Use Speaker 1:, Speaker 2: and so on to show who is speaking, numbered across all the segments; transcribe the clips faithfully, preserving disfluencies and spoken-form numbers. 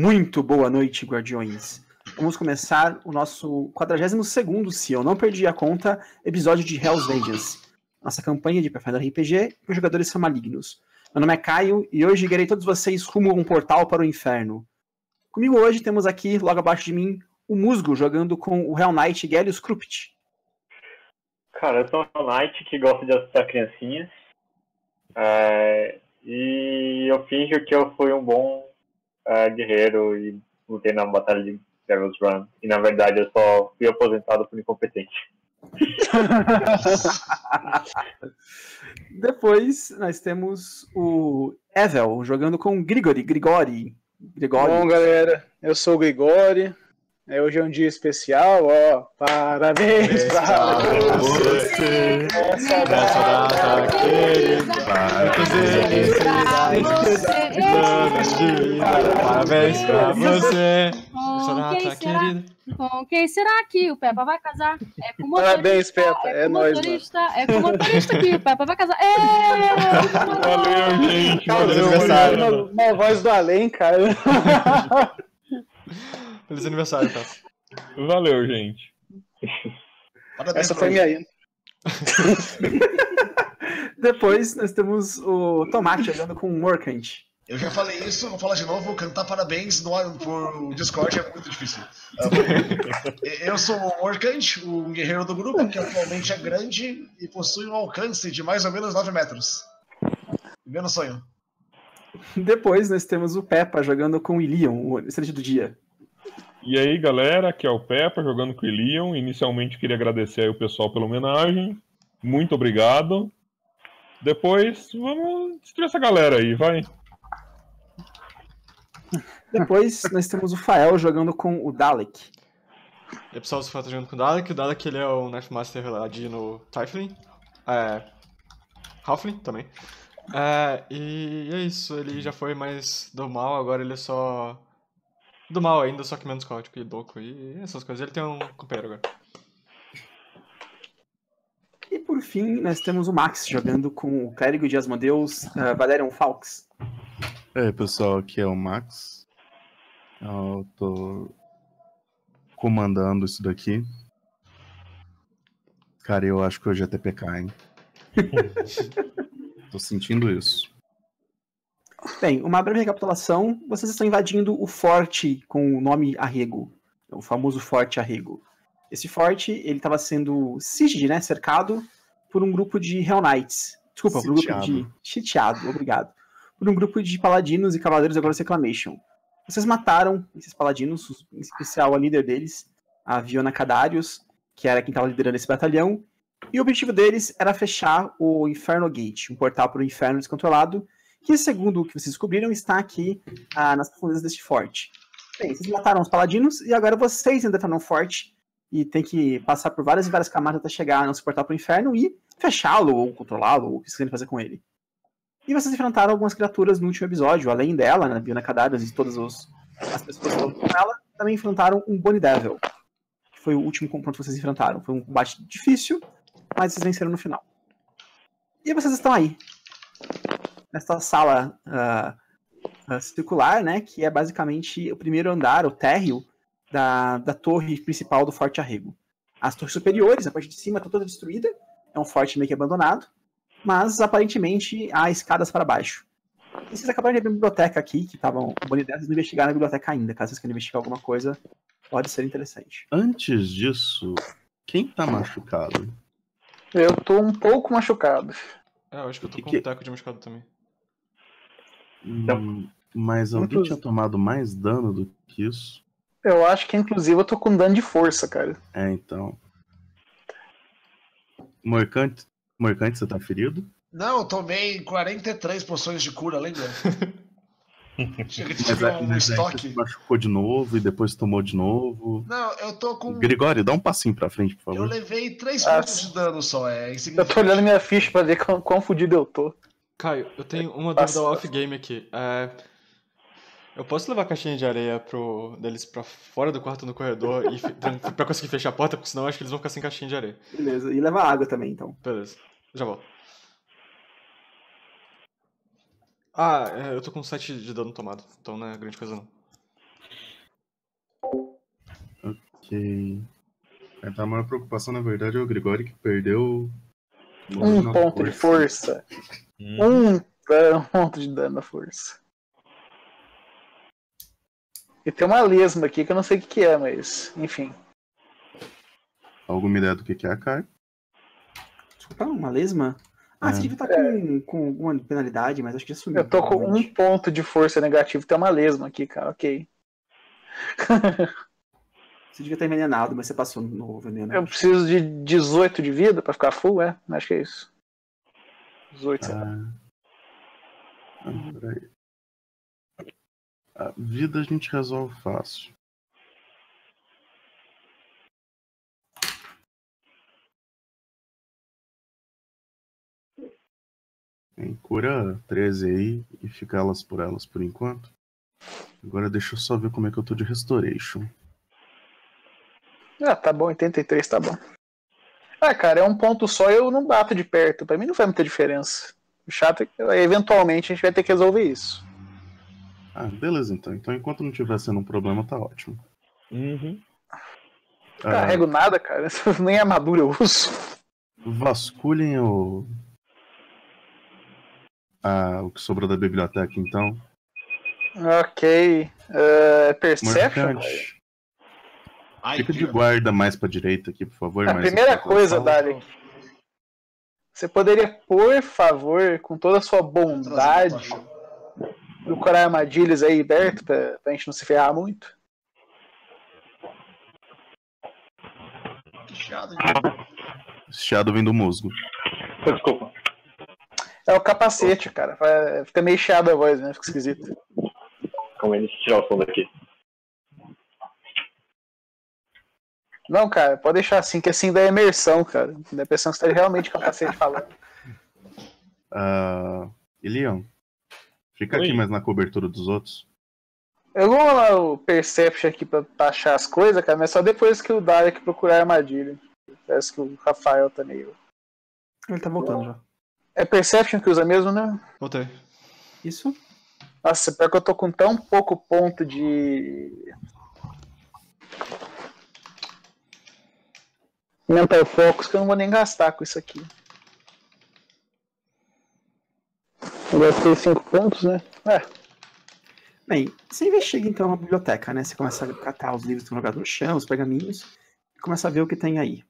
Speaker 1: Muito boa noite, guardiões. Vamos começar o nosso quadragésimo segundo, se eu não perdi a conta, episódio de Hell's Vengeance. Nossa campanha de Pathfinder R P G, que os jogadores são malignos. Meu nome é Caio e hoje guiarei todos vocês rumo a um portal para o inferno. Comigo hoje temos aqui, logo abaixo de mim, o Musgo jogando com o Hell Knight Gellius Crupt.
Speaker 2: Cara, eu sou um Knight que gosta de assustar criancinhas. É, e eu finjo que eu fui um bom é, guerreiro e lutei na batalha de Devil's Run. E na verdade eu só fui aposentado por incompetente.
Speaker 1: Depois nós temos o Evel jogando com Grigori. Grigori. Grigori.
Speaker 3: Bom, galera, eu sou o Grigori. É, hoje é um dia especial, ó. Parabéns pra você nessa data querida.
Speaker 4: Parabéns pra você nessa
Speaker 5: Com quem
Speaker 4: data
Speaker 5: será?
Speaker 4: querida.
Speaker 5: Com quem será que o Peppa vai casar? É com o
Speaker 3: Parabéns,
Speaker 5: motorista.
Speaker 3: Peppa,
Speaker 5: É
Speaker 3: é
Speaker 5: com o
Speaker 3: nóis,
Speaker 5: motorista. É com o motorista que o Peppa vai casar. É!
Speaker 2: Valeu, gente.
Speaker 4: Feliz
Speaker 2: Valeu,
Speaker 4: aniversário.
Speaker 2: valeu.
Speaker 3: Uma, uma voz do além, cara.
Speaker 4: Feliz aniversário, tá?
Speaker 2: Valeu, gente.
Speaker 6: Parabéns
Speaker 3: Essa
Speaker 6: pra
Speaker 3: foi
Speaker 6: ele.
Speaker 3: minha intro.
Speaker 1: Depois nós temos o Tomate jogando com o Morkant.
Speaker 6: Eu já falei isso, vou falar de novo. Cantar parabéns no, por Discord é muito difícil. Eu sou o Morkant, o guerreiro do grupo, que atualmente é grande e possui um alcance de mais ou menos nove metros. Vivendo sonho.
Speaker 1: Depois nós temos o Peppa jogando com o Ilion, o excelente do dia.
Speaker 7: E aí, galera, aqui é o Peppa jogando com o Ilion. Inicialmente queria agradecer aí o pessoal pela homenagem. Muito obrigado. Depois, vamos destruir essa galera aí, vai.
Speaker 1: Depois nós temos o Fael jogando com o Dalek.
Speaker 4: E aí, pessoal, você tá jogando com o Dalek. O Dalek ele é o Knife Master Ladino Typhling. É. Halfling também. É, e é isso, ele já foi mais do mal, agora ele é só. Do mal ainda, só que menos caótico e louco e essas coisas. Ele tem um companheiro agora.
Speaker 1: E por fim, nós temos o Max jogando com o Clérigo de Asmodeus, uh, Valerian Falks.
Speaker 8: E aí, pessoal, aqui é o Max. Eu tô comandando isso daqui. Cara, eu acho que hoje é T P K, hein? Tô sentindo isso.
Speaker 1: Bem, uma breve recapitulação. Vocês estão invadindo o forte com o nome Arrego. O famoso Forte Arrego. Esse forte, ele estava sendo sieged, né? Cercado por um grupo de Hell Knights. Desculpa, por um grupo de... Sitiado, obrigado. Por um grupo de paladinos e cavaleiros da Gross Reclamation. Vocês mataram esses paladinos, em especial a líder deles, a Viona Cadarius, que era quem estava liderando esse batalhão. E o objetivo deles era fechar o Inferno Gate, um portal para o inferno descontrolado, que, segundo o que vocês descobriram, está aqui ah, nas profundezas deste forte. Bem, vocês mataram os paladinos e agora vocês ainda estão no forte e tem que passar por várias e várias camadas até chegar no portal para o inferno e fechá-lo ou controlá-lo, ou o que vocês querem fazer com ele. E vocês enfrentaram algumas criaturas no último episódio, além dela, né, Viona Cadarius e todas os, as pessoas que estão com ela, também enfrentaram um Bonnie Devil, que foi o último confronto que vocês enfrentaram. Foi um combate difícil, mas vocês venceram no final. E vocês estão aí, nesta sala uh, uh, circular, né, que é basicamente o primeiro andar, o térreo, da, da torre principal do Forte Arrego. As torres superiores, a parte de cima, está toda destruída, é um forte meio que abandonado, mas aparentemente há escadas para baixo. E vocês acabaram de abrir uma biblioteca aqui, que estavam bonidades não investigaram a biblioteca ainda. Caso vocês queiram investigar alguma coisa, pode ser interessante.
Speaker 8: Antes disso, quem tá machucado?
Speaker 3: Eu tô um pouco machucado.
Speaker 4: É, eu acho que eu tô
Speaker 8: Que
Speaker 4: com
Speaker 8: que-
Speaker 4: um teco de machucado também.
Speaker 8: Hum, mas alguém
Speaker 3: Inclusive-
Speaker 8: tinha tomado mais dano do que isso?
Speaker 3: Eu acho que, inclusive, eu tô com dano de força, cara.
Speaker 8: É, então. Morcante, Morcante, você tá ferido?
Speaker 6: Não, eu tomei quarenta e três poções de cura, lembra? Chega de
Speaker 8: Mas,
Speaker 6: ter
Speaker 8: aí-
Speaker 6: um
Speaker 8: mas aí você
Speaker 6: estoque.
Speaker 8: se machucou de novo e depois tomou de novo.
Speaker 6: Não, eu tô com.
Speaker 8: Gregório, dá um passinho pra frente, por
Speaker 6: Eu
Speaker 8: favor.
Speaker 6: levei três
Speaker 3: Ah,
Speaker 6: pontos de dano só, é
Speaker 3: Eu
Speaker 6: insignificante.
Speaker 3: tô olhando minha ficha pra ver quão, quão fudido eu tô.
Speaker 4: Caio, eu tenho uma
Speaker 3: Passa.
Speaker 4: dúvida off-game aqui. É, eu posso levar a caixinha de areia pro, deles pra fora do quarto no corredor e fe- tran- pra conseguir fechar a porta? Porque senão eu acho que eles vão ficar sem caixinha de areia.
Speaker 1: Beleza, e leva água também, então.
Speaker 4: Beleza, já volto. Ah, é, eu tô com sete de dano tomado, então não é grande coisa não.
Speaker 8: Ok. Então, a maior preocupação, na verdade, é o Grigori que perdeu
Speaker 3: Um ponto de força.
Speaker 7: Hum.
Speaker 3: Um dano- ponto de dano na força. E tem uma lesma aqui que eu não sei o que, que é, mas enfim.
Speaker 8: Alguma ideia do que que é a Kai?
Speaker 1: Desculpa, uma lesma? Ah,
Speaker 8: É.
Speaker 1: você devia estar com, com alguma penalidade, mas acho que já sumiu.
Speaker 3: Eu tô com um
Speaker 1: provavelmente.
Speaker 3: ponto de força negativo, tem uma lesma aqui, cara, ok.
Speaker 1: Você devia estar envenenado, mas você passou no veneno.
Speaker 3: Eu preciso de dezoito de vida pra ficar full, é? Acho que é isso. dezoito, sei lá.
Speaker 8: Ah, ah, peraí. A vida a gente resolve fácil. Em cura treze aí e fica elas por elas por enquanto. Agora deixa eu só ver como é que eu tô de restoration.
Speaker 3: Ah, tá bom, oitenta e três tá bom. Ah, cara, é um ponto só e eu não bato de perto. Pra mim não faz muita diferença. O chato é que eventualmente a gente vai ter que resolver isso.
Speaker 8: Ah, beleza então. Então enquanto não tiver sendo um problema, tá ótimo.
Speaker 7: Uhum.
Speaker 8: Ah,
Speaker 3: Carrego nada, cara. Nem armadura eu uso.
Speaker 8: vasculhem o... Ah, o que sobrou da biblioteca então.
Speaker 3: Ok. Uh, Perception?
Speaker 8: Mercante.
Speaker 6: Ai,
Speaker 8: Fica de
Speaker 6: que-
Speaker 8: guarda mais pra direita aqui, por favor.
Speaker 3: A
Speaker 8: mais
Speaker 3: primeira
Speaker 8: perto da
Speaker 3: coisa,
Speaker 8: sala.
Speaker 3: Dali, você poderia, por favor, com toda a sua bondade, procurar armadilhas aí perto pra, pra gente não se ferrar muito?
Speaker 6: Que chiado,
Speaker 8: Esse chiado vem do musgo.
Speaker 2: Desculpa.
Speaker 3: É o capacete, cara. Vai- Fica meio chiado a voz, né? Fica esquisito.
Speaker 2: Calma aí, deixa eu tirar o som daqui.
Speaker 3: Não, cara, pode deixar assim, que assim dá imersão, cara. Dá a impressão que você tá realmente com o capacete falando.
Speaker 8: Ah, Elion, fica
Speaker 7: Oi.
Speaker 8: aqui mais na cobertura dos outros.
Speaker 3: Eu vou lá o Perception aqui pra, pra achar as coisas, cara, mas só depois que o Darek procurar armadilha. Parece que o Rafael tá meio...
Speaker 1: Ele tá voltando já.
Speaker 3: É Perception que usa mesmo, né?
Speaker 4: Voltei.
Speaker 1: Isso?
Speaker 3: Nossa, pior que eu tô com tão pouco ponto de... Mental Focus que eu não vou nem gastar com isso aqui. Eu gastei cinco pontos, né? É.
Speaker 1: Bem, você investiga então uma biblioteca, né? Você começa a catar os livros que estão jogados no chão, os pergaminhos, e começa a ver o que tem aí.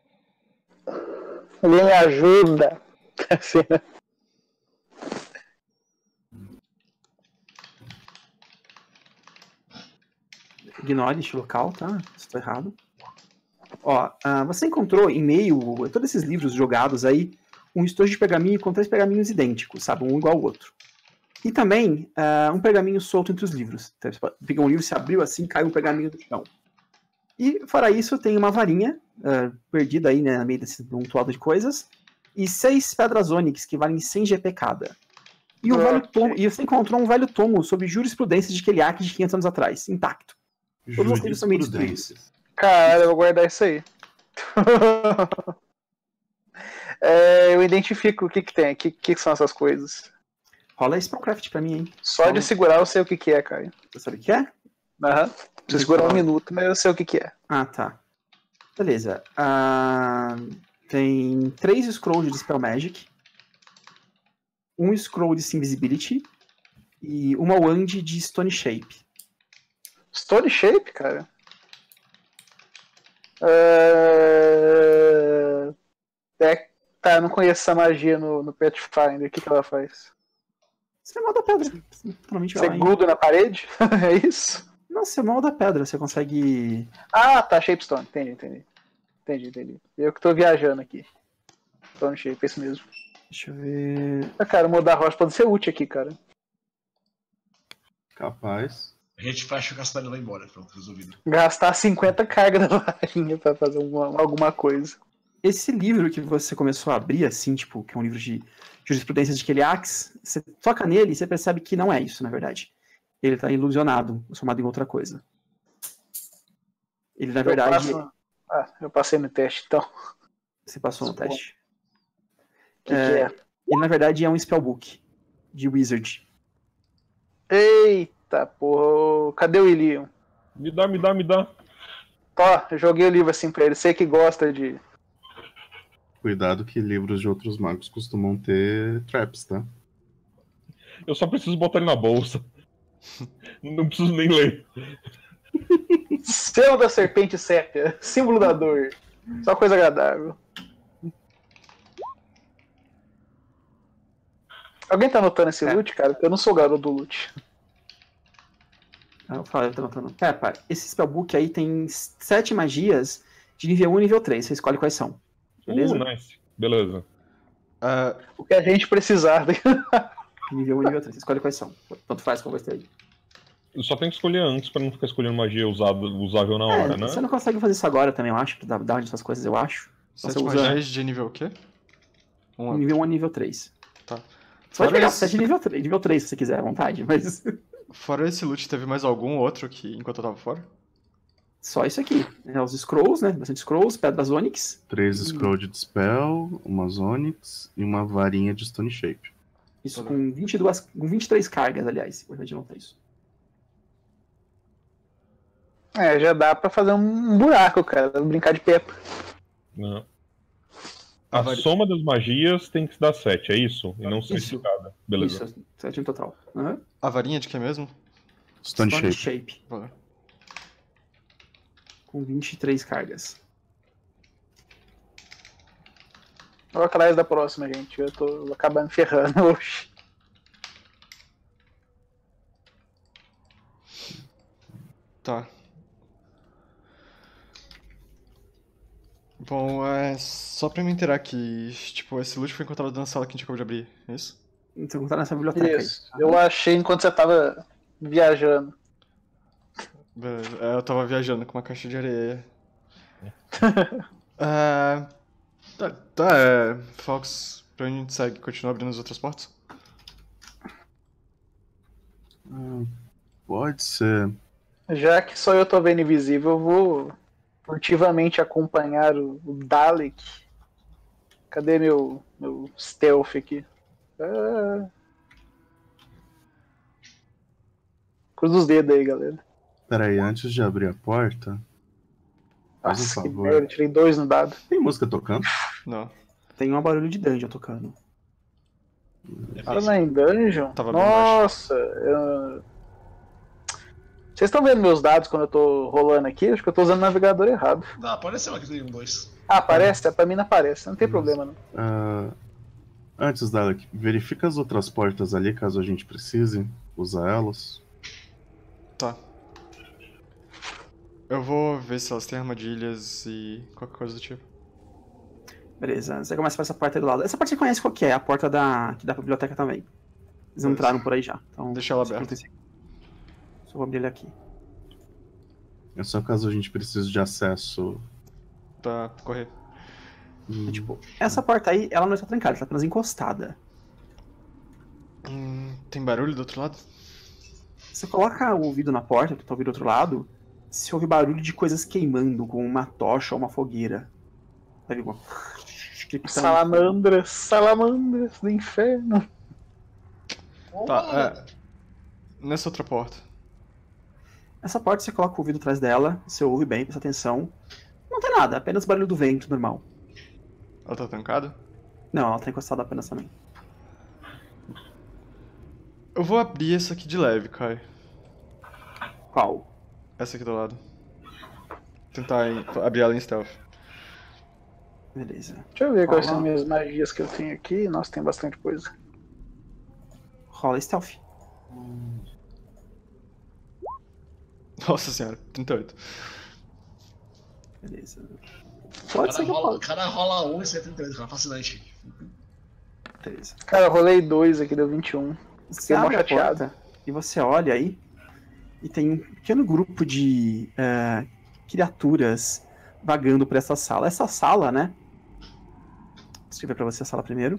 Speaker 3: Alguém me ajuda. Assim, né?
Speaker 1: Ignore este local, tá? Estou errado. Ó, ah, você encontrou em meio a todos esses livros jogados aí um estojo de pergaminho com três pergaminhos idênticos, sabe? Um igual ao outro. E também ah, um pergaminho solto entre os livros. Então, você pegou um livro, se abriu assim, caiu um pergaminho do chão. E fora isso, tem uma varinha ah, perdida aí, né, no meio desse montuado de coisas, e seis pedras ônix que valem cem G P cada. E, um
Speaker 3: Ok.
Speaker 1: velho tomo, e você encontrou um velho tomo sobre jurisprudência de Keliak de quinhentos anos atrás, intacto. Todos os livros são meio destruídos.
Speaker 3: Caralho, eu vou guardar isso aí. É, eu identifico o que que tem, o que, que são essas coisas.
Speaker 1: Rola Spellcraft pra mim, hein?
Speaker 3: Só de segurar eu sei o que que é, cara.
Speaker 1: Você sabe o que é?
Speaker 3: Aham. Preciso segurar um minuto, mas eu sei o que que é.
Speaker 1: Ah, tá. Beleza. Ah, tem três scrolls de Spell Magic, um scroll de Invisibility e uma wand de Stone Shape.
Speaker 3: Stone Shape, cara? É... é... Tá, eu não conheço essa magia no, no Pathfinder. O que que ela faz?
Speaker 1: Você molda a pedra. Provavelmente vai
Speaker 3: Você
Speaker 1: lá em...
Speaker 3: gruda na parede? É isso?
Speaker 1: Não, você molda a pedra. Você consegue...
Speaker 3: Ah, tá, Shapestone. Entendi, entendi. Entendi, entendi. Eu que tô viajando aqui. Stone Shape, é isso mesmo.
Speaker 1: Deixa eu ver...
Speaker 3: Ah, cara, mudar a rocha pode ser útil aqui, cara.
Speaker 8: Capaz.
Speaker 6: A gente fecha o castelo e vai embora. Pronto, resolvido.
Speaker 3: Gastar cinquenta cargas da varinha pra fazer uma, alguma coisa.
Speaker 1: Esse livro que você começou a abrir, assim, tipo, que é um livro de jurisprudência de Keliax, você toca nele e você percebe que não é isso, na verdade. Ele tá ilusionado, transformado em outra coisa. Ele, na
Speaker 3: Eu
Speaker 1: verdade...
Speaker 3: passo- Ah, eu passei no teste, então.
Speaker 1: Você passou no
Speaker 3: Bom.
Speaker 1: teste.
Speaker 3: O que,
Speaker 1: É,
Speaker 3: que é?
Speaker 1: Ele, na verdade, é um spellbook de Wizard.
Speaker 3: Eita, porra. Cadê o Ilion?
Speaker 7: Me dá, me dá, me dá.
Speaker 3: Ó, eu joguei o livro assim pra ele. Sei que gosta de...
Speaker 8: Cuidado que livros de outros magos costumam ter traps, tá?
Speaker 7: Eu só preciso botar ele na bolsa. Não preciso nem ler.
Speaker 3: Selo da serpente sépia. Símbolo da dor. Só coisa agradável. Alguém tá anotando esse
Speaker 1: É.
Speaker 3: loot, cara? Porque eu não sou garoto do loot.
Speaker 1: Ah, eu falo, eu tô anotando. Peppa, esse spellbook aí tem sete magias de nível um e nível três. Você escolhe quais são. Beleza?
Speaker 7: Uh, nice. Beleza.
Speaker 4: É,
Speaker 3: O que a gente precisar.
Speaker 1: Nível um e nível três. Você escolhe quais são. Tanto faz como vai ter aí.
Speaker 7: Eu só tenho que escolher antes pra não ficar escolhendo magia usada, usável na hora,
Speaker 1: É,
Speaker 7: né?
Speaker 1: você não consegue fazer isso agora também, eu acho, pra dar ordem dessas coisas, eu acho. Então
Speaker 4: sete
Speaker 1: você usa
Speaker 4: magias de nível o quê? Um,
Speaker 1: nível um a nível três.
Speaker 4: Tá.
Speaker 1: Você pode
Speaker 4: Fora
Speaker 1: pegar
Speaker 4: esse-
Speaker 1: sete de nível três, nível três se você quiser, à vontade, mas
Speaker 4: Fora esse loot, teve mais algum outro que enquanto eu tava fora?
Speaker 1: só isso aqui. É, os scrolls, né? Bastante scrolls, pedras onyx.
Speaker 8: Três
Speaker 1: Hum.
Speaker 8: scroll de Dispel, umas Onyx e uma varinha de Stone Shape.
Speaker 1: Isso
Speaker 4: Tá
Speaker 1: com vinte e duas, com vinte e três cargas, aliás. Importante não ter isso.
Speaker 3: É, já dá pra fazer um buraco, cara. Brincar de Peppa.
Speaker 7: Não.
Speaker 4: A
Speaker 7: A
Speaker 4: vari-
Speaker 7: soma das magias tem que dar sete, é isso? E não seis
Speaker 1: Isso.
Speaker 7: de cada. Beleza.
Speaker 1: Isso, sete no total. Aham.
Speaker 4: A varinha de que mesmo?
Speaker 8: Stone,
Speaker 1: Stone
Speaker 8: Shape.
Speaker 1: shape.
Speaker 4: Valeu.
Speaker 1: Com vinte e três cargas.
Speaker 3: Vou atrás da próxima, gente. Eu tô acabando ferrando. Oxi.
Speaker 4: Tá. Bom, é só pra me inteirar que, tipo, esse loot foi encontrado na sala que a gente acabou de abrir, é isso?
Speaker 1: Então, vou contar nessa biblioteca
Speaker 3: Isso. Eu achei enquanto você tava viajando.
Speaker 4: Beleza. É, eu tava viajando com uma caixa de areia. É, Tá, tá, é. Fox, pra onde a gente segue? Continua abrindo as outras portas?
Speaker 8: Ah, pode ser.
Speaker 3: Já que só eu tô vendo invisível, eu vou furtivamente acompanhar o, o Dalek. Cadê meu, meu stealth aqui? Ah. Cruz os dedos aí, galera.
Speaker 8: Peraí, antes de abrir a porta, faz um
Speaker 3: Nossa, que
Speaker 8: favor.
Speaker 3: merda, tirei dois no dado.
Speaker 8: Tem música tocando?
Speaker 4: Não.
Speaker 1: Tem um barulho de dungeon tocando.
Speaker 3: Fala em dungeon?
Speaker 4: Tava bem
Speaker 3: Nossa, eu... Vocês estão vendo meus dados quando eu tô rolando aqui? Acho que eu tô usando o navegador errado.
Speaker 6: Não, apareceu aqui tem um dois.
Speaker 3: Ah, aparece? Pra mim não aparece, não tem problema não.
Speaker 8: Ah, antes, Dalek, verifica as outras portas ali, caso a gente precise usar elas.
Speaker 4: Tá. Eu vou ver se elas têm armadilhas e qualquer coisa do tipo.
Speaker 1: Beleza, você começa por essa porta aí do lado. Essa porta você conhece qual que é, a porta da, que dá pra biblioteca também. Eles não entraram por aí já. Então,
Speaker 4: Deixa ela
Speaker 1: isso
Speaker 4: aberta.
Speaker 1: acontece. Só vou abrir ele aqui.
Speaker 8: É só caso a gente precise de acesso.
Speaker 4: Pra correr.
Speaker 8: Hum,
Speaker 1: Tipo, essa porta aí, ela não está trancada, ela tá apenas encostada.
Speaker 4: Hum, tem barulho do outro lado?
Speaker 1: Você coloca o ouvido na porta, que tá ouvindo do outro lado, você ouve barulho de coisas queimando, como uma tocha ou uma fogueira. Sabe, uma...
Speaker 3: Salamandras, salamandras do inferno.
Speaker 4: Tá, é. Nessa outra porta.
Speaker 1: Essa porta você coloca o ouvido atrás dela, você ouve bem, presta atenção. Não tem nada, apenas barulho do vento normal.
Speaker 4: Ela tá trancada?
Speaker 1: Não, ela tá encostada apenas também.
Speaker 4: Eu vou abrir essa aqui de leve, Kai.
Speaker 1: Qual?
Speaker 4: Essa aqui do lado. Tentar em- abrir ela em stealth.
Speaker 1: Beleza.
Speaker 3: Deixa eu ver quais
Speaker 1: Rola.
Speaker 3: são minhas magias que eu tenho aqui. Nossa, tem bastante coisa.
Speaker 1: Rola stealth.
Speaker 4: Nossa senhora, trinta e oito.
Speaker 1: Beleza.
Speaker 6: O
Speaker 1: Pode ser
Speaker 6: cara
Speaker 1: que eu
Speaker 6: rola,
Speaker 1: fale.
Speaker 6: o cara rola um e setenta e oito, cara, fascinante.
Speaker 1: Beleza.
Speaker 3: Cara, eu rolei dois aqui, deu vinte e um.
Speaker 1: Você
Speaker 3: Fiquei mó
Speaker 1: abre a
Speaker 3: chateado.
Speaker 1: porta e você olha aí e tem um pequeno grupo de eh, criaturas vagando por essa sala. Essa sala, né? Vou escrever pra você a sala primeiro.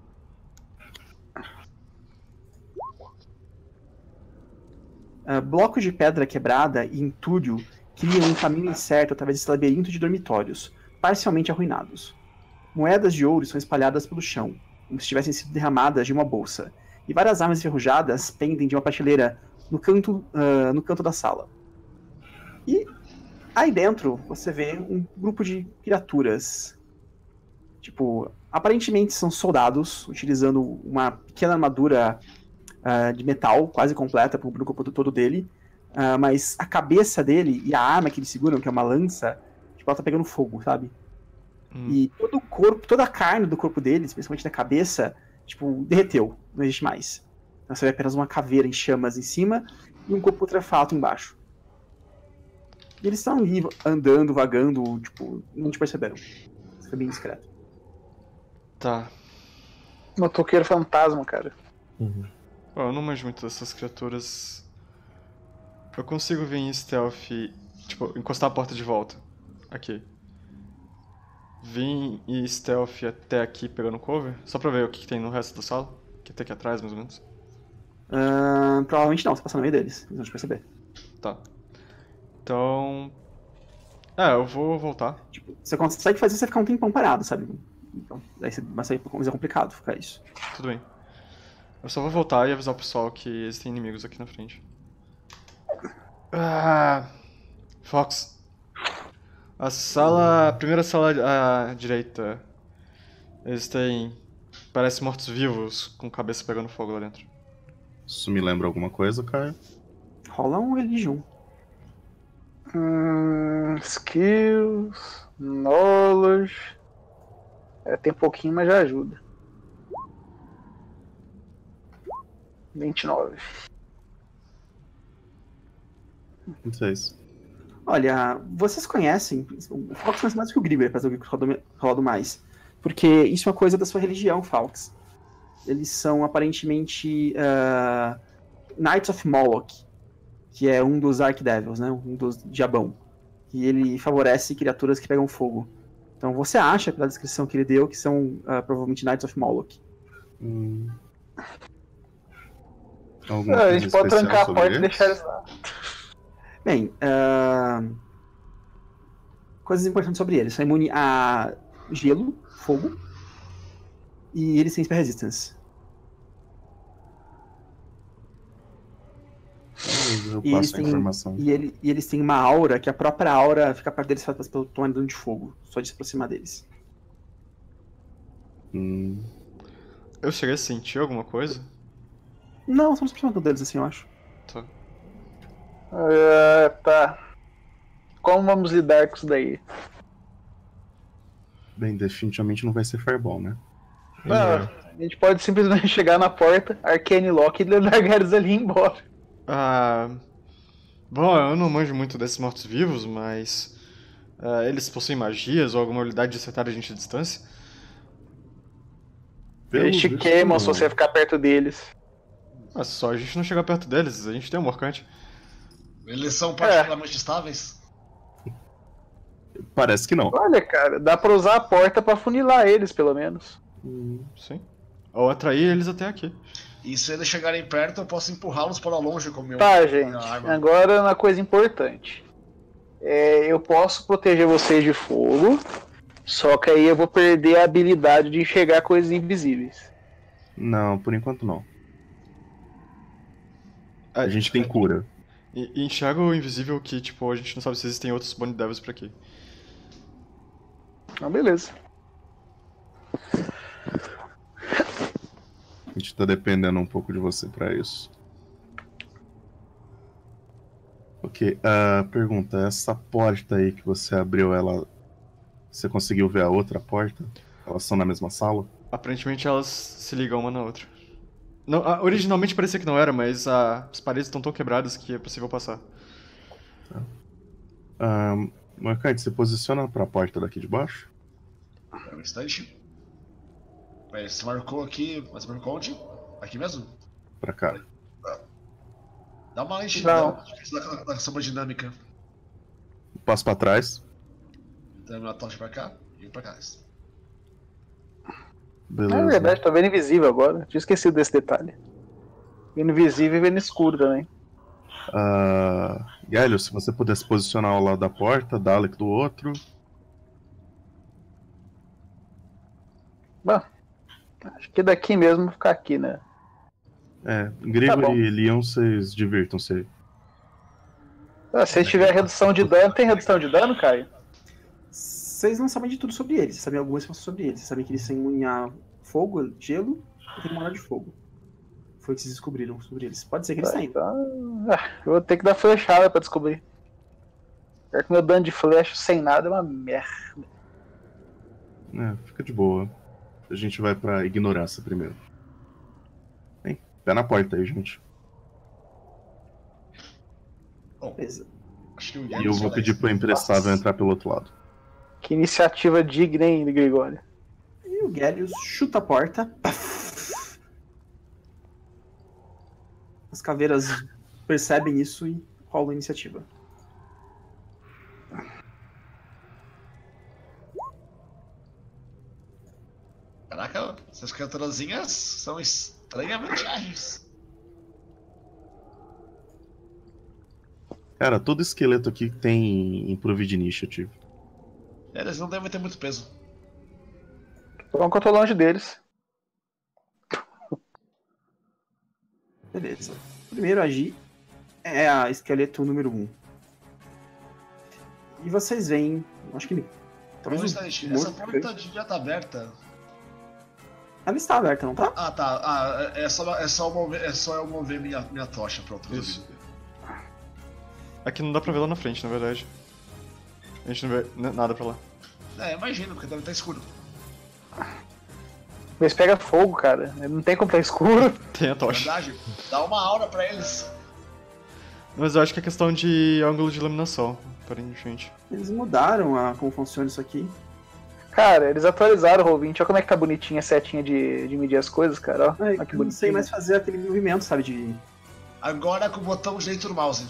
Speaker 1: Ah, blocos de pedra quebrada e entulho criam um caminho incerto através desse labirinto de dormitórios, parcialmente arruinados. Moedas de ouro são espalhadas pelo chão, como se tivessem sido derramadas de uma bolsa, e várias armas enferrujadas pendem de uma prateleira no canto, ah, no canto da sala. E Aí dentro, você vê um grupo de criaturas. Tipo, aparentemente são soldados, utilizando uma pequena armadura uh, de metal, quase completa para o grupo todo dele. Uh, mas a cabeça dele e a arma que eles seguram, que é uma lança, tipo, ela tá pegando fogo, sabe? Hum. E todo o corpo, toda a carne do corpo deles, principalmente da cabeça, tipo, derreteu, não existe mais. Então você vê apenas uma caveira em chamas em cima e um corpo putrefato embaixo. E eles estão ali andando, vagando, tipo, não te perceberam. Isso foi bem discreto.
Speaker 4: Tá.
Speaker 3: Motoqueiro fantasma, cara.
Speaker 4: Uhum. Bom, eu não manjo muito dessas criaturas. Eu consigo vir em stealth, tipo, encostar a porta de volta. Aqui. Vim em stealth até aqui pegando cover, só pra ver o que, que tem no resto da sala. Que tem aqui atrás, mais ou menos.
Speaker 1: Uh, provavelmente não, você passa no meio deles, eles vão te perceber.
Speaker 4: Tá. Então... É, eu vou voltar.
Speaker 1: Tipo, você consegue fazer você ficar um tempão parado, sabe? Então, aí vai ser complicado ficar isso.
Speaker 4: Tudo bem. Eu só vou voltar e avisar o pessoal que existem inimigos aqui na frente. Ah, Fox. A sala... A primeira sala à direita. Eles têm... Parece mortos-vivos com cabeça pegando fogo lá dentro.
Speaker 8: Isso me lembra alguma coisa, Caio?
Speaker 1: Rola um religião.
Speaker 3: Hum, skills, knowledge. É, tem pouquinho, mas já ajuda. vinte e nove.
Speaker 8: vinte e seis.
Speaker 1: Olha, vocês conhecem, o Fox conhece mais que o Grigor, apesar do Grigor rolado mais. Porque isso é uma coisa da sua religião, Fox. Eles são aparentemente uh, Knights of Moloch, que é um dos Archdevils, né? Um dos diabão. E ele favorece criaturas que pegam fogo. Então você acha, pela descrição que ele deu, que são uh, provavelmente Knights of Moloch.
Speaker 8: Hum.
Speaker 3: É, a gente pode trancar a porta eles? e deixar eles lá.
Speaker 1: Bem, uh... coisas importantes sobre eles. São imunes a gelo, fogo, e eles têm Spell Resistance.
Speaker 8: Eu
Speaker 1: e, eles têm,
Speaker 8: informação.
Speaker 1: E, ele, e eles têm uma aura que a própria aura fica perto deles faz pelo tomar dano de fogo, só de se aproximar deles.
Speaker 8: Hum.
Speaker 4: Eu cheguei a sentir alguma coisa?
Speaker 1: Não, só se aproximando deles assim, eu acho.
Speaker 4: Tá.
Speaker 3: Uh, tá. Como vamos lidar com isso daí?
Speaker 8: Bem, definitivamente não vai ser Fireball, né?
Speaker 3: Não, a gente pode simplesmente chegar na porta, Arcane Lock e largar eles ali e ir embora.
Speaker 4: Ah, bom, eu não manjo muito desses mortos-vivos, mas uh, eles possuem magias ou alguma habilidade de acertar a gente à distância?
Speaker 3: Eles te queimam se você ficar perto deles.
Speaker 4: Ah, só a gente não chegar perto deles, a gente tem um morcante.
Speaker 6: Eles são particularmente é. estáveis?
Speaker 8: Parece que não.
Speaker 3: Olha, cara, dá pra usar a porta pra funilar eles, pelo menos.
Speaker 4: Hum, sim. Ou atrair eles até aqui.
Speaker 6: E se eles chegarem perto, eu posso empurrá-los para longe com o meu...
Speaker 3: Tá, gente. Agora uma coisa importante. É, eu posso proteger vocês de fogo, só que aí eu vou perder a habilidade de enxergar coisas invisíveis.
Speaker 8: Não, por enquanto não. A gente tem cura.
Speaker 4: E, e enxerga o invisível que, tipo, a gente não sabe se existem outros Bone Devils por aqui.
Speaker 3: Ah, beleza.
Speaker 8: A gente tá dependendo um pouco de você pra isso. Ok, uh, pergunta, essa porta aí que você abriu, ela... Você conseguiu ver a outra porta? Elas são na mesma sala?
Speaker 4: Aparentemente elas se ligam uma na outra. Não, ah, originalmente parecia que não era, mas ah, as paredes estão tão quebradas que é possível passar.
Speaker 8: Tá. Uh, Marcante, você posiciona pra porta daqui de baixo?
Speaker 6: É um instante. Mas você marcou aqui, mas marcou onde? Aqui mesmo?
Speaker 8: Pra cá.
Speaker 6: Dá uma lentidão na, na sombra dinâmica.
Speaker 8: Passo pra trás.
Speaker 6: Terminar a tocha pra cá e pra cá.
Speaker 8: Beleza.
Speaker 3: Na verdade, tô vendo invisível agora. Tinha esquecido desse detalhe. Vendo invisível e vendo escuro também.
Speaker 8: Uh, Gaelio, se você pudesse posicionar ao lado da porta, Dalek do outro.
Speaker 3: Bom, acho que daqui mesmo vou ficar aqui, né?
Speaker 8: É, Grigor tá e Leon, vocês divirtam-se aí.
Speaker 3: Ah, se tiver redução de dano, tem redução de dano, Caio?
Speaker 1: Vocês não sabem de tudo sobre eles, vocês sabem algumas coisas sobre eles. Vocês sabem que eles são imunes a fogo, gelo e tem mana de fogo. Foi o que vocês descobriram sobre eles. Pode ser que eles
Speaker 3: Tá,
Speaker 1: tenham.
Speaker 3: então... ah, eu vou ter que dar flechada pra descobrir. Pior que meu dano de flecha sem nada é uma merda.
Speaker 8: É, fica de boa. A gente vai pra ignorância primeiro. Bem, pé na porta aí, gente.
Speaker 6: Bom,
Speaker 1: Beleza.
Speaker 6: acho que o
Speaker 8: E
Speaker 6: Guilherme
Speaker 8: eu vou
Speaker 6: só
Speaker 8: pedir
Speaker 6: desce.
Speaker 8: pro emprestável entrar pelo outro lado.
Speaker 3: Que iniciativa digna, hein, Gregório?
Speaker 1: E o Gélios chuta a porta. As caveiras percebem isso e rolam a iniciativa.
Speaker 6: Caraca, essas criaturazinhas são estranhamente ágeis.
Speaker 8: Cara, todo esqueleto aqui tem Improved Initiative.
Speaker 6: Eles não devem ter muito peso.
Speaker 3: Bom que eu tô longe deles.
Speaker 1: Beleza. Primeiro a agir é a esqueleto número um. E vocês veem. Acho que.
Speaker 6: Um
Speaker 1: Talvez um
Speaker 6: instante,
Speaker 1: morto
Speaker 6: essa porta
Speaker 1: grande.
Speaker 6: devia estar aberta.
Speaker 1: Ela está aberta, não tá?
Speaker 6: Ah, tá. Ah, é só, é só, eu, mover, é só eu mover minha, minha tocha. Pronto, resolvido.
Speaker 4: Isso. Aqui não dá pra ver lá na frente, na verdade. A gente não vê n- nada pra lá.
Speaker 6: É, imagino, porque deve estar escuro.
Speaker 3: Mas pega fogo, cara. Não tem como estar escuro.
Speaker 4: Tem a tocha.
Speaker 6: Verdade? Dá uma aura pra eles.
Speaker 4: Mas eu acho que é questão de ângulo de iluminação, aparentemente.
Speaker 1: Eles mudaram a, como funciona isso aqui.
Speaker 3: Cara, eles atualizaram o roll vinte. Olha como é que tá bonitinha a setinha de, de medir as coisas, cara. Ó,
Speaker 1: É,
Speaker 3: Olha que
Speaker 1: eu não sei
Speaker 3: bonitinho.
Speaker 1: mais fazer aquele movimento, sabe? De.
Speaker 6: Agora com o botão direito do mouse.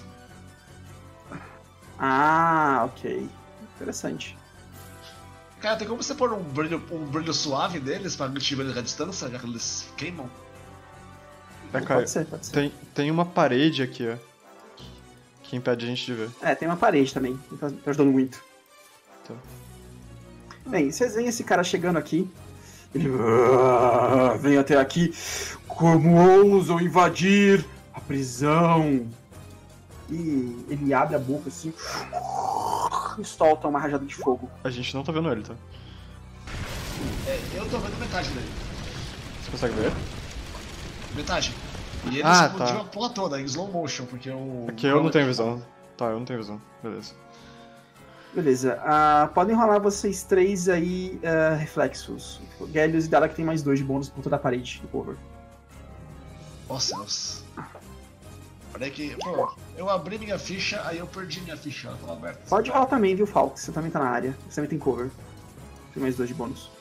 Speaker 1: Ah, ok. Interessante.
Speaker 6: Cara, tem como você pôr um brilho, um brilho suave deles pra ativar eles à distância, já que eles queimam?
Speaker 4: É, Caio,
Speaker 1: Pode ser, pode ser.
Speaker 4: tem, tem uma parede aqui, ó. Que impede a gente de ver.
Speaker 1: É, tem uma parede também. Tá, tá ajudando muito.
Speaker 4: Tá.
Speaker 1: Bem, vocês veem esse cara chegando aqui. Ele "Ah, vem até aqui. Como ousam invadir a prisão? E ele abre a boca assim. E solta uma rajada de fogo.
Speaker 4: A gente não tá vendo ele, tá?
Speaker 6: É, eu tô vendo metade dele.
Speaker 4: Você consegue ver?
Speaker 6: Metade. E ele
Speaker 4: Ah,
Speaker 6: explodiu
Speaker 4: tá.
Speaker 6: a porra toda em slow motion, porque o.
Speaker 4: Aqui eu não tenho visão. Tá, eu não tenho visão. Beleza.
Speaker 1: Beleza. Ah, podem rolar vocês três aí ah, reflexos. Gélios e Dala que tem mais dois de bônus por toda a parede do cover.
Speaker 6: Nossa, nossa. Peraí que. Pô, eu abri minha ficha, aí eu perdi minha ficha, ela tava aberta.
Speaker 1: Pode rolar também, viu, Falk? Você também tá na área. Você também tem cover. Tem mais dois de bônus.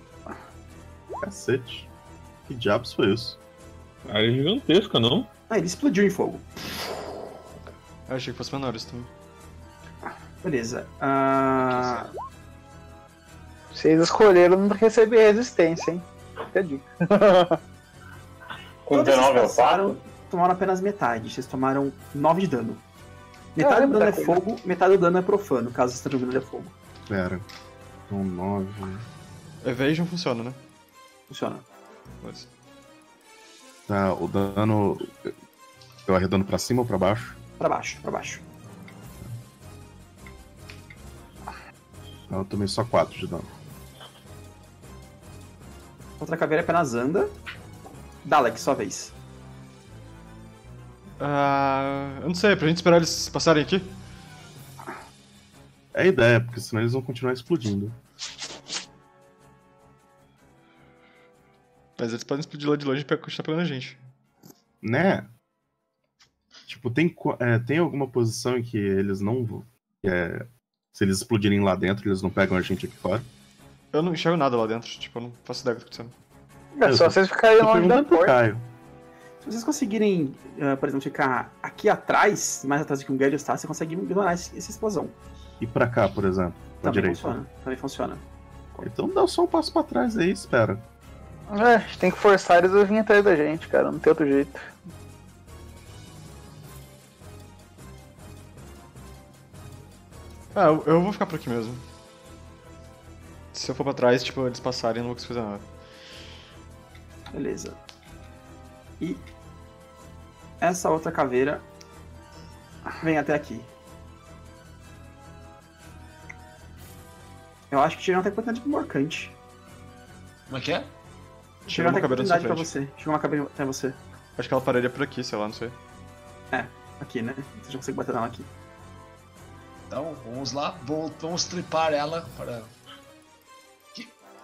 Speaker 8: Cacete. Que diabos foi isso?
Speaker 7: Área gigantesca, não?
Speaker 1: Ah, ele explodiu em fogo.
Speaker 4: Eu achei que fosse menores também.
Speaker 1: Beleza. Ah,
Speaker 3: Vocês escolheram não receber resistência, hein? Fica a dica.
Speaker 2: Com
Speaker 1: todos vocês
Speaker 2: dezenove eu
Speaker 1: passaram,
Speaker 2: faço?
Speaker 1: tomaram apenas metade. Vocês tomaram nove de dano. Metade
Speaker 3: Caramba,
Speaker 1: do dano é
Speaker 3: tá
Speaker 1: fogo, metade do dano é profano, caso você esteja jogando ele é fogo.
Speaker 8: Pera. São nove.
Speaker 4: Evasion funciona, né?
Speaker 1: Funciona.
Speaker 4: Mas...
Speaker 8: Tá, o dano. Eu arredando pra cima ou pra baixo?
Speaker 1: Pra baixo, pra baixo.
Speaker 8: Eu tomei só quatro de dano.
Speaker 1: Outra caveira apenas anda. Dalek, sua vez.
Speaker 4: Ah, eu não sei, pra gente esperar eles passarem aqui?
Speaker 8: É a ideia, porque senão eles vão continuar explodindo.
Speaker 4: Mas eles podem explodir lá de longe pra continuar pegando a gente.
Speaker 8: Né? Tipo, tem, co- é, tem alguma posição em que eles não vão. que é, se eles explodirem lá dentro, eles não pegam a gente aqui fora?
Speaker 4: Eu não enxergo nada lá dentro, tipo, eu não faço ideia do que tá acontecendo.
Speaker 3: É só vocês ficarem
Speaker 8: Tô
Speaker 3: longe da
Speaker 8: perguntando pro
Speaker 3: porta.
Speaker 8: Caio.
Speaker 1: Se vocês conseguirem, ah, por exemplo, ficar aqui atrás, mais atrás do que um Gélios está, você consegue ignorar esse- essa explosão.
Speaker 8: E pra cá, por exemplo? Pra
Speaker 1: Também
Speaker 8: direita.
Speaker 1: funciona. Também funciona.
Speaker 8: Então dá só um passo pra trás aí, espera.
Speaker 3: É, a gente tem que forçar eles a vir atrás da gente, cara. Não tem outro jeito.
Speaker 4: Ah, eu, eu vou ficar por aqui mesmo. Se eu for pra trás, tipo, eles passarem, eu não vou conseguir fazer nada.
Speaker 1: Beleza. E essa outra caveira vem até aqui. Eu acho que Tirão tem oportunidade pro Morcante.
Speaker 6: Como é que é?
Speaker 1: Tirão tem
Speaker 4: uma caveira na
Speaker 1: oportunidade
Speaker 4: sua
Speaker 1: pra
Speaker 4: frente.
Speaker 1: você. Chegou uma cabeça até você.
Speaker 4: Acho que ela pararia por aqui, sei lá, não sei.
Speaker 1: É, aqui, né? Você já consegue bater nela aqui.
Speaker 6: Então, vamos lá. Vou- Vamos tripar ela para... Aqui.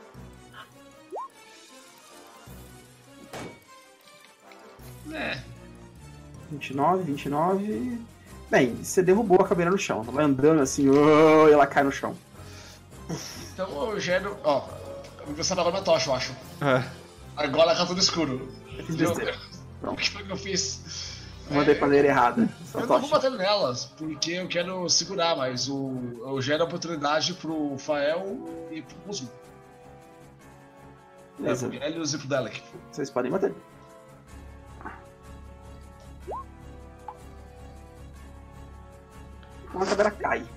Speaker 6: É.
Speaker 1: vinte e nove, vinte e nove. Bem, você derrubou a caveira no chão. Ela vai andando assim, oh, e ela cai no chão.
Speaker 6: Então eu gero... Ó, eu vou saber agora minha tocha, eu acho.
Speaker 4: É.
Speaker 6: Agora tá tudo escuro.
Speaker 1: Eu fiz
Speaker 6: Meu
Speaker 1: besteira.
Speaker 6: Deus. O
Speaker 1: Pronto.
Speaker 6: que foi que eu fiz?
Speaker 1: Eu mandei
Speaker 6: É,
Speaker 1: pra ler errada. Só
Speaker 6: Eu não vou
Speaker 1: tocha.
Speaker 6: bater nelas, porque eu quero segurar, mas o, eu gero a oportunidade pro Fael e pro Musgo. É,
Speaker 1: Beleza,
Speaker 6: pro Helios e pro Dalek.
Speaker 1: vocês podem bater. Uma caveira cai.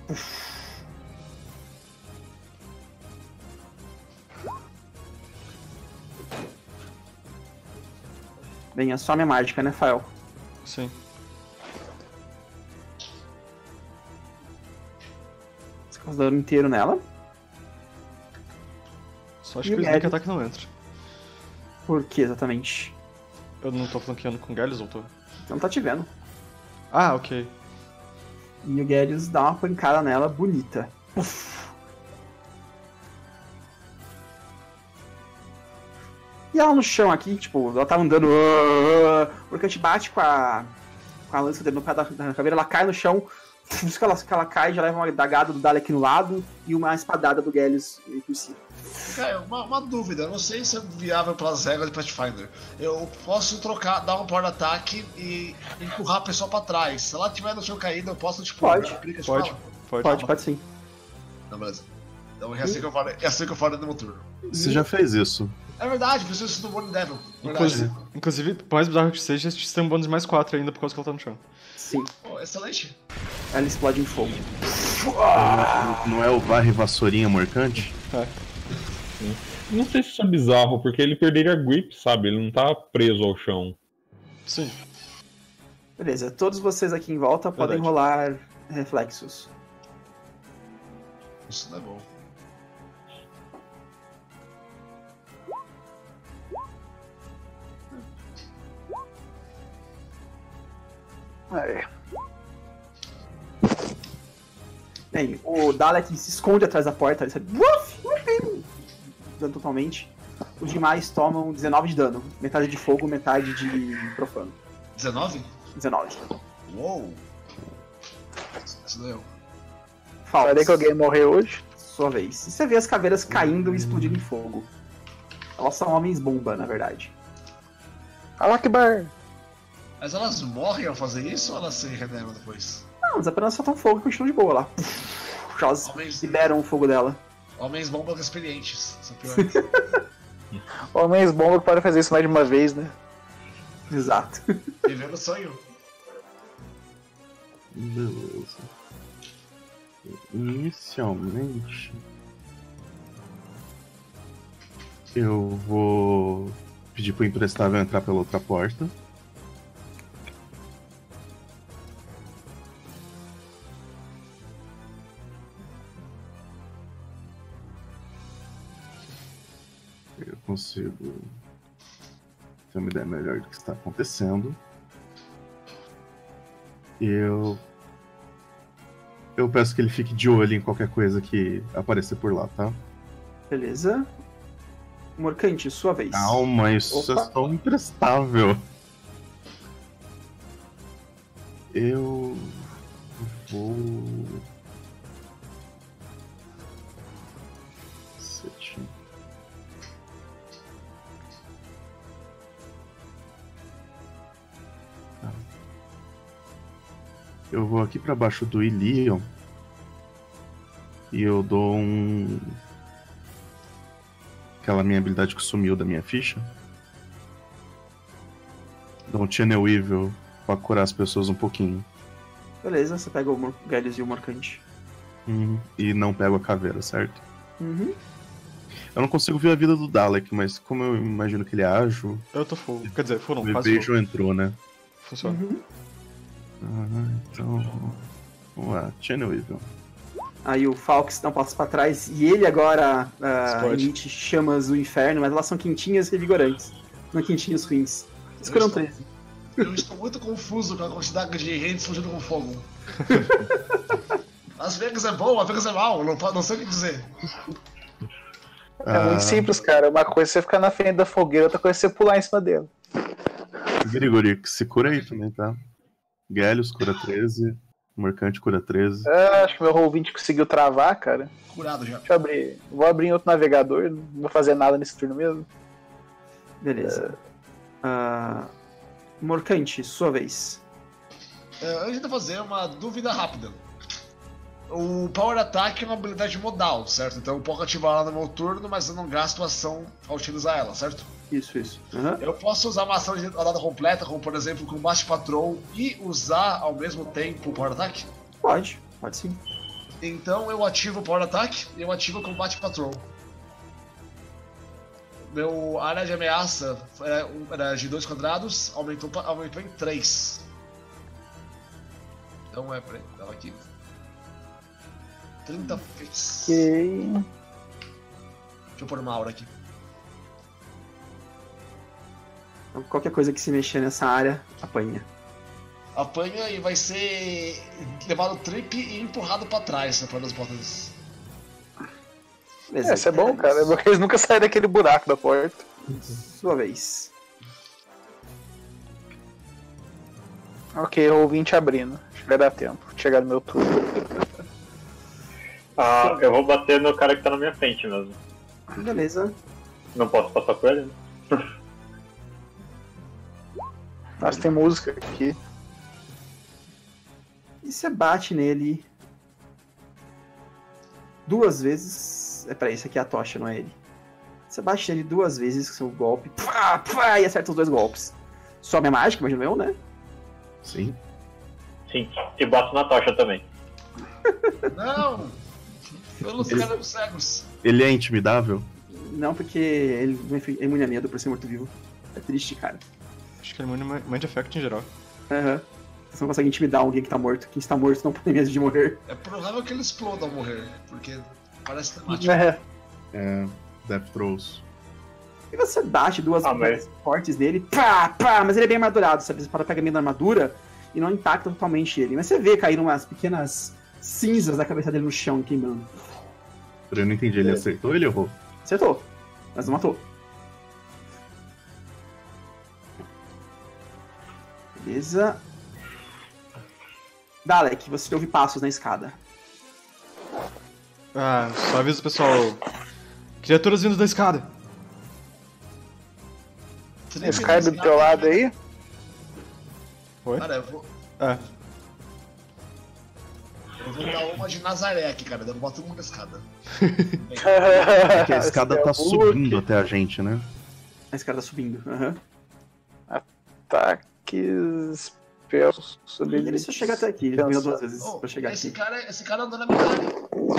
Speaker 1: Bem, é só a minha mágica, né, Fael?
Speaker 4: Sim.
Speaker 1: Você causa dano inteiro nela.
Speaker 4: Só acho
Speaker 1: E
Speaker 4: que
Speaker 1: o
Speaker 4: o Sneak
Speaker 1: Gad?
Speaker 4: Attack não entra.
Speaker 1: Por que exatamente?
Speaker 4: Eu não tô flanqueando com Galhos ou tô?
Speaker 1: Você não tá te vendo.
Speaker 4: Ah, ok.
Speaker 1: E o Guedes dá uma pancada nela bonita. Uf. E ela no chão aqui, tipo, ela tá andando. Porque a gente bate com a, com a lança dele no pé da, da caveira, ela cai no chão. Isso que ela, que ela cai, já leva uma dagada do Dalek no lado e uma espadada do Gallius por cima.
Speaker 6: Cara, uma, uma dúvida, eu não sei se é viável pelas regras de Pathfinder. Eu posso trocar, dar um power ataque e empurrar a pessoa pra trás. Se ela estiver no chão caído, eu posso, tipo,
Speaker 1: Pode.
Speaker 6: dar um clique,
Speaker 4: Pode.
Speaker 6: tipo,
Speaker 4: Pode.
Speaker 1: Pode, pode sim.
Speaker 6: Não, beleza. Então é assim que eu falo, é assim que eu falo no meu turno.
Speaker 8: Você já fez isso.
Speaker 6: É verdade, preciso isso do Bonnie Devil. Verdade.
Speaker 4: Inclusive, inclusive, por mais bizarro que seja, você tem um bônus de mais quatro ainda por causa que ela tá no chão.
Speaker 1: Sim.
Speaker 6: Oh, excelente.
Speaker 1: Ela explode em fogo.
Speaker 8: Não, não é o varre vassourinha morcante?
Speaker 7: Não sei se isso é bizarro, porque ele perderia a grip, sabe? Ele não tá preso ao chão.
Speaker 4: Sim.
Speaker 1: Beleza, todos vocês aqui em volta podem
Speaker 4: Verdade.
Speaker 1: rolar reflexos.
Speaker 6: Isso não é bom.
Speaker 1: Aí. Bem, o Dalek se esconde atrás da porta, ele sai. Uf, uf, dano totalmente. Os demais tomam dezenove de dano. Metade de fogo, metade de profano.
Speaker 6: dezenove?
Speaker 1: dezenove.
Speaker 6: Uou. Isso doeu.
Speaker 1: Falta.
Speaker 3: Parei que alguém morreu hoje.
Speaker 1: Sua vez. E você vê as caveiras caindo e explodindo em fogo. Elas são homens bomba, na verdade.
Speaker 3: Alakbar!
Speaker 6: Mas elas morrem ao fazer isso ou elas se regeneram depois?
Speaker 1: Não, eles apenas soltam fogo e continuam de boa lá. Elas
Speaker 6: Homens,
Speaker 1: liberam o fogo dela.
Speaker 6: homens bombas experientes. São piores.
Speaker 3: Homens bomba que podem fazer isso mais de uma vez, né?
Speaker 1: Exato.
Speaker 6: Vivendo o sonho.
Speaker 8: Beleza. Inicialmente, eu vou pedir pro emprestável entrar pela outra porta. Eu consigo ter uma ideia melhor do que está acontecendo. Eu Eu peço que ele fique de olho em qualquer coisa que aparecer por lá, tá?
Speaker 1: Beleza. Morcante, sua vez.
Speaker 8: Calma, isso
Speaker 1: Opa.
Speaker 8: é só um imprestável. Eu vou. Sete. Tá. Eu vou aqui pra baixo do Ilion e eu dou um. Aquela minha habilidade que sumiu da minha ficha. Dou um Channel Evil pra curar as pessoas um pouquinho.
Speaker 1: Beleza, você pega o Mor- Galhos e o Morcante.
Speaker 8: Uhum. E não pego a caveira, certo?
Speaker 1: Uhum.
Speaker 8: Eu não consigo ver a vida do Dalek, mas como eu imagino que ele é ágil,
Speaker 4: Eu tô full. Quer dizer, full não,
Speaker 8: o
Speaker 4: quase full.
Speaker 8: beijo entrou, né?
Speaker 4: Funciona.
Speaker 1: Uhum.
Speaker 8: Ah, então. Vamos lá, Channel Evil.
Speaker 1: Aí o Falx dá um passo pra trás e ele agora uh,
Speaker 4: Explode.
Speaker 1: emite chamas do inferno, mas elas são quentinhas e revigorantes. Não quentinhas ruins. Escolham
Speaker 6: estou-
Speaker 1: treze.
Speaker 6: Eu estou muito confuso com a quantidade de rentes fugindo com fogo. As Vegas é bom, as Vegas é mal, não, po- não sei o que dizer.
Speaker 3: É muito
Speaker 8: Ah,
Speaker 3: simples, cara. Uma coisa é você ficar na frente da fogueira, outra coisa é você pular em cima dela.
Speaker 8: Grigori, se cura aí também, tá? Gélios cura treze. Mercante cura treze.
Speaker 3: Ah, acho que meu roll vinte conseguiu travar, cara.
Speaker 6: Curado já.
Speaker 3: Deixa eu abrir. Vou abrir em outro navegador, não vou fazer nada nesse turno mesmo.
Speaker 1: Beleza. Uh, Morcante, sua vez.
Speaker 6: É, antes de eu fazer uma dúvida rápida. O Power Attack é uma habilidade modal, certo? Então eu posso ativar ela no meu turno, mas eu não gasto ação ao utilizar ela, certo?
Speaker 1: Isso, isso. Uhum.
Speaker 6: Eu posso usar uma ação de rodada completa, como por exemplo Combate Patrol, e usar ao mesmo tempo o Power Attack?
Speaker 1: Pode, pode sim.
Speaker 6: Então eu ativo o Power Attack e eu ativo o Combate Patrol. Meu área de ameaça é, um- era de dois quadrados, aumentou, pa- aumentou em três. Então é, peraí, tava aqui. trinta feats.
Speaker 3: Ok.
Speaker 6: Deixa eu pôr uma aura aqui.
Speaker 1: Então, qualquer coisa que se mexer nessa área, apanha.
Speaker 6: Apanha e vai ser levado trip e empurrado pra trás, né, para as botas.
Speaker 1: Beleza.
Speaker 3: É, isso é bom, cara, porque eles nunca saem daquele buraco da porta.
Speaker 1: Sua vez.
Speaker 3: Ok, roll vinte abrindo. Acho que vai dar tempo de chegar no meu turno.
Speaker 2: Ah, eu vou bater no cara que tá na minha frente mesmo.
Speaker 1: Beleza.
Speaker 2: Não posso passar por ele, né?
Speaker 3: Nossa, tem música aqui.
Speaker 1: E você bate nele duas vezes. É, peraí, isso aqui é a tocha, não é ele. Você bate nele duas vezes com seu golpe. Pá, pá, e acerta os dois golpes. Sobe a mágica, imagina eu, né?
Speaker 8: Sim.
Speaker 2: Sim, e bato na tocha também.
Speaker 6: Não! Pelos
Speaker 8: Eles-
Speaker 6: caras cegos.
Speaker 8: Ele é intimidável?
Speaker 1: Não, porque ele é imune a medo por ser morto-vivo. É triste, cara.
Speaker 4: Acho que ele é imune a Mind Effect em geral.
Speaker 1: Aham. Você não consegue intimidar alguém que tá morto. Quem está morto não tem medo de morrer.
Speaker 6: É provável que ele exploda ao morrer, porque parece temático.
Speaker 3: É.
Speaker 8: É. Death Throws.
Speaker 1: E você bate duas
Speaker 2: Ah,
Speaker 1: vezes
Speaker 2: mas-
Speaker 1: fortes nele, pá, pá, mas ele é bem armadurado, sabe? Você para pegar meio da armadura e não impacta totalmente ele. Mas você vê cair umas pequenas cinzas da cabeça dele no chão, queimando.
Speaker 8: Eu não entendi, ele acertou ou ele errou?
Speaker 1: Acertou, mas não matou. Beleza. Dalek, você ouve passos na escada.
Speaker 4: Ah, só avisa o pessoal. Criaturas vindo da escada.
Speaker 3: Esse cara do teu lado aí?
Speaker 4: Oi?
Speaker 6: Cara, eu vou,
Speaker 4: É.
Speaker 6: eu vou dar uma de Nazaré aqui, cara. Eu boto todo mundo na escada.
Speaker 8: Porque a escada tá
Speaker 3: Esse é o
Speaker 8: subindo até a gente, né?
Speaker 1: A escada tá subindo. Aham.
Speaker 3: Ataques. Spells.
Speaker 1: Ele só chega até aqui, ele subiu duas vezes
Speaker 6: Oh,
Speaker 1: pra chegar
Speaker 6: esse,
Speaker 1: aqui.
Speaker 6: cara, esse cara andou na minha área.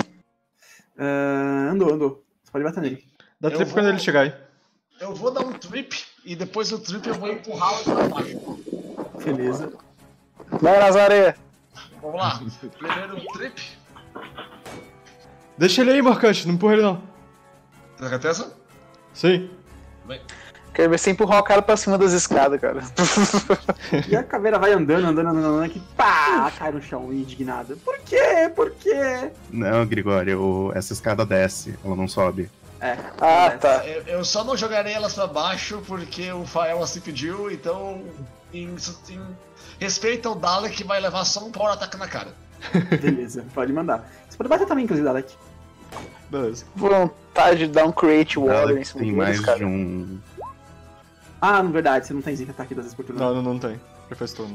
Speaker 1: Ah, andou, andou. Você pode bater nele.
Speaker 4: Dá
Speaker 6: Eu
Speaker 4: tempo
Speaker 6: vou-
Speaker 4: quando ele chegar aí.
Speaker 6: Eu vou dar um trip e depois do trip eu vou empurrá-lo pra baixo.
Speaker 1: Beleza.
Speaker 3: Vai, Nazaré!
Speaker 6: Vamos lá. Primeiro trip.
Speaker 4: Deixa ele aí, Marcante, não empurra ele não.
Speaker 6: Tem certeza?
Speaker 4: Sim.
Speaker 6: Bem,
Speaker 3: Quero ver você empurrar o cara pra cima das escadas, cara.
Speaker 1: E a caveira vai andando, andando, andando, andando, que pá, cai no chão, indignada. Por quê? Por quê?
Speaker 8: Não, Gregório, o- essa escada desce, ela não sobe.
Speaker 1: É.
Speaker 3: Ah,
Speaker 1: acontece.
Speaker 3: tá.
Speaker 6: eu, eu só não jogarei elas pra baixo porque o Fael assim pediu, então em, em respeito ao Dalek que vai levar só um power attack na cara.
Speaker 1: Beleza, pode mandar. Você pode bater também, inclusive, Dalek.
Speaker 4: Beleza.
Speaker 3: Vontade de dar um create water em
Speaker 8: Ela
Speaker 3: cima
Speaker 8: tem
Speaker 3: deles,
Speaker 8: mais
Speaker 3: cara.
Speaker 8: de um.
Speaker 1: Ah, na verdade, você não tem zica ataque das vezes por turno.
Speaker 4: Não, não, não tem. Já fez turno.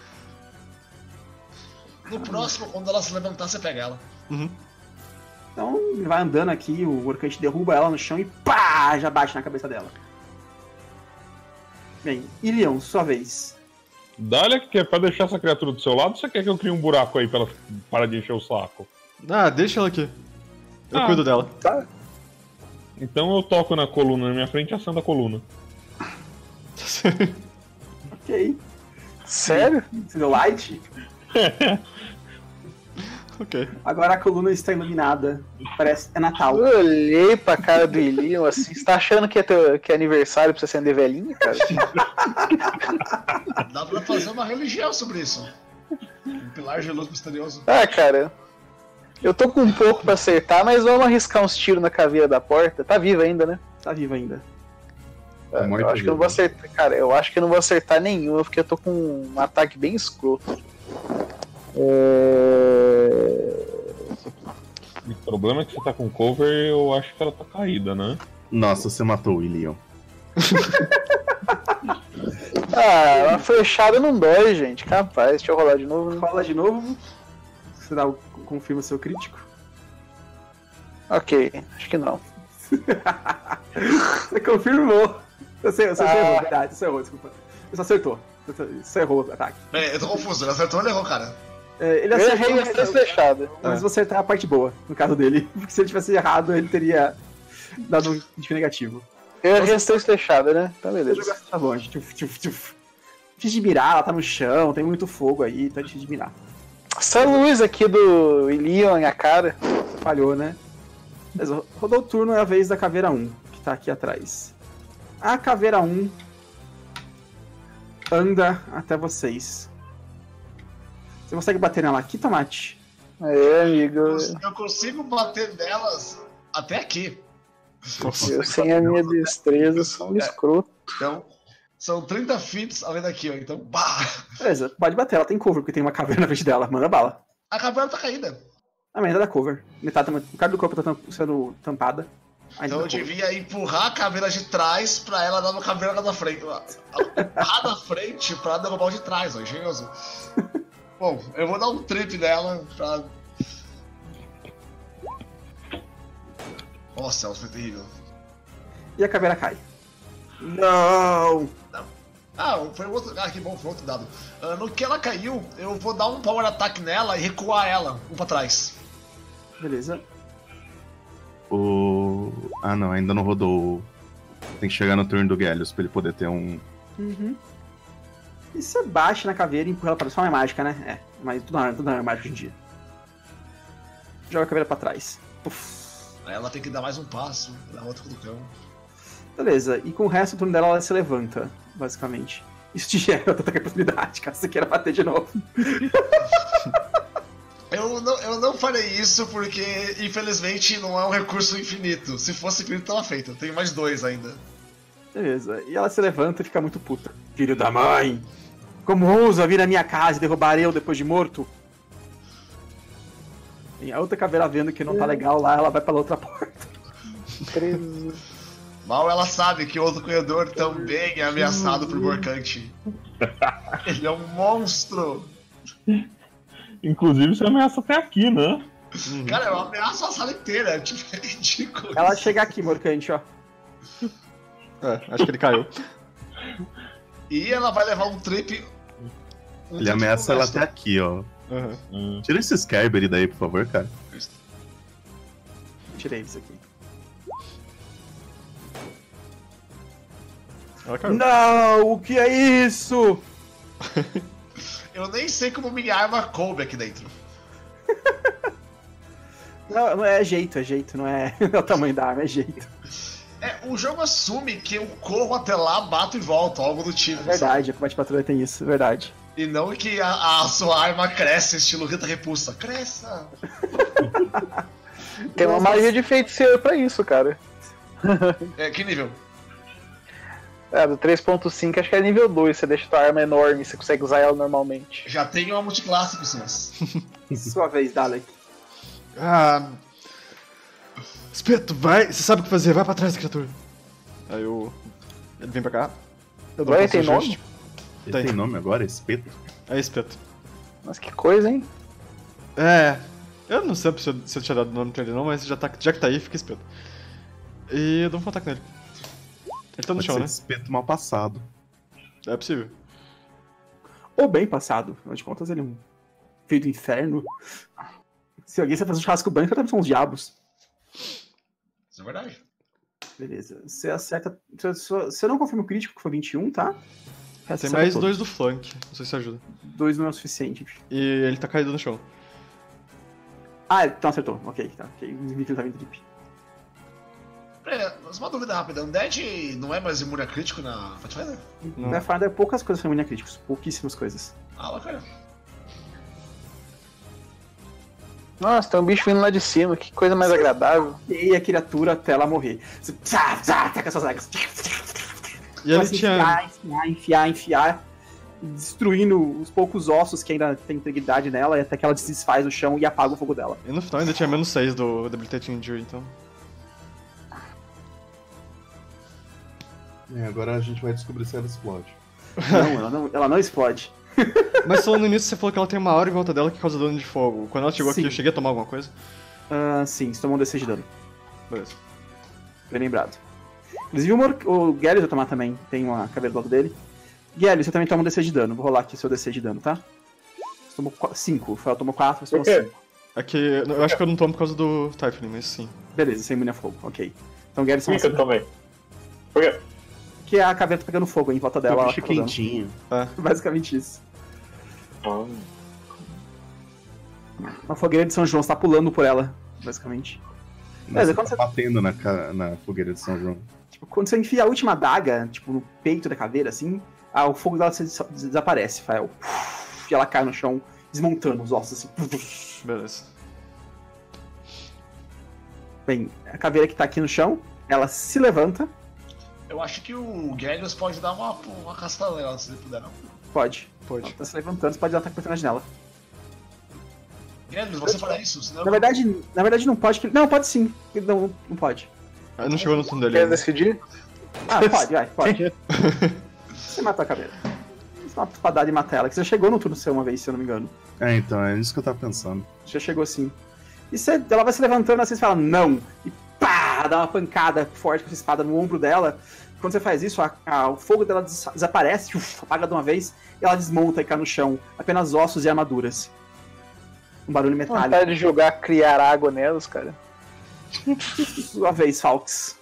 Speaker 6: No próximo, quando ela se levantar, você pega ela.
Speaker 4: Uhum.
Speaker 1: Então, ele vai andando aqui, o Orcante derruba ela no chão e pá, já bate na cabeça dela. Bem, Ilion, sua vez.
Speaker 7: Dalek, que é pra deixar essa criatura do seu lado, ou você quer que eu crie um buraco aí pra ela parar de encher o saco?
Speaker 4: Ah, deixa ela aqui. Eu
Speaker 7: Ah.
Speaker 4: cuido dela.
Speaker 7: Então eu toco na coluna na minha frente e acendo a coluna.
Speaker 1: Ok.
Speaker 3: Sério?
Speaker 1: Você deu light?
Speaker 4: Ok.
Speaker 1: Agora a coluna está iluminada. Parece é Natal.
Speaker 3: Eu olhei pra cara do Ilion assim, você tá achando que é, teu, que é aniversário pra você acender velhinha, cara?
Speaker 6: Dá pra fazer uma religião sobre isso. Um pilar de luz misterioso.
Speaker 3: Ah, cara, eu tô com um pouco pra acertar, mas vamos arriscar uns tiros na caveira da porta. Tá viva ainda, né?
Speaker 1: Tá vivo ainda.
Speaker 3: É, eu acho que eu não vou acertar, cara, eu acho que eu não vou acertar nenhuma, porque eu tô com um ataque bem escroto. É...
Speaker 7: O problema é que você tá com cover, eu acho que ela tá caída, né?
Speaker 8: Nossa, você matou o Ilion.
Speaker 3: Ah, uma flechada não dói, gente, capaz. Deixa eu rolar de novo. Né?
Speaker 1: Rola de novo. Você dá o, confirma o seu crítico.
Speaker 3: Ok, acho que não.
Speaker 1: Você confirmou. Você, você
Speaker 3: Ah.
Speaker 1: errou, verdade. Você errou, desculpa. Você acertou. Você, você errou o ataque.
Speaker 6: É, eu tô confuso, ele acertou ou ele errou, cara?
Speaker 1: É, ele
Speaker 3: Eu
Speaker 1: acertou,
Speaker 3: errei as três flechadas.
Speaker 1: mas você acertar a parte boa, no caso dele. Porque se ele tivesse errado, ele teria dado um indicativo negativo.
Speaker 3: Eu errei as três flechadas, né? Tá
Speaker 1: Você
Speaker 3: beleza.
Speaker 1: jogou tá longe. Tchuf, tchuf, tchuf. Difícil de mirar, ela tá no chão, tem muito fogo aí, tá difícil de mirar.
Speaker 3: Essa luz aqui do Ilion na minha cara.
Speaker 1: Falhou, né? Beleza, rodou o turno, é a vez da caveira um, que tá aqui atrás. A caveira um anda até vocês. Você consegue bater nela aqui, Tomate?
Speaker 3: É, amigo.
Speaker 6: Eu consigo bater nelas até aqui.
Speaker 3: Eu sem a minha destreza sou um escroto.
Speaker 6: Então, são trinta feet além daqui, ó. Então, bah!
Speaker 1: Beleza, pode bater, ela tem cover, porque tem uma caveira na frente dela. Manda bala.
Speaker 6: A caverna tá caída.
Speaker 1: A merda da cover. Metade, metade do corpo tá tam- sendo tampada. Ainda
Speaker 6: Então eu
Speaker 1: dá cover.
Speaker 6: devia empurrar a caveira de trás pra ela dar no caveira lá da frente. Empurrar da frente pra derrubar o de trás, ó. Engenhoso. Bom, eu vou dar um trip nela pra. Nossa, céu, foi terrível.
Speaker 1: E a caveira cai. Não!
Speaker 6: Ah, foi outro. Ah, que bom, foi outro dado. Ah, no que ela caiu, eu vou dar um power attack nela e recuar ela, um pra trás.
Speaker 1: Beleza.
Speaker 8: O. Ah, não, ainda não rodou. Tem que chegar no turno do Gallius pra ele poder ter um.
Speaker 1: Uhum. E você bate na caveira e empurra ela pra trás. Só uma mágica, né? É, mas tudo na, tudo na mágica hoje em dia. Joga a caveira pra trás. Puf.
Speaker 6: Ela tem que dar mais um passo, na outra do cão.
Speaker 1: Beleza, e com o resto do turno dela ela se levanta, basicamente. Isso te gera outra oportunidade, caso você queira bater de novo.
Speaker 6: Eu não, eu não farei isso porque, infelizmente, não é um recurso infinito. Se fosse infinito, tava feito. Eu tenho mais dois ainda.
Speaker 1: Beleza, e ela se levanta e fica muito puta. Filho da mãe! Como ousa vir na minha casa e derrubar eu depois de morto? E a outra caveira vendo que não tá legal lá, ela vai pela outra porta.
Speaker 6: Mal ela sabe que o outro corredor também é ameaçado por Morcante. Ele é um monstro!
Speaker 7: Inclusive, você ameaça até aqui, né?
Speaker 6: Cara, eu ameaço a sala inteira, tipo, é ridículo.
Speaker 1: Ela chega aqui, Morcante, ó.
Speaker 4: É, acho que ele caiu.
Speaker 6: E ela vai levar um trip. Um
Speaker 8: Ele
Speaker 6: trip
Speaker 8: ameaça
Speaker 6: pro
Speaker 8: ela
Speaker 6: resto.
Speaker 8: até aqui, ó.
Speaker 4: Uhum.
Speaker 8: Tira esse Skyber daí, por favor, cara.
Speaker 1: Tirei isso aqui.
Speaker 4: Ela caiu.
Speaker 1: Não, o que é isso?
Speaker 6: Eu nem sei como minha arma coube aqui dentro.
Speaker 1: Não, não é jeito, é jeito, não é, não é o tamanho da arma, é jeito.
Speaker 6: É, o jogo assume que eu corro até lá, bato e volto, algo do tipo.
Speaker 1: É verdade, a combate patrulha tem isso, é verdade.
Speaker 6: Sabe? E não que a, a sua arma cresce, estilo Rita Repulsa. Cresça!
Speaker 3: Tem uma magia de feiticeiro pra isso, cara.
Speaker 6: É, que nível?
Speaker 3: É, do três ponto cinco acho que é nível dois, você deixa tua arma enorme, você consegue usar ela normalmente.
Speaker 6: Já tenho uma multiclasse, pessoas.
Speaker 1: Sua vez, Dalek.
Speaker 4: Ah. Espeto, vai! Você sabe o que fazer, vai pra trás, criatura. Aí eu. Ele vem pra cá. Eu dou um
Speaker 3: Ué,
Speaker 4: passo
Speaker 3: tem
Speaker 4: de
Speaker 3: nome?
Speaker 4: ajuste.
Speaker 8: Ele
Speaker 4: Tem.
Speaker 8: tem nome agora? Espeto?
Speaker 4: É espeto.
Speaker 3: Mas que coisa, hein?
Speaker 4: É. Eu não sei se eu, se eu tinha dado nome pra ele não, mas já, tá, já que tá aí, fica espeto. E eu dou um ataque nele. Ele tá no
Speaker 8: Pode
Speaker 4: chão,
Speaker 8: ser
Speaker 4: né?
Speaker 8: espeto mal passado.
Speaker 4: É possível.
Speaker 1: Ou bem passado, afinal de contas ele é um filho do inferno. Se alguém sabe fazer um churrasco branco, deve ser uns diabos.
Speaker 6: Isso é verdade.
Speaker 1: Beleza, você acerta. Você, você não confirma o crítico, que foi vinte e um, tá?
Speaker 4: Tem
Speaker 1: Acerta
Speaker 4: mais
Speaker 1: todo.
Speaker 4: dois do flank, não sei se ajuda.
Speaker 1: Dois não é o suficiente.
Speaker 4: E ele tá caído no chão.
Speaker 1: Ah, então acertou. Ok, tá. Ok, vi que ele tava em trip.
Speaker 6: É, mas uma dúvida rápida, Undead não é mais imune a crítico na Pathfinder?
Speaker 1: Na Pathfinder, poucas coisas são imune a críticos. Pouquíssimas coisas.
Speaker 6: Ah, bacana.
Speaker 3: Nossa, tem um bicho vindo lá de cima, que coisa mais agradável.
Speaker 1: E a criatura até ela morrer. Você psa, psa, taca suas águas.
Speaker 4: E ele
Speaker 1: Começa a
Speaker 4: tinha.
Speaker 1: enfiar, enfiar, enfiar, enfiar, destruindo os poucos ossos que ainda tem integridade nela, e até que ela se desfaz no chão e apaga o fogo dela.
Speaker 4: E no final ainda tinha menos seis do Debilitating Injury, então.
Speaker 8: É, agora a gente vai descobrir se ela explode.
Speaker 1: Não, ela não, ela não explode.
Speaker 4: Mas falando nisso, você falou que ela tem uma aura em volta dela que causa dano de fogo. Quando ela chegou
Speaker 1: Sim.
Speaker 4: aqui, eu cheguei a tomar alguma coisa?
Speaker 1: Ah, sim, você tomou um D C de dano.
Speaker 4: Beleza.
Speaker 1: Bem lembrado. Inclusive o, Mor o Gallus vai tomar também, tem uma caveira do lado dele. Gallus, você também toma um D C de dano. Vou rolar aqui seu D C de dano, tá? Você tomou cinco, ela tomou quatro, você tomou
Speaker 2: Por quê?
Speaker 1: cinco.
Speaker 4: É que eu acho que eu não tomo por causa do Typhling, mas sim.
Speaker 1: Beleza, sem imune a fogo, ok. Então Gallus
Speaker 2: Por que
Speaker 1: toma
Speaker 2: que eu tomei? Por quê?
Speaker 1: que a caveira tá pegando fogo em volta dela.
Speaker 8: O
Speaker 1: Ela
Speaker 8: bicho
Speaker 1: tá rodando.
Speaker 8: quentinho.
Speaker 1: Basicamente isso.
Speaker 2: Ah,
Speaker 1: Uma fogueira de São João, você tá pulando por ela, basicamente. Mas
Speaker 8: Mas
Speaker 1: é quando
Speaker 8: tá
Speaker 1: você-
Speaker 8: batendo na, ca- na fogueira de São João.
Speaker 1: Tipo, quando você enfia a última adaga, tipo, no peito da caveira, assim, ah, o fogo dela se des- desaparece, Fael. E ela cai no chão, desmontando os ossos, assim.
Speaker 4: Beleza.
Speaker 1: Bem, a caveira que tá aqui no chão, ela se levanta,
Speaker 6: Eu acho que o Gallius pode dar uma, uma castada nela, se ele puder, não.
Speaker 1: pode.
Speaker 4: Pode.
Speaker 1: Ela tá se levantando, você pode dar ataque oportunidade nela.
Speaker 6: Gallius, você fará isso? Senão
Speaker 1: Na verdade, na verdade não pode. que- Não, pode sim. Não, não pode.
Speaker 4: Ah, não chegou no turno dele
Speaker 3: Quer
Speaker 4: ainda.
Speaker 3: decidir?
Speaker 1: Ah, pode, vai, pode. Você matou a caveira. Você dá uma espadada e mata ela, que você já chegou no turno seu uma vez, se eu não me engano.
Speaker 8: É, então, é isso que eu tava pensando.
Speaker 1: Já chegou assim. E você, ela vai se levantando assim, você fala, não! E pá! Dá uma pancada forte com essa espada no ombro dela. Quando você faz isso, a- a- o fogo dela des- desaparece, uf, apaga de uma vez, e ela desmonta e cai no chão. Apenas ossos e armaduras. Um barulho metálico.
Speaker 3: Vontade de jogar, criar água nelas, cara.
Speaker 1: Sua vez, Falks.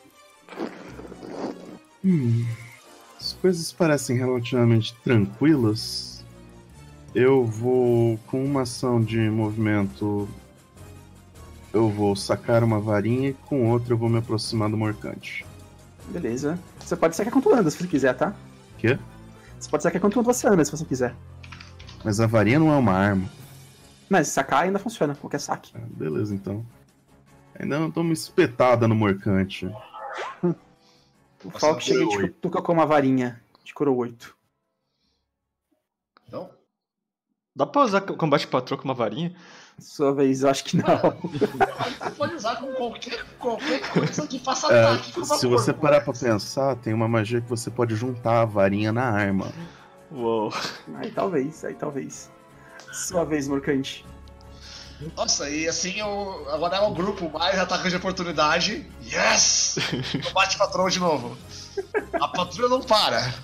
Speaker 8: Hum, as coisas parecem relativamente tranquilas. Eu vou, com uma ação de movimento, eu vou sacar uma varinha e com outra eu vou me aproximar do Morcante.
Speaker 1: Beleza. Você pode sacar quanto anda, se você quiser, tá?
Speaker 8: Quê?
Speaker 1: Você pode sacar quanto você anda, se você quiser.
Speaker 8: Mas a varinha não é uma arma.
Speaker 1: Mas sacar ainda funciona, qualquer saque.
Speaker 8: Ah, beleza, então. Ainda não tô uma espetada no Morcante.
Speaker 1: O
Speaker 6: Nossa,
Speaker 1: Falk chega e te
Speaker 8: oito.
Speaker 1: cutuca com uma varinha. Te curou oito.
Speaker 6: Então,
Speaker 4: Dá pra usar combate patrão com uma varinha?
Speaker 1: Sua vez, eu acho que não.
Speaker 6: você pode usar com qualquer, qualquer coisa que faça
Speaker 8: É,
Speaker 6: ataque. com uma
Speaker 8: se você
Speaker 6: corpo.
Speaker 8: parar pra pensar, tem uma magia que você pode juntar a varinha na arma.
Speaker 4: Uou.
Speaker 1: Aí talvez, aí talvez. Sua vez, Morcante.
Speaker 6: Nossa, e assim, eu, agora é o grupo mais ataque de oportunidade. Yes! Combate patrão de novo. A patrulha não para.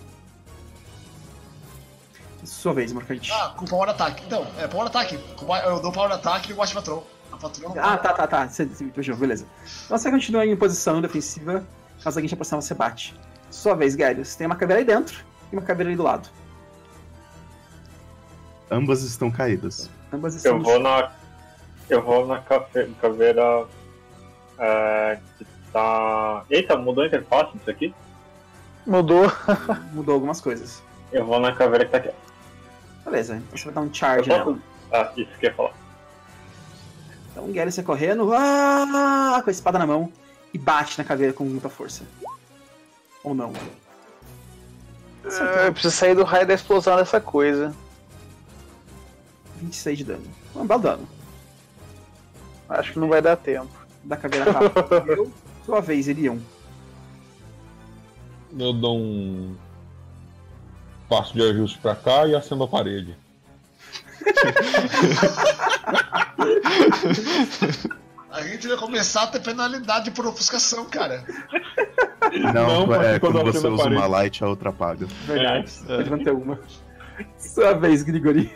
Speaker 1: Sua vez, Morcante.
Speaker 6: Ah, com power ataque. Então, é power ataque. Eu dou power ataque e combate patrão. A patrulha não
Speaker 1: Ah,
Speaker 6: para.
Speaker 1: tá, tá, tá. Você você viajou, beleza. Então você continua em posição defensiva. Caso alguém te aproximar, você bate. Sua vez, Gallius. Tem uma caveira aí dentro e uma caveira ali do lado.
Speaker 8: Ambas estão caídas.
Speaker 1: Ambas estão
Speaker 2: Eu
Speaker 1: no
Speaker 2: vou
Speaker 1: chão.
Speaker 2: na. Eu vou na cafe- caveira. É, que tá. Eita, mudou a interface isso aqui?
Speaker 3: Mudou.
Speaker 1: Mudou algumas coisas.
Speaker 2: Eu vou na caveira que tá aqui.
Speaker 1: Beleza, então você vai dar um
Speaker 2: Eu
Speaker 1: charge nela.
Speaker 2: posso... Ah, isso que eu ia falar.
Speaker 1: Então o Gallius sai correndo, ah, com a espada na mão, e bate na caveira com muita força. Ou não.
Speaker 3: Eu preciso sair do raio da explosão dessa coisa.
Speaker 1: vinte e seis de dano. Um belo dano.
Speaker 3: Acho que não vai dar tempo.
Speaker 1: Da caveira rápida. Eu, sua vez, Irion.
Speaker 7: Eu dou um passo de ajuste pra cá e acendo a parede.
Speaker 6: A gente vai começar a ter penalidade por ofuscação, cara.
Speaker 8: Não,
Speaker 7: Não,
Speaker 8: é
Speaker 7: porque quando
Speaker 8: quando
Speaker 7: eu
Speaker 8: você
Speaker 7: acendo a
Speaker 8: usa uma
Speaker 7: parede.
Speaker 8: light, a outra apaga.
Speaker 1: Verdade.
Speaker 4: É.
Speaker 1: Pode manter uma. Sua vez, Grigori.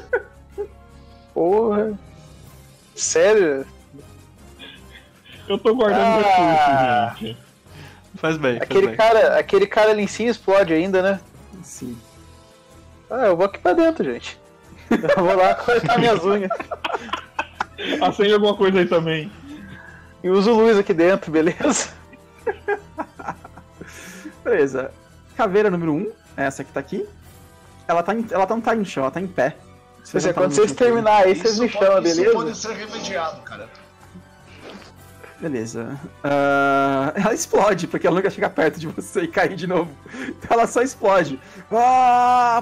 Speaker 3: Porra. Sério?
Speaker 7: Eu tô guardando
Speaker 3: Ah.
Speaker 7: recurso, gente.
Speaker 4: Faz bem, faz
Speaker 3: Aquele
Speaker 4: bem.
Speaker 3: cara, aquele cara ali em cima explode ainda, né?
Speaker 1: Sim.
Speaker 3: Ah, eu vou aqui pra dentro, gente. Eu vou lá cortar minhas unhas.
Speaker 7: Acende alguma coisa aí também.
Speaker 3: E usa luz aqui dentro, beleza?
Speaker 1: Beleza. Caveira número um, essa que tá aqui. Ela, tá em, ela não tá em chão, ela tá em pé.
Speaker 3: Pois é, quando vocês terminarem aí, vocês me chamam,
Speaker 6: Isso
Speaker 3: beleza?
Speaker 6: pode ser remediado, cara.
Speaker 1: Beleza. Uh, ela explode, porque ela nunca chega perto de você e cair de novo. Então ela só explode. Ah!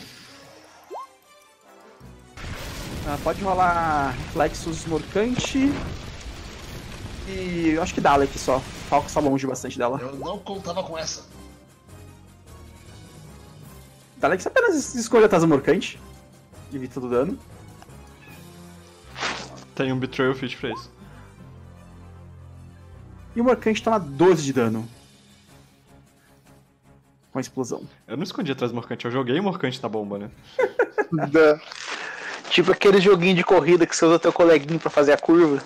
Speaker 1: Ah, pode rolar Reflexos Morcante. E eu acho que Dalek só. Falco está longe bastante dela.
Speaker 6: Eu não contava com essa.
Speaker 1: Dalek você apenas escolhe a Taza Morcante. Evita todo dano.
Speaker 4: Tem um Betrayal Feat pra isso.
Speaker 1: E o Morcante toma doze de dano. Com a explosão.
Speaker 4: Eu não escondi atrás do Morcante, eu joguei o Morcante na bomba, né?
Speaker 3: Da... Tipo aquele joguinho de corrida que você usa teu coleguinho pra fazer a curva.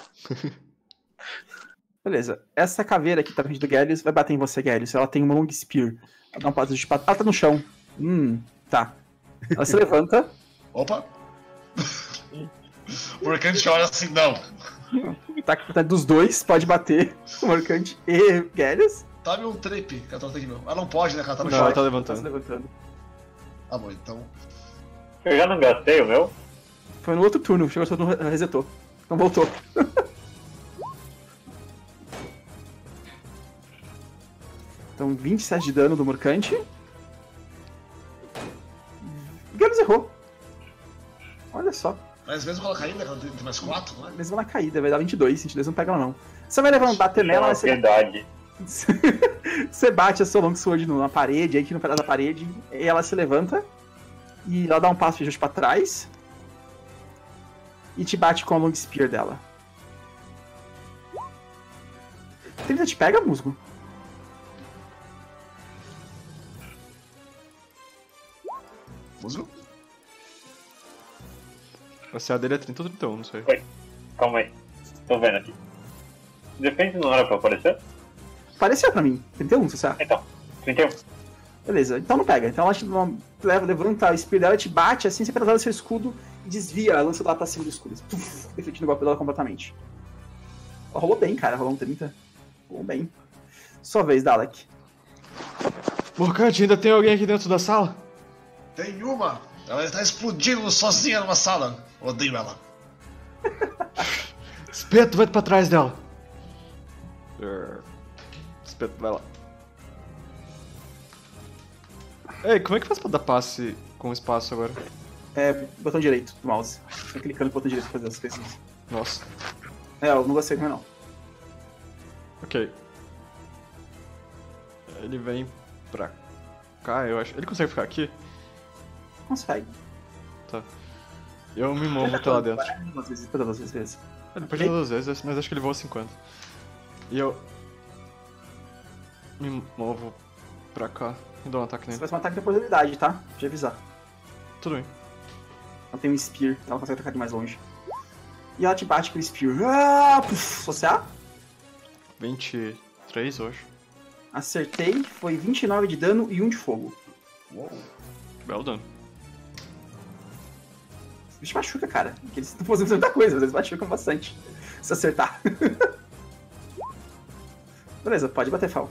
Speaker 1: Beleza. Essa caveira aqui tá frente do Gallius vai bater em você, Gallius. Ela tem uma Long Spear. Ela dá um passo de espada. Ela tá no chão. Hum, tá. Ela se levanta.
Speaker 6: Opa! O Mercante olha assim, não.
Speaker 1: Tá com dos dois, pode bater. O Mercante e Gallius.
Speaker 6: Dá-me um trip que ela tem aqui, meu. Ela não pode, né? Que ela tá no
Speaker 4: Não,
Speaker 6: chão.
Speaker 4: ela tá
Speaker 1: Tá
Speaker 4: levantando.
Speaker 1: se levantando.
Speaker 6: Ah, bom, então.
Speaker 2: Eu já não gastei o meu?
Speaker 1: Foi no outro turno, chegou o turno, resetou. Então voltou. Então vinte e sete de dano do Morcante. Gallius errou. Olha só.
Speaker 6: Mas mesmo com ela caindo, ela tem mais quatro, não é?
Speaker 1: Mesmo na caída, vai dar vinte e dois. vinte e dois não pega ela não. Você vai levando, bater nela,
Speaker 2: Não,
Speaker 1: mas você...
Speaker 2: piedade.
Speaker 1: Você bate a sua longsword na parede, aí que no pedaço da parede, e ela se levanta, e ela dá um passo de ajuste pra trás, e te bate com a long spear dela. trinta te pega, musgo?
Speaker 6: Musgo?
Speaker 4: A C A dele é trinta ou trinta e um, não sei.
Speaker 2: Calma aí. Tô vendo aqui. Defende não era pra aparecer?
Speaker 1: Pareceu pra mim. trinta e um, você sabe?
Speaker 2: Então, trinta e um.
Speaker 1: Beleza, então não pega. Então ela te leva, levanta a spear dela, te bate assim, você pega o seu escudo e desvia, lança dela pra cima do escudo. Puf, defletindo o golpe dela completamente. Ela rolou bem, cara, rolou um trinta. Rolou bem. Sua vez, Dalek.
Speaker 4: Morcante, ainda tem alguém aqui dentro da sala?
Speaker 6: Tem uma! Ela está explodindo sozinha numa sala. Odeio ela.
Speaker 4: Espeto, vai pra trás dela. Urgh. Espeto, vai lá. Ei, como é que faz pra dar passe com espaço agora?
Speaker 1: É, botão direito do mouse. Fica clicando no botão direito pra fazer as coisas.
Speaker 4: Nossa.
Speaker 1: É, eu não gostei como é não.
Speaker 4: Ok. Ele vem pra cá, eu acho. Ele consegue ficar aqui?
Speaker 1: Consegue.
Speaker 4: Tá. Eu me movo até lá dentro.
Speaker 1: Duas vezes, todas as vezes.
Speaker 4: Ele pode dar duas vezes, mas acho que ele voa cinquenta. E eu... me movo pra cá e dou um ataque
Speaker 1: Você
Speaker 4: nele.
Speaker 1: faz um ataque de oportunidade, tá? De avisar.
Speaker 4: Tudo bem.
Speaker 1: Ela tem um Spear, então ela consegue atacar de mais longe. E ela te bate com o Spear. Ah, puf, social?
Speaker 4: vinte e três, eu acho.
Speaker 1: Acertei, foi vinte e nove de dano e um de fogo.
Speaker 6: Uou.
Speaker 4: Belo dano.
Speaker 1: Esse bicho machuca, cara. Porque eles não fazendo muita coisa, mas eles machucam bastante. Se acertar. Beleza, pode bater, Fal.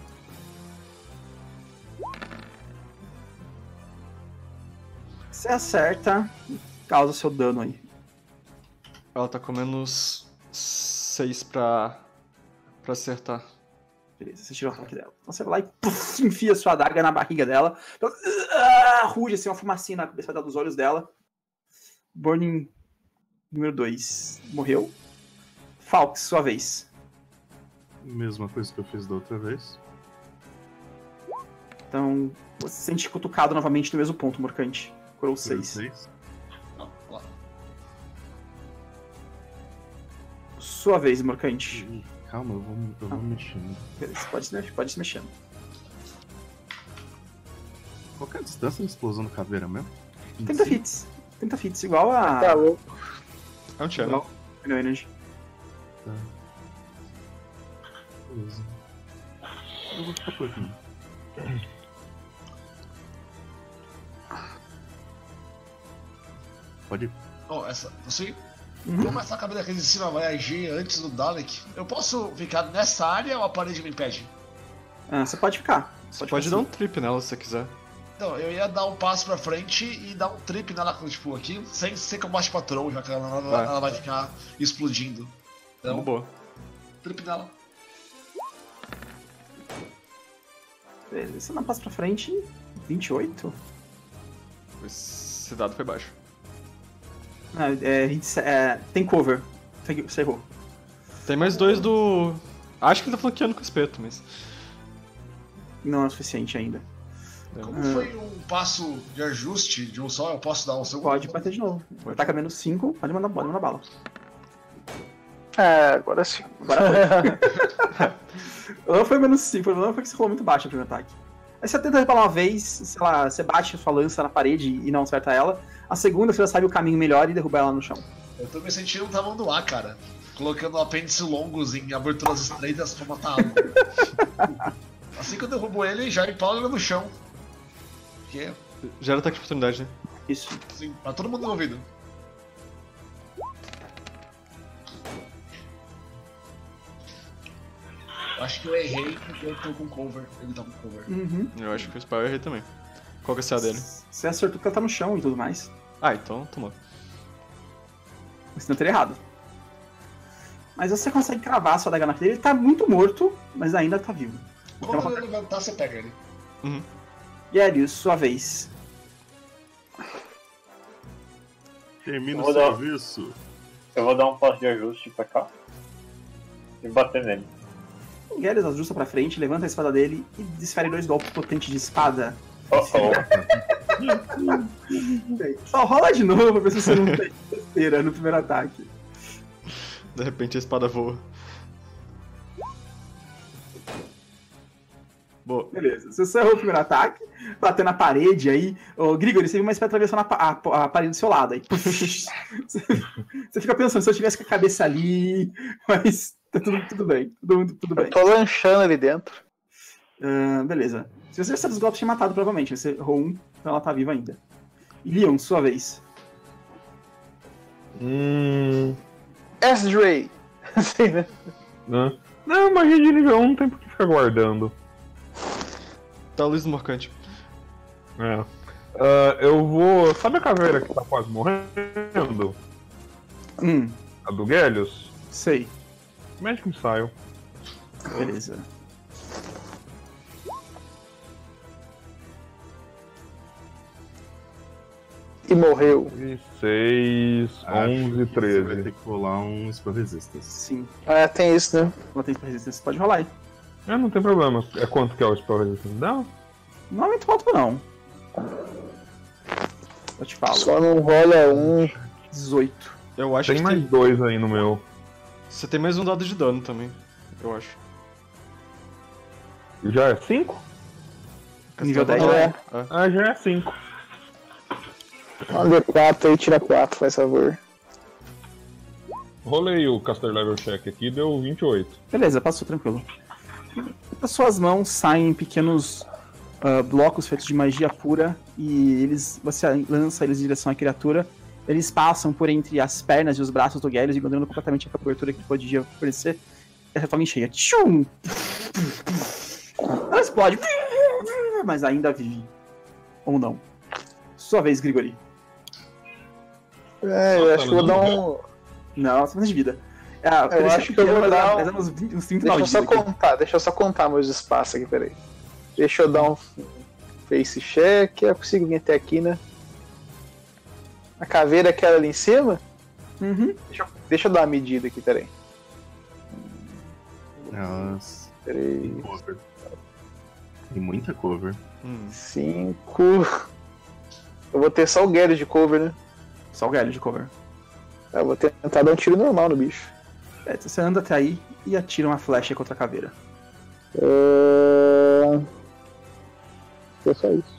Speaker 1: Você acerta e causa seu dano aí.
Speaker 4: Ela tá com menos seis pra... pra acertar.
Speaker 1: Beleza, você tirou o ataque dela. Então você vai lá e puff, enfia sua adaga na barriga dela. Então, uh, ruge assim, uma fumacinha na cabeça dos olhos dela. Burning número dois morreu. Falx, sua vez.
Speaker 8: Mesma coisa que eu fiz da outra vez.
Speaker 1: Então, você se sente cutucado novamente no mesmo ponto, Morcante. Curou seis.
Speaker 8: Seis.
Speaker 6: Não, lá.
Speaker 1: Sua vez, Morcante.
Speaker 8: Ih, Calma, eu vou, eu vou mexendo.
Speaker 1: Beleza, pode se, pode se mexendo.
Speaker 8: Qual que é a distância da explosão do caveira mesmo?
Speaker 1: trinta fits. trinta fits, igual a...
Speaker 3: Tá louco.
Speaker 4: É um channel.
Speaker 1: Igual a New Energy.
Speaker 8: Tá. Beleza. Eu vou ficar por aqui. Pode ir.
Speaker 6: Oh, essa. Você?
Speaker 1: Uhum.
Speaker 6: Como essa cabine aqui de cima vai agir antes do Dalek, eu posso ficar nessa área ou a parede me impede?
Speaker 1: Ah, você pode ficar.
Speaker 4: Você pode dar um trip nela se você quiser.
Speaker 6: Não, eu ia dar um passo pra frente e dar um trip nela, tipo, aqui, sem ser combate patrão, já que ela, ela, ela vai ficar explodindo. Então,
Speaker 4: Uma boa.
Speaker 6: trip nela.
Speaker 1: Beleza, você dá um passo pra frente. vinte e oito?
Speaker 4: Esse dado foi baixo.
Speaker 1: Ah, é, vinte, é, tem cover. Você errou.
Speaker 4: Tem mais dois do... Acho que ele tá flanqueando com o espeto, mas...
Speaker 1: Não é o suficiente ainda.
Speaker 6: Como foi um passo de ajuste de um só, eu posso dar um segundo?
Speaker 1: Pode bater de novo. Ataca menos cinco, pode mandar, pode mandar bala.
Speaker 3: É, agora sim.
Speaker 1: Agora foi. Não foi menos cinco, não foi que você rolou muito baixo no primeiro ataque. Aí você tenta reparar uma vez, sei lá, você bate a sua lança na parede e não acerta ela. A segunda você já sabe o caminho melhor e derruba ela no chão.
Speaker 6: Eu tô me sentindo um tamanduá, cara. Colocando apêndice longos em aberturas estreitas pra matar algo. Assim que eu derrubo ele, já empalo ele no chão. Que
Speaker 4: Gera ataque de oportunidade, né?
Speaker 1: Isso.
Speaker 6: Sim, pra todo mundo no ouvido. Acho que eu errei porque eu tô com cover. Ele tá com cover.
Speaker 1: Uhum.
Speaker 4: Eu acho que o Spy eu errei também. Qual que é a C A dele?
Speaker 1: Você acertou que ela tá no chão e tudo mais.
Speaker 4: Ah, então tomou.
Speaker 1: Você não teria errado. Mas você consegue cravar a sua adaga na dele. Ele tá muito morto, mas ainda tá vivo.
Speaker 6: Quando
Speaker 1: Então,
Speaker 6: ele levantar, você pega ele.
Speaker 4: Uhum.
Speaker 1: Yelius, sua vez.
Speaker 8: Termina
Speaker 2: Eu
Speaker 8: o
Speaker 2: vou dar-
Speaker 8: serviço.
Speaker 2: Eu vou dar um passo de ajuste pra cá e bater nele.
Speaker 1: O Yelius ajusta pra frente, levanta a espada dele e desfere dois golpes potentes de espada.
Speaker 2: Oh, oh.
Speaker 1: Só rola de novo pra ver se você não tem besteira no primeiro ataque.
Speaker 4: De repente a espada voa. Boa.
Speaker 1: Beleza. Se você errou o primeiro ataque, bateu na parede aí, ô Grigori, você viu uma espada atravessando a, pa- a- a parede do seu lado aí. Você você fica pensando, se eu tivesse com a cabeça ali, mas tá tudo, tudo bem, tudo, tudo, tudo bem.
Speaker 3: Eu tô lanchando ali dentro.
Speaker 1: Ah, beleza. Se você acertar os golpes, tinha matado provavelmente. Você errou um, então ela tá viva ainda. E Leon, sua vez.
Speaker 7: Hum.
Speaker 3: S-Dray. Assim, né?
Speaker 7: Né? Não, magia de nível um não tem por que ficar guardando.
Speaker 4: Tá a luz do Morcante.
Speaker 7: É. Ah, eu vou. Sabe a caveira que tá quase morrendo?
Speaker 1: Hum,
Speaker 7: A do Gélios?
Speaker 1: sei.
Speaker 7: Magic Missile.
Speaker 1: Beleza.
Speaker 3: E morreu.
Speaker 7: seis,
Speaker 8: Acho
Speaker 7: onze,
Speaker 8: que Você vai
Speaker 7: treze.
Speaker 8: ter que rolar um Spell Resistance.
Speaker 1: Sim.
Speaker 3: Ah, tem isso, né?
Speaker 1: Ela tem resistência. Pode rolar aí.
Speaker 7: É, não tem problema. É quanto que é o Spell Resistance dela?
Speaker 1: Não é muito alto, não. Eu te falo.
Speaker 3: Só não rola um.
Speaker 1: dezoito.
Speaker 4: Eu acho
Speaker 7: Tem
Speaker 4: que
Speaker 7: mais
Speaker 4: tem...
Speaker 7: dois aí no meu.
Speaker 4: Você tem mais um dado de dano também, eu acho.
Speaker 7: Já é cinco?
Speaker 1: Nível dez.
Speaker 3: É.
Speaker 4: É.
Speaker 7: Ah, já é cinco.
Speaker 3: Um D quatro aí, tira quatro, faz favor.
Speaker 7: Rolei o Caster Level Check aqui, deu vinte e oito.
Speaker 1: Beleza, passou tranquilo. Das suas mãos saem pequenos ah, blocos feitos de magia pura e eles, você lança eles em direção à criatura. Eles passam por entre as pernas e os braços do Gélios, encontrando completamente a cobertura que podia oferecer. Essa toma em cheia. Tchum! Ela explode, mas ainda vive. Ou não. Sua vez, Grigori.
Speaker 3: É, eu acho que eu vou dar um.
Speaker 1: Não, você não de vida. É,
Speaker 3: Eu acho que eu vou dar um-
Speaker 1: uns, vinte, uns trinta e
Speaker 3: Deixa
Speaker 1: nove
Speaker 3: eu só
Speaker 1: de vida aqui.
Speaker 3: contar, deixa eu só contar meus espaços aqui, peraí. Deixa eu dar um face check, eu consigo vir até aqui, né? A caveira é aquela ali em cima?
Speaker 1: Uhum.
Speaker 3: Deixa eu, deixa eu dar uma medida aqui, peraí.
Speaker 8: Elas
Speaker 3: Peraí.
Speaker 8: têm cover. Tem muita cover.
Speaker 4: Hum.
Speaker 3: Cinco. Eu vou ter só o Gary de cover, né?
Speaker 1: Só o Gélios de cover.
Speaker 3: Eu vou tentar dar um tiro normal no bicho.
Speaker 1: É, você anda até aí e atira uma flecha contra a caveira.
Speaker 3: É... É só isso.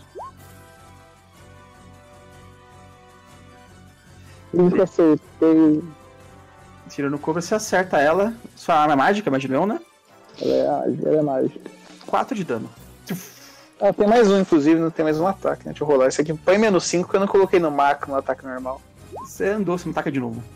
Speaker 3: Nunca acertei.
Speaker 1: Tira no cover, você acerta ela. Sua arma é mágica, imagina, né?
Speaker 3: Ela é ágil, ela é mágica.
Speaker 1: quatro de dano.
Speaker 3: Ah, tem mais um, inclusive, não tem mais um ataque, né? Deixa eu rolar. Esse aqui põe menos cinco que eu não coloquei no macro no ataque normal.
Speaker 1: Você andou, você não ataca de novo.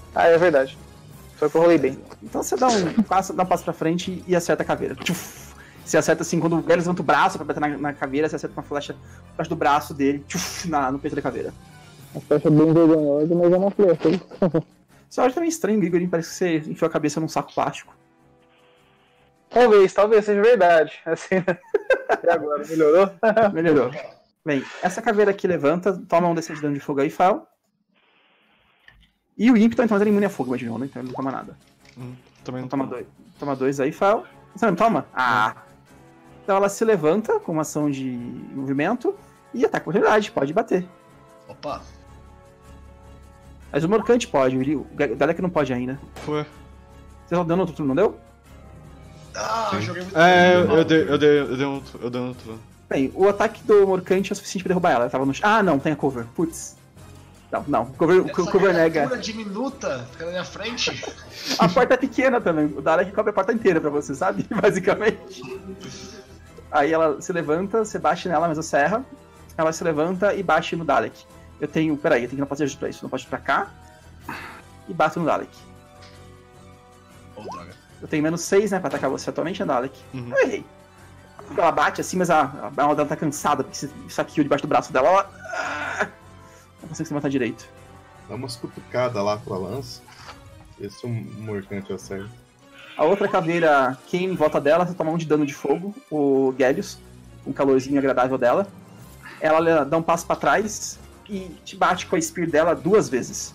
Speaker 3: Ah, é verdade. Foi que eu rolei bem.
Speaker 1: Então você dá um passo, dá um passo pra frente e acerta a caveira. Tchuf. Você acerta assim, quando o Gélio levanta o braço pra bater na, na caveira, você acerta uma flecha embaixo do braço dele, tchuf, na, no peito da caveira.
Speaker 3: Uma flecha bem vergonhosa, mas é uma flecha.
Speaker 1: Você olha também estranho, Grigory, parece que você enfiou a cabeça num saco plástico.
Speaker 3: Talvez, talvez seja verdade. Assim, né? E agora, melhorou?
Speaker 1: Melhorou. Bem, essa caveira aqui levanta, toma um D C de dano de fogo aí, Fel. E o ímpeto, então, ele é imune a fogo, imagina, né? Então ele não toma nada.
Speaker 4: Hum, também não
Speaker 1: Toma dois. Toma dois aí, Fel. Você não toma? Ah! Então ela se levanta com uma ação de movimento e ataca com oportunidade, pode bater.
Speaker 6: Opa.
Speaker 1: Mas o Morcante pode, o Dalek não pode ainda.
Speaker 4: Foi.
Speaker 1: Você tá dando outro turno, não deu?
Speaker 6: Ah, eu joguei muito
Speaker 4: É, eu,
Speaker 6: bem.
Speaker 4: eu, dei, eu, dei, eu dei um eu dei um outro.
Speaker 1: Bem, o ataque do Morcante é o suficiente pra derrubar ela. Ela tava no... Ah, não, tem a cover. Putz. Não, não. Cover,
Speaker 6: Essa
Speaker 1: cover nega.
Speaker 6: criatura diminuta, fica na minha frente.
Speaker 1: A porta é pequena também. O Dalek cobre a porta inteira pra você, sabe? Basicamente. Aí ela se levanta, você bate nela, mas você erra. Ela se levanta e bate no Dalek. Eu tenho... Peraí, eu tenho que não posso agir pra isso. Não posso ir pra cá. E bato no Dalek.
Speaker 6: Oh, droga.
Speaker 1: Eu tenho menos seis, né, pra atacar você atualmente, né, Dalek?
Speaker 4: Uhum.
Speaker 1: Eu errei. Ela bate assim, mas a, a alma dela tá cansada, porque você saqueou debaixo do braço dela. Ela... Ah, não consegue se matar direito.
Speaker 8: Dá umas cutucadas lá com a lança. Esse é um Morcante acerta.
Speaker 1: A outra caveira queima em volta dela, você toma um de dano de fogo, o Gélios, um calorzinho agradável dela. Ela dá um passo pra trás e te bate com a Spear dela duas vezes.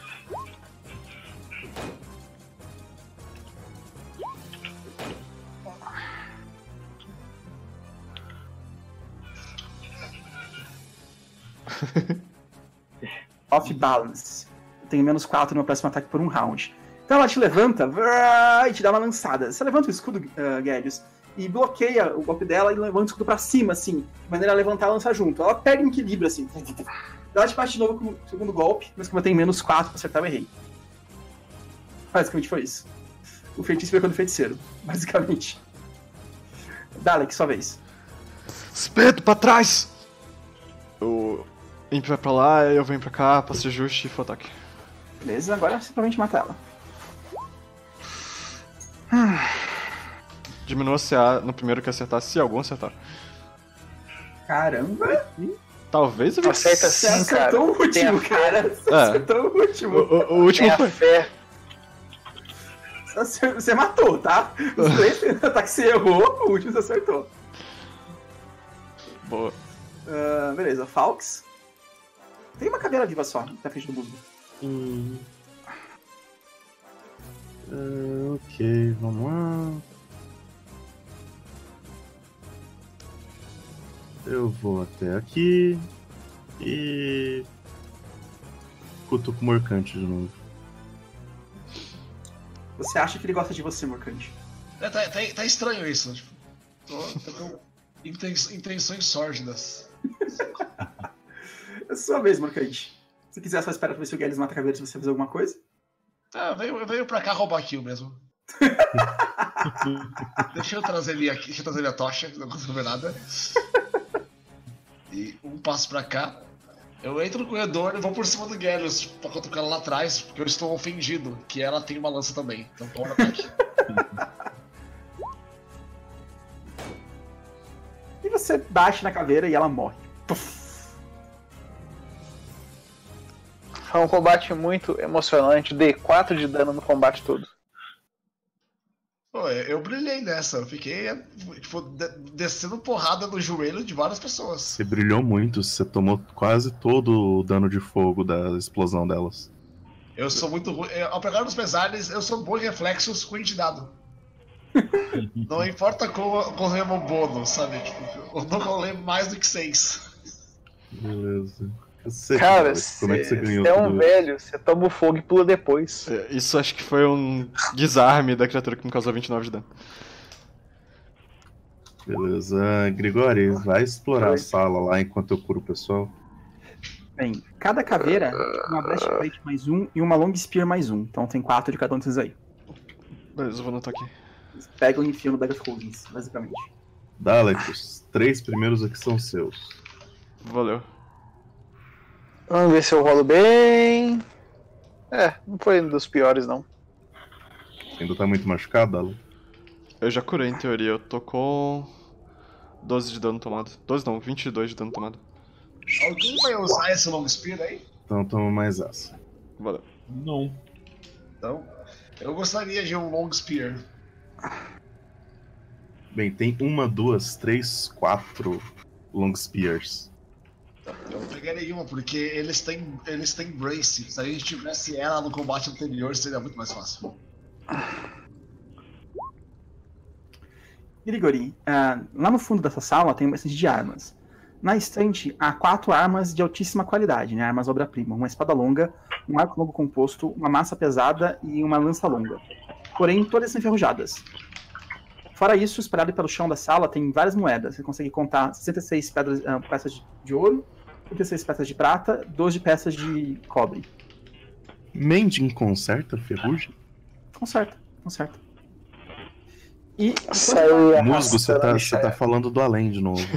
Speaker 1: Off balance. Eu tenho menos quatro no meu próximo ataque por um round. Então ela te levanta e te dá uma lançada. Você levanta o escudo, uh, Gélios, e bloqueia o golpe dela e levanta o escudo pra cima, assim, de maneira a levantar e lançar junto. Ela pega em equilíbrio, assim. Ela te bate de novo com o segundo golpe, mas como eu tenho menos quatro pra acertar, eu errei. Basicamente foi isso. O feitiço foi quando o feiticeiro, basicamente. Dalek, sua vez.
Speaker 4: Espeto pra trás! O Imp vai pra lá, eu venho pra cá, passo ajuste e for ataque.
Speaker 1: Beleza, agora simplesmente mata ela.
Speaker 4: Diminua C A no primeiro que acertar, se algum acertar.
Speaker 1: Caramba!
Speaker 4: Talvez eu
Speaker 3: Acerta
Speaker 1: Você
Speaker 3: sim, cara.
Speaker 1: acertou o
Speaker 3: Tem a
Speaker 1: último, cara. Você
Speaker 4: É.
Speaker 1: acertou o último.
Speaker 4: O, o, o último
Speaker 3: Tem a
Speaker 4: foi.
Speaker 3: fé.
Speaker 1: Você, você matou, tá? Os três ataques você errou, o último você acertou.
Speaker 4: Boa.
Speaker 1: Uh, beleza, Falks. Tem uma caveira viva só na frente do musgo.
Speaker 8: Hum. Ah, ok, vamos lá. Eu vou até aqui e cutuco o Morcante de novo.
Speaker 1: Você acha que ele gosta de você, Morcante?
Speaker 6: É, tá, tá, tá estranho isso. Tipo, tô, tô com inten- intenções sórdidas.
Speaker 1: É sua vez, Morcante. Se quiser, só espera pra ver se o Gélios mata a caveira se você fizer alguma coisa.
Speaker 6: Ah, eu venho, eu venho pra cá roubar kill mesmo. Deixa eu trazer ele aqui, deixa eu trazer minha tocha, que não consigo ver nada. E um passo pra cá. Eu entro no corredor e vou por cima do Gélios pra cutucar ela lá atrás, porque eu estou ofendido que ela tem uma lança também. Então toma no ataque.
Speaker 1: E você bate na caveira e ela morre. Puf.
Speaker 3: Foi um combate muito emocionante. Dei quatro de dano no combate todo.
Speaker 6: Pô, eu eu brilhei nessa, eu fiquei tipo, de- descendo porrada no joelho de várias pessoas.
Speaker 8: Você brilhou muito, você tomou quase todo o dano de fogo da explosão delas.
Speaker 6: Eu sou muito ruim. eu- Ao pegar nos pesares, eu sou bom em reflexos com entidade. Não importa como correr meu bônus, sabe? Tipo, eu não rolei mais do que seis.
Speaker 8: Beleza. Você,
Speaker 3: Cara,
Speaker 8: como é que você ganhou
Speaker 3: você é um
Speaker 8: tudo isso?
Speaker 3: velho, você toma o fogo e pula depois.
Speaker 4: É, Isso acho que foi um desarme da criatura que me causou vinte e nove de dano.
Speaker 8: Beleza. Grigori, vai explorar a sala lá enquanto eu curo o pessoal.
Speaker 1: Bem, cada caveira tem uma breastplate mais um e uma long spear mais um. Então tem quatro de cada um desses aí.
Speaker 4: Beleza, eu vou anotar aqui.
Speaker 1: Eles pegam e enfiam no Bag of Holdings, basicamente.
Speaker 8: Dalek, os três primeiros aqui são seus.
Speaker 4: Valeu.
Speaker 3: Vamos ver se eu rolo bem. É, não foi um dos piores, não.
Speaker 8: Ainda tá muito machucado, Dala?
Speaker 4: Eu já curei, em teoria. Eu tô com doze de dano tomado. doze não, vinte e dois de dano tomado.
Speaker 6: Alguém vai usar esse Long Spear aí?
Speaker 8: Então toma mais essa.
Speaker 4: Valeu.
Speaker 7: Não.
Speaker 6: Então, eu gostaria de um Long Spear.
Speaker 8: Bem, tem uma, duas, três, quatro Long Spears.
Speaker 6: Eu pegaria uma, porque eles têm, eles têm Brace. Se a gente tivesse ela no combate anterior, seria muito mais fácil.
Speaker 1: Grigori, uh, lá no fundo dessa sala tem uma estante de armas. Na estante há quatro armas de altíssima qualidade, né? Armas obra-prima. Uma espada longa, um arco longo composto, uma massa pesada e uma lança longa. Porém, todas são enferrujadas. Fora isso, espalhado pelo chão da sala, tem várias moedas. Você consegue contar sessenta e seis pedras, uh, peças de, de ouro, trinta e seis peças de prata, doze peças de cobre.
Speaker 8: Mending conserta ferrugem?
Speaker 1: Conserta, conserta. E...
Speaker 3: Saiu
Speaker 8: Musgo, você tá,
Speaker 3: arrastando,
Speaker 8: você tá falando do além de novo.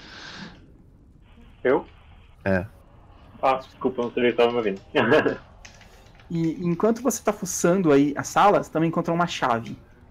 Speaker 2: Eu?
Speaker 8: É.
Speaker 2: Ah, desculpa, não sei se estava me ouvindo.
Speaker 1: E enquanto você tá fuçando aí a sala, você também encontrou uma chave.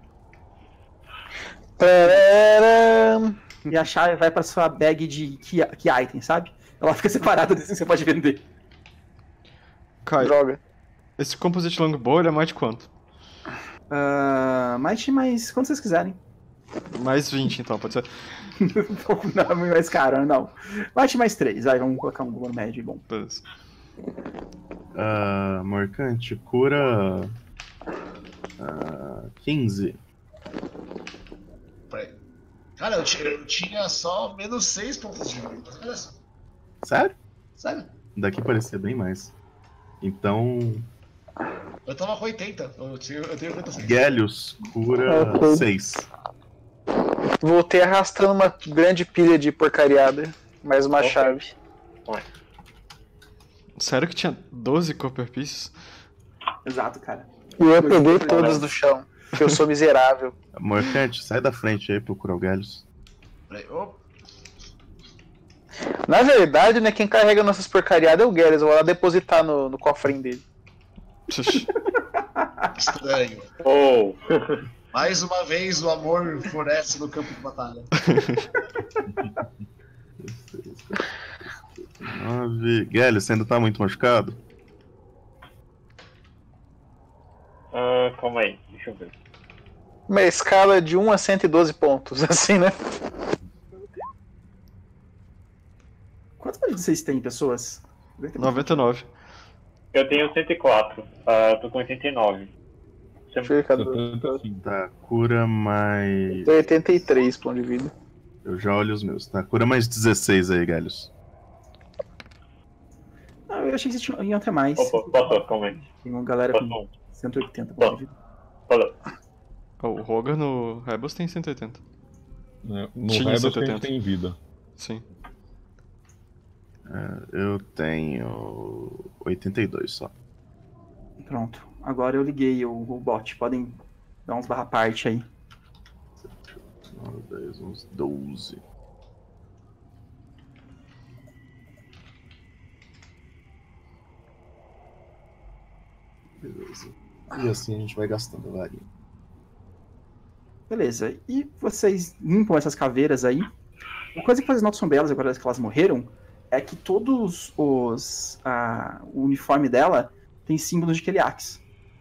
Speaker 3: Pararam.
Speaker 1: E a chave vai pra sua bag de key, key item, sabe? Ela fica separada desse que você pode vender.
Speaker 4: Kai,
Speaker 3: Droga.
Speaker 4: esse Composite Longbow ele é mais de quanto?
Speaker 1: Uh, mas, mas quando vocês quiserem.
Speaker 4: Mais vinte, então, pode ser.
Speaker 1: Não, é mais caro, não. Bate mais três, aí vamos colocar um valor médio bom.
Speaker 4: Beleza.
Speaker 8: Uh, Morcante, cura. Uh, quinze.
Speaker 6: Peraí. Cara, eu, eu tinha só menos seis pontos de vida. Olha só.
Speaker 8: Sério?
Speaker 6: Sério?
Speaker 8: Daqui parecia bem mais. Então.
Speaker 6: Eu tava com oitenta. Eu, tinha, eu tenho oitenta e seis.
Speaker 8: Gélios, cura
Speaker 3: Ok.
Speaker 8: seis.
Speaker 3: Voltei arrastando uma grande pilha de porcariada. Mais uma
Speaker 2: Ok.
Speaker 3: chave.
Speaker 4: Sério que tinha doze Copper Pieces?
Speaker 1: Exato, cara.
Speaker 3: E eu peguei todas do chão. Porque eu sou miserável.
Speaker 8: Morcante, sai da frente aí, procura o Gélios.
Speaker 6: Peraí. Opa.
Speaker 3: Na verdade, né, quem carrega nossas porcariadas é o Guedes. Eu vou lá depositar no, no cofrinho dele.
Speaker 6: Estranho.
Speaker 2: Oh!
Speaker 6: Mais uma vez o amor floresce no campo de batalha.
Speaker 8: nove. Gélios, você ainda tá muito machucado?
Speaker 2: Ah, calma aí, deixa eu ver.
Speaker 3: Uma escala de um a cento e doze pontos, assim, né?
Speaker 1: Quantos de vocês têm, pessoas?
Speaker 4: noventa e nove.
Speaker 2: Eu tenho cento e quatro, ah, tô com oitenta e nove. Você-
Speaker 3: Fica do...
Speaker 7: setenta e cinco.
Speaker 8: Tá, cura mais.
Speaker 3: oitenta e três pontos de vida.
Speaker 8: Eu já olho os meus, tá? Cura mais dezesseis aí, Gélios.
Speaker 1: Ah, eu achei que vocês tinham- iam até mais.
Speaker 2: Opa, passou, calma aí.
Speaker 1: Tem uma galera com
Speaker 2: Passou.
Speaker 1: cento e oitenta pontos de vida.
Speaker 2: Falou.
Speaker 4: O Roger no Rebels tem cento e oitenta.
Speaker 7: É, no
Speaker 4: Tinha
Speaker 7: Rebels que a
Speaker 4: cento e
Speaker 7: gente
Speaker 4: oitenta.
Speaker 7: tem vida.
Speaker 4: Sim.
Speaker 8: É, eu tenho oitenta e dois só.
Speaker 1: Pronto. Agora eu liguei o, o bot. Podem dar uns barra parte aí.
Speaker 8: nove, dez, onze, doze. Beleza. E assim a gente vai gastando a varinha.
Speaker 1: Beleza. E vocês limpam essas caveiras aí. Uma coisa que vocês notam são belas agora que elas morreram é que todos os. A, o uniforme dela tem símbolos de Keliax.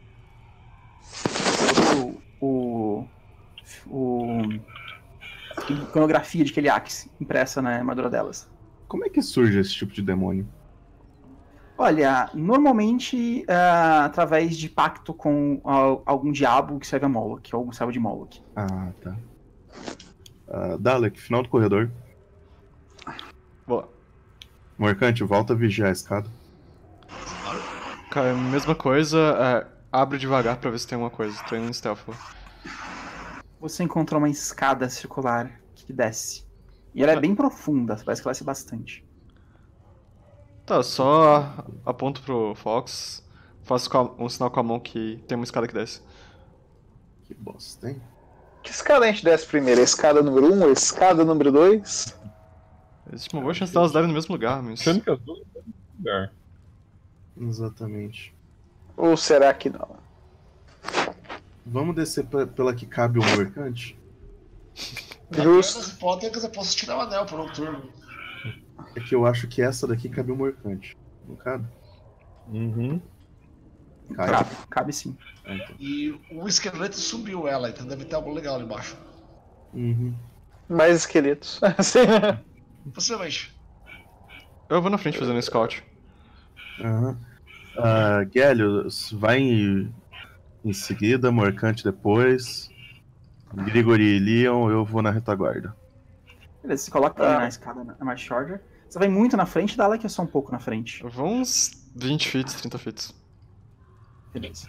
Speaker 1: Todo o. o a iconografia de Keliax impressa na armadura delas.
Speaker 8: Como é que surge esse tipo de demônio?
Speaker 1: Olha, normalmente ah, através de pacto com ah, algum diabo que serve a Moloch, ou algum servo de Moloch.
Speaker 8: Ah, tá. Uh, Dalek, final do corredor.
Speaker 4: Boa.
Speaker 8: Morcante, volta a vigiar a escada.
Speaker 4: Cara, mesma coisa, é, abre devagar pra ver se tem alguma coisa. Tô indo em stealth.
Speaker 1: Você encontra uma escada circular que desce. E ela é bem profunda, parece que ela desce bastante.
Speaker 4: Tá, só aponto pro Fox, faço com a- um sinal com a mão que tem uma escada que desce.
Speaker 8: Que bosta, hein?
Speaker 3: Que escada a gente desce primeiro? A escada número um, a escada número dois?
Speaker 4: Existe uma boa chance delas darem no mesmo lugar, mas...
Speaker 7: Achando que as duas estão no lugar.
Speaker 8: Exatamente.
Speaker 3: Ou será que não?
Speaker 8: Vamos descer pe- pela que cabe o mercante?
Speaker 3: Justo.
Speaker 6: As hipóteses eu posso tirar o anel por um turno.
Speaker 8: É que eu acho que essa daqui cabe o mercante. Não cabe?
Speaker 7: Uhum.
Speaker 8: Cabe.
Speaker 1: Cabe, cabe sim.
Speaker 8: Ah, então.
Speaker 6: E o esqueleto subiu ela, então deve ter algo legal ali embaixo.
Speaker 8: Uhum.
Speaker 3: Mais esqueletos. Sim.
Speaker 6: Possivelmente.
Speaker 4: Eu vou na frente fazendo scout.
Speaker 8: Aham. Ah, Gélios, vai em, em seguida, Morcante depois. Grigori e Leon, eu vou na retaguarda.
Speaker 1: Beleza, você coloca ele na escada na mais shorter. Você vai muito na frente, dá que é só um pouco na frente.
Speaker 4: Eu vou uns vinte feet, trinta feet.
Speaker 1: Beleza.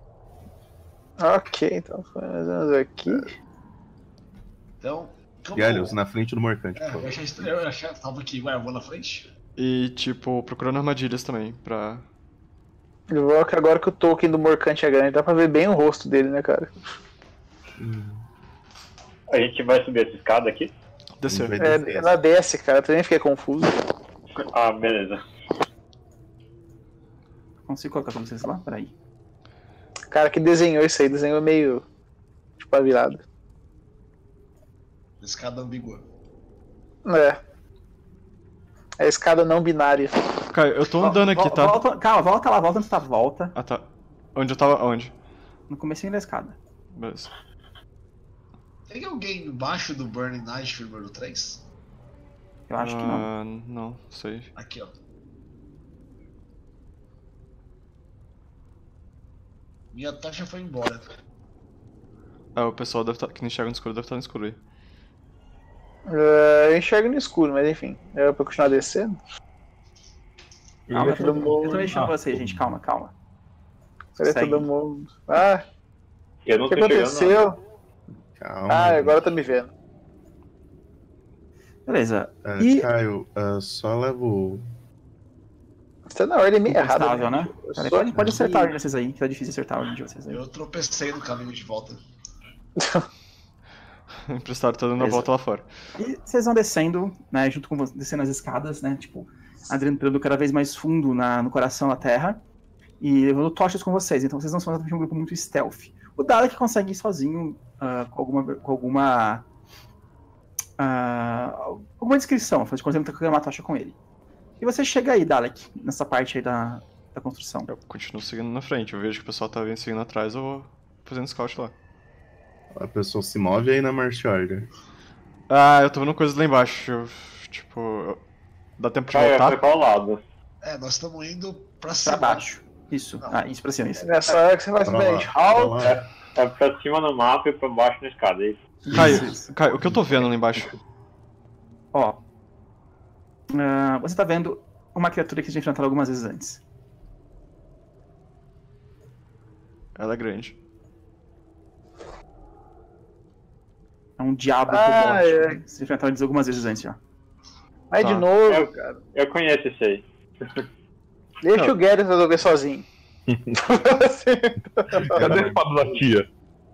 Speaker 3: Ok, então fazemos aqui.
Speaker 6: Então. como-
Speaker 8: Gélios, na frente do Morcante,
Speaker 6: É,
Speaker 8: por
Speaker 6: eu
Speaker 8: favor.
Speaker 6: achei estranho, eu achei que tava aqui, ué, eu vou na frente.
Speaker 4: E, tipo, procurando armadilhas também, pra...
Speaker 3: Eu vou que agora que o token do Morcante é grande, dá pra ver bem o rosto dele, né, cara?
Speaker 2: A gente vai subir essa escada aqui?
Speaker 4: Descer.
Speaker 8: Vai
Speaker 3: É,
Speaker 8: descer.
Speaker 3: ela desce, cara, eu também fiquei confuso.
Speaker 2: Ah, beleza.
Speaker 1: Consigo colocar pra vocês lá? Peraí.
Speaker 3: O cara que desenhou isso aí, desenhou meio. Tipo, a virada.
Speaker 6: Escada ambígua.
Speaker 3: É. É a escada não binária.
Speaker 4: Caio, eu tô andando aqui,
Speaker 1: Vol-
Speaker 4: tá?
Speaker 1: Volta, calma, volta lá, volta onde você tá, volta.
Speaker 4: Ah, tá. Onde eu tava? Onde?
Speaker 1: No comecinho da escada.
Speaker 4: Beleza.
Speaker 6: Tem alguém embaixo do Burning Night número três?
Speaker 1: Eu acho que não.
Speaker 4: Ah, não, sei.
Speaker 6: Aqui, ó. Minha tocha foi embora.
Speaker 4: Ah, o pessoal deve tá, que não enxerga no escuro deve estar no escuro aí.
Speaker 3: É, eu enxergo no escuro, mas enfim. É pra continuar descendo?
Speaker 1: Calma, eu tô,
Speaker 3: todo mundo-
Speaker 1: eu tô mexendo
Speaker 7: Ah,
Speaker 1: com vocês, gente. Calma, calma.
Speaker 3: Cadê
Speaker 1: Segue.
Speaker 3: todo mundo? Ah,
Speaker 2: Eu
Speaker 3: o
Speaker 2: não
Speaker 3: que
Speaker 2: tô chegando.
Speaker 3: aconteceu?
Speaker 8: Calma.
Speaker 3: Ah,
Speaker 8: gente.
Speaker 3: agora tá me vendo.
Speaker 1: Beleza.
Speaker 8: Ah,
Speaker 1: E.
Speaker 8: Caio, ah, só levo.
Speaker 3: Você tá na ordem meio errada.
Speaker 1: Estável, né?
Speaker 3: gente. Eu
Speaker 1: Peraí,
Speaker 3: só
Speaker 1: pode, pode
Speaker 3: aqui-
Speaker 1: acertar a ordem de vocês aí, que tá difícil acertar a ordem de vocês aí.
Speaker 6: Eu tropecei no caminho de volta.
Speaker 4: O empresário tá dando a
Speaker 1: Beleza.
Speaker 4: volta lá fora.
Speaker 1: E vocês vão descendo, né, junto com você, descendo as escadas, né, tipo, adentrando cada vez mais fundo na, no coração da Terra e levando tochas com vocês, então vocês não são exatamente um grupo muito stealth. O Dalek consegue ir sozinho ah, com alguma, com alguma, ah, alguma descrição, afinal de contas ele tá carregando uma tocha com ele. E você chega aí, Dalek, nessa parte aí da, da construção.
Speaker 4: Eu continuo seguindo na frente. Eu vejo que o pessoal tá vindo seguindo atrás, eu vou fazendo scout lá.
Speaker 8: A pessoa se move aí na march order.
Speaker 4: Ah, eu tô vendo coisas lá embaixo. Eu, tipo, eu- dá tempo de
Speaker 2: Caio, foi
Speaker 4: voltar?
Speaker 2: qual lado?
Speaker 6: É, nós estamos indo pra
Speaker 1: Pra
Speaker 6: cima.
Speaker 1: baixo. Isso. Ah, isso pra cima, isso.
Speaker 3: Nessa hora que você vai
Speaker 8: Pra
Speaker 3: saber,
Speaker 8: lá,
Speaker 3: halt.
Speaker 8: pra lá.
Speaker 2: É pra cima no mapa e pra baixo na escada, é isso?
Speaker 4: Caio,
Speaker 1: Isso, isso.
Speaker 4: Caio, o que eu tô vendo lá embaixo?
Speaker 1: Ó. ah, você tá vendo uma criatura que a gente enfrentou algumas vezes antes.
Speaker 4: Ela é grande.
Speaker 1: É um diabo
Speaker 3: Ah,
Speaker 1: kobold.
Speaker 3: é.
Speaker 1: Vocês enfrentaram eles algumas vezes antes já.
Speaker 3: Vai de
Speaker 4: Tá.
Speaker 3: novo,
Speaker 2: Eu-
Speaker 3: cara.
Speaker 2: Eu conheço esse aí.
Speaker 3: Deixa
Speaker 4: Não.
Speaker 3: o Garrett resolver sozinho.
Speaker 7: Cadê a espada da tia?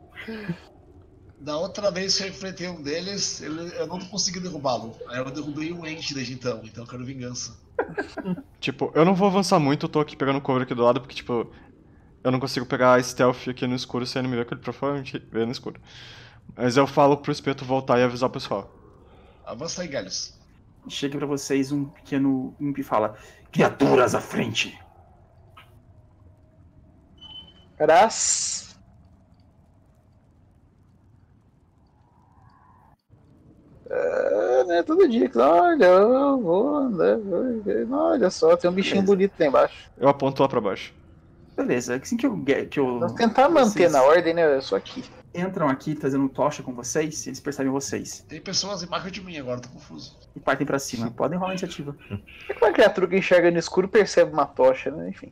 Speaker 6: Da outra vez que eu enfrentei um deles, ele- eu não consegui derrubá-lo. Aí eu derrubei um ente desde então, então eu quero vingança.
Speaker 4: Tipo, eu não vou avançar muito, eu tô aqui pegando cover aqui do lado, porque, tipo, eu não consigo pegar stealth aqui no escuro sem ele me ver, que ele provavelmente vê no escuro. Mas eu falo pro espeto voltar e avisar o pessoal.
Speaker 6: Avança aí, Galhos.
Speaker 1: Chega pra vocês um pequeno imp e fala: criaturas à frente!
Speaker 3: Graças. É, né, todo dia, que, olha, eu vou andar, vou ver, olha só, tem um bichinho
Speaker 1: Beleza.
Speaker 3: bonito lá embaixo.
Speaker 4: Eu aponto lá pra baixo.
Speaker 1: Beleza, assim que eu, que eu
Speaker 3: Vamos tentar manter
Speaker 1: vocês
Speaker 3: na ordem, né? Eu sou aqui.
Speaker 1: entram aqui trazendo tocha com vocês, eles percebem vocês
Speaker 6: Tem pessoas embaixo de mim agora, tô confuso.
Speaker 1: e partem pra cima. Podem rolar a iniciativa.
Speaker 3: É que uma criatura que enxerga no escuro percebe uma tocha, né? Enfim.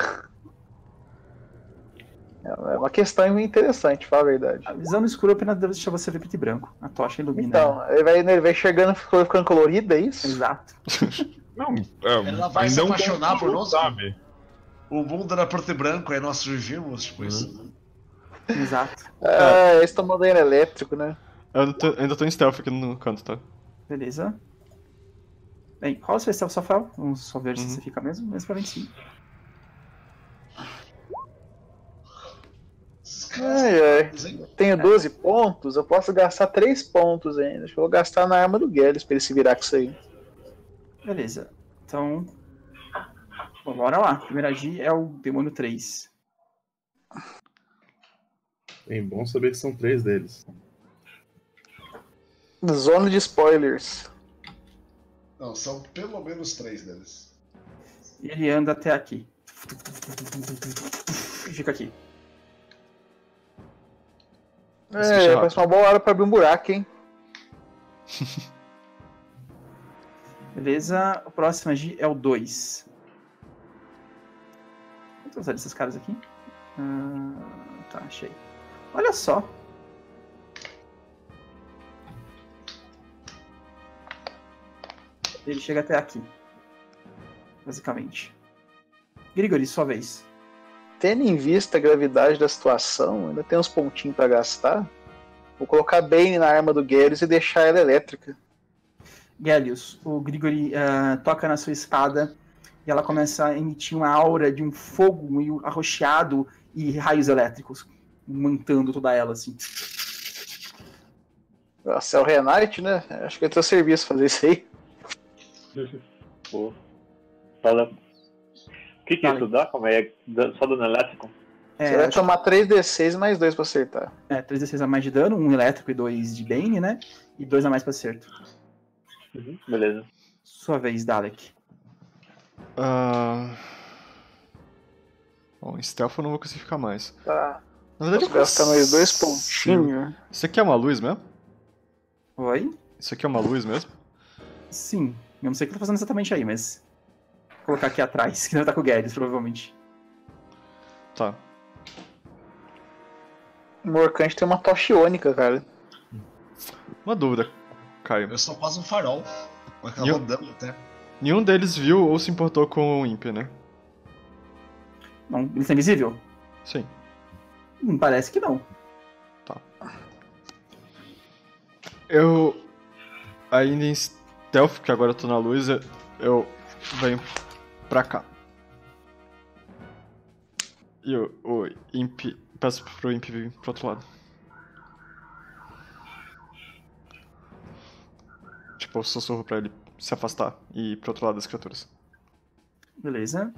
Speaker 3: É uma questão interessante, pra falar a verdade.
Speaker 1: A visão no escuro apenas deve deixar você ver preto e branco. A tocha ilumina.
Speaker 3: Então, ele vai, ele vai enxergando, ficando ficando colorido, é isso?
Speaker 1: Exato.
Speaker 7: Não, é,
Speaker 6: Ela vai
Speaker 7: ainda
Speaker 6: se
Speaker 7: é um
Speaker 6: apaixonar por
Speaker 7: confuso,
Speaker 6: nós?
Speaker 7: sabe?
Speaker 6: O mundo era preto e branco, aí nós surgimos, tipo isso.
Speaker 1: Exato.
Speaker 3: Ah, eles estão mandando elétrico, né?
Speaker 4: Eu ainda tô, ainda tô em stealth aqui no canto, tá?
Speaker 1: Beleza. Bem, rola o seu stealth, Safel. Vamos só ver se
Speaker 4: Uhum.
Speaker 1: você fica mesmo. Mesmo pra vinte e cinco.
Speaker 3: Ai, ai. Tenho doze pontos, eu posso gastar três pontos ainda. Acho que eu vou gastar na arma do Gelles pra ele se virar com isso aí.
Speaker 1: Beleza. Então. Bom, bora lá. Primeiro agir é o demônio três.
Speaker 8: É bom saber que são três deles.
Speaker 3: Zona de spoilers.
Speaker 6: Não, são pelo menos três deles.
Speaker 1: E ele anda até aqui. E fica aqui.
Speaker 3: É, parece uma boa hora pra abrir um buraco, hein?
Speaker 1: Beleza. O próximo agir é o dois. Vou usar esses caras aqui. Ah, tá, achei. Olha só. Ele chega até aqui. Basicamente. Grigori, sua vez.
Speaker 3: Tendo em vista a gravidade da situação, ainda tem uns pontinhos pra gastar. Vou colocar Bane na arma do Gelios e deixar ela elétrica.
Speaker 1: Gelios, o Grigori uh, toca na sua espada e ela começa a emitir uma aura de um fogo meio arroxeado e raios elétricos, mantando toda ela, assim.
Speaker 3: Nossa, é o Renate, né? Acho que é teu serviço fazer isso aí.
Speaker 2: Pô. Fala. O que que
Speaker 1: Vale.
Speaker 2: isso dá? Como é? Só dano elétrico?
Speaker 1: É,
Speaker 3: Você vai
Speaker 1: acho-
Speaker 3: tomar três D seis mais dois pra acertar.
Speaker 1: é, três d seis a mais de dano, um elétrico e dois de Bane, né? E dois a mais pra acerto.
Speaker 2: Uhum, beleza.
Speaker 1: Sua vez, Dalek.
Speaker 4: Ah... Bom, em stealth eu não vou conseguir ficar mais.
Speaker 3: Tá.
Speaker 4: Na verdade,
Speaker 3: Posso gastar mais dois
Speaker 4: consigo.
Speaker 3: pontinhos.
Speaker 4: Isso aqui é uma luz mesmo?
Speaker 1: Oi?
Speaker 4: Isso aqui é uma luz mesmo?
Speaker 1: Sim. Eu não sei o que tá fazendo exatamente aí, mas... Vou colocar aqui atrás, que não tá com o Gelios, provavelmente.
Speaker 4: Tá.
Speaker 3: O Morcante tem uma tocha iônica, cara.
Speaker 4: Uma dúvida, Caio.
Speaker 6: Eu sou quase um farol. Com aquela
Speaker 4: E eu-
Speaker 6: rodando até.
Speaker 4: Nenhum deles viu ou se importou com o Imp, né?
Speaker 1: Não, ele tá invisível?
Speaker 4: Sim.
Speaker 1: Hum, parece que não.
Speaker 4: Eu... Ainda em stealth, que agora eu tô na luz, eu- eu venho pra cá. E o, o Imp... Peço pro Imp vir pro outro lado. Tipo, eu sussurro pra ele se afastar e ir pro outro lado das criaturas.
Speaker 1: Beleza.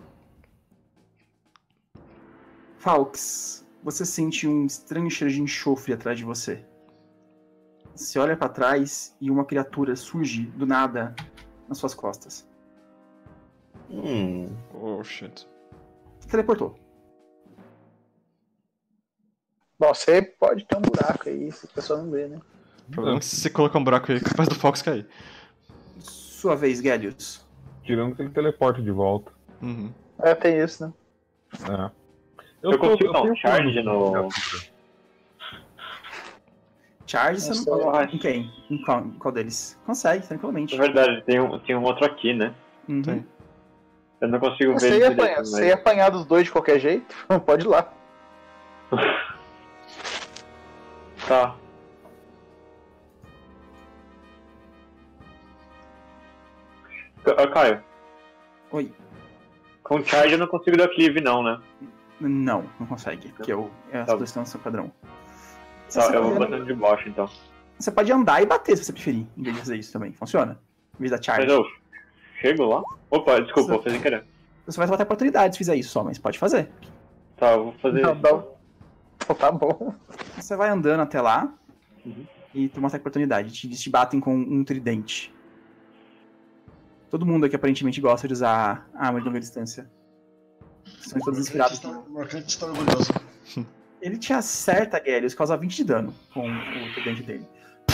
Speaker 1: Falks, você sente um estranho cheiro de enxofre atrás de você. Você olha pra trás e uma criatura surge do nada nas suas costas.
Speaker 8: Hum.
Speaker 4: Oh, shit.
Speaker 1: Teleportou.
Speaker 3: Bom, você pode ter um buraco aí, se a pessoa não vê, né?
Speaker 4: O problema é que se você colocar um buraco aí, é capaz do Fox cair.
Speaker 1: Sua vez, Gelios.
Speaker 7: Tirando que ele teleporta de volta.
Speaker 4: Uhum.
Speaker 3: É, tem isso, né?
Speaker 7: É.
Speaker 2: Eu,
Speaker 7: tô-
Speaker 2: consigo dar um
Speaker 7: tenho
Speaker 2: charge
Speaker 7: plano.
Speaker 2: no.
Speaker 1: Charge, você não
Speaker 3: Nossa,
Speaker 1: pode.
Speaker 2: eu acho.
Speaker 1: Em quem? Em qual, em qual deles? Consegue, tranquilamente.
Speaker 2: É verdade, tem um, tem um outro aqui, né?
Speaker 1: Uhum.
Speaker 4: Tem.
Speaker 2: Eu não consigo ver
Speaker 3: Você
Speaker 2: ele
Speaker 3: ia,
Speaker 2: direito,
Speaker 3: apanhar,
Speaker 2: mas-
Speaker 3: você ia apanhar dos dois de qualquer jeito? Pode ir lá.
Speaker 2: Tá. Ca- Caio,
Speaker 1: Oi.
Speaker 2: com charge eu não consigo dar cleave não, né?
Speaker 1: Não, não consegue, porque eu, é a
Speaker 2: Tá.
Speaker 1: solução do seu padrão. Você,
Speaker 2: Tá, eu vou
Speaker 1: pode,
Speaker 2: botando de baixo então.
Speaker 1: você pode andar e bater se você preferir, em vez de fazer isso também. Funciona? Em vez da charge.
Speaker 2: Mas eu chego lá? Opa, desculpa, eu fiz sem querer.
Speaker 1: Você vai ter oportunidade se fizer isso só, mas pode fazer.
Speaker 2: Tá, eu vou fazer
Speaker 3: Não,
Speaker 2: isso.
Speaker 3: não. Pô, tá bom.
Speaker 1: Você vai andando até lá
Speaker 2: Uhum.
Speaker 1: e toma essa oportunidade. Te, te batem com um tridente. Todo mundo aqui aparentemente gosta de usar arma de longa distância. São todos inspirados.
Speaker 6: O Morcante está orgulhoso.
Speaker 1: Ele te acerta, Gelios, causa vinte de dano com o tridente dele.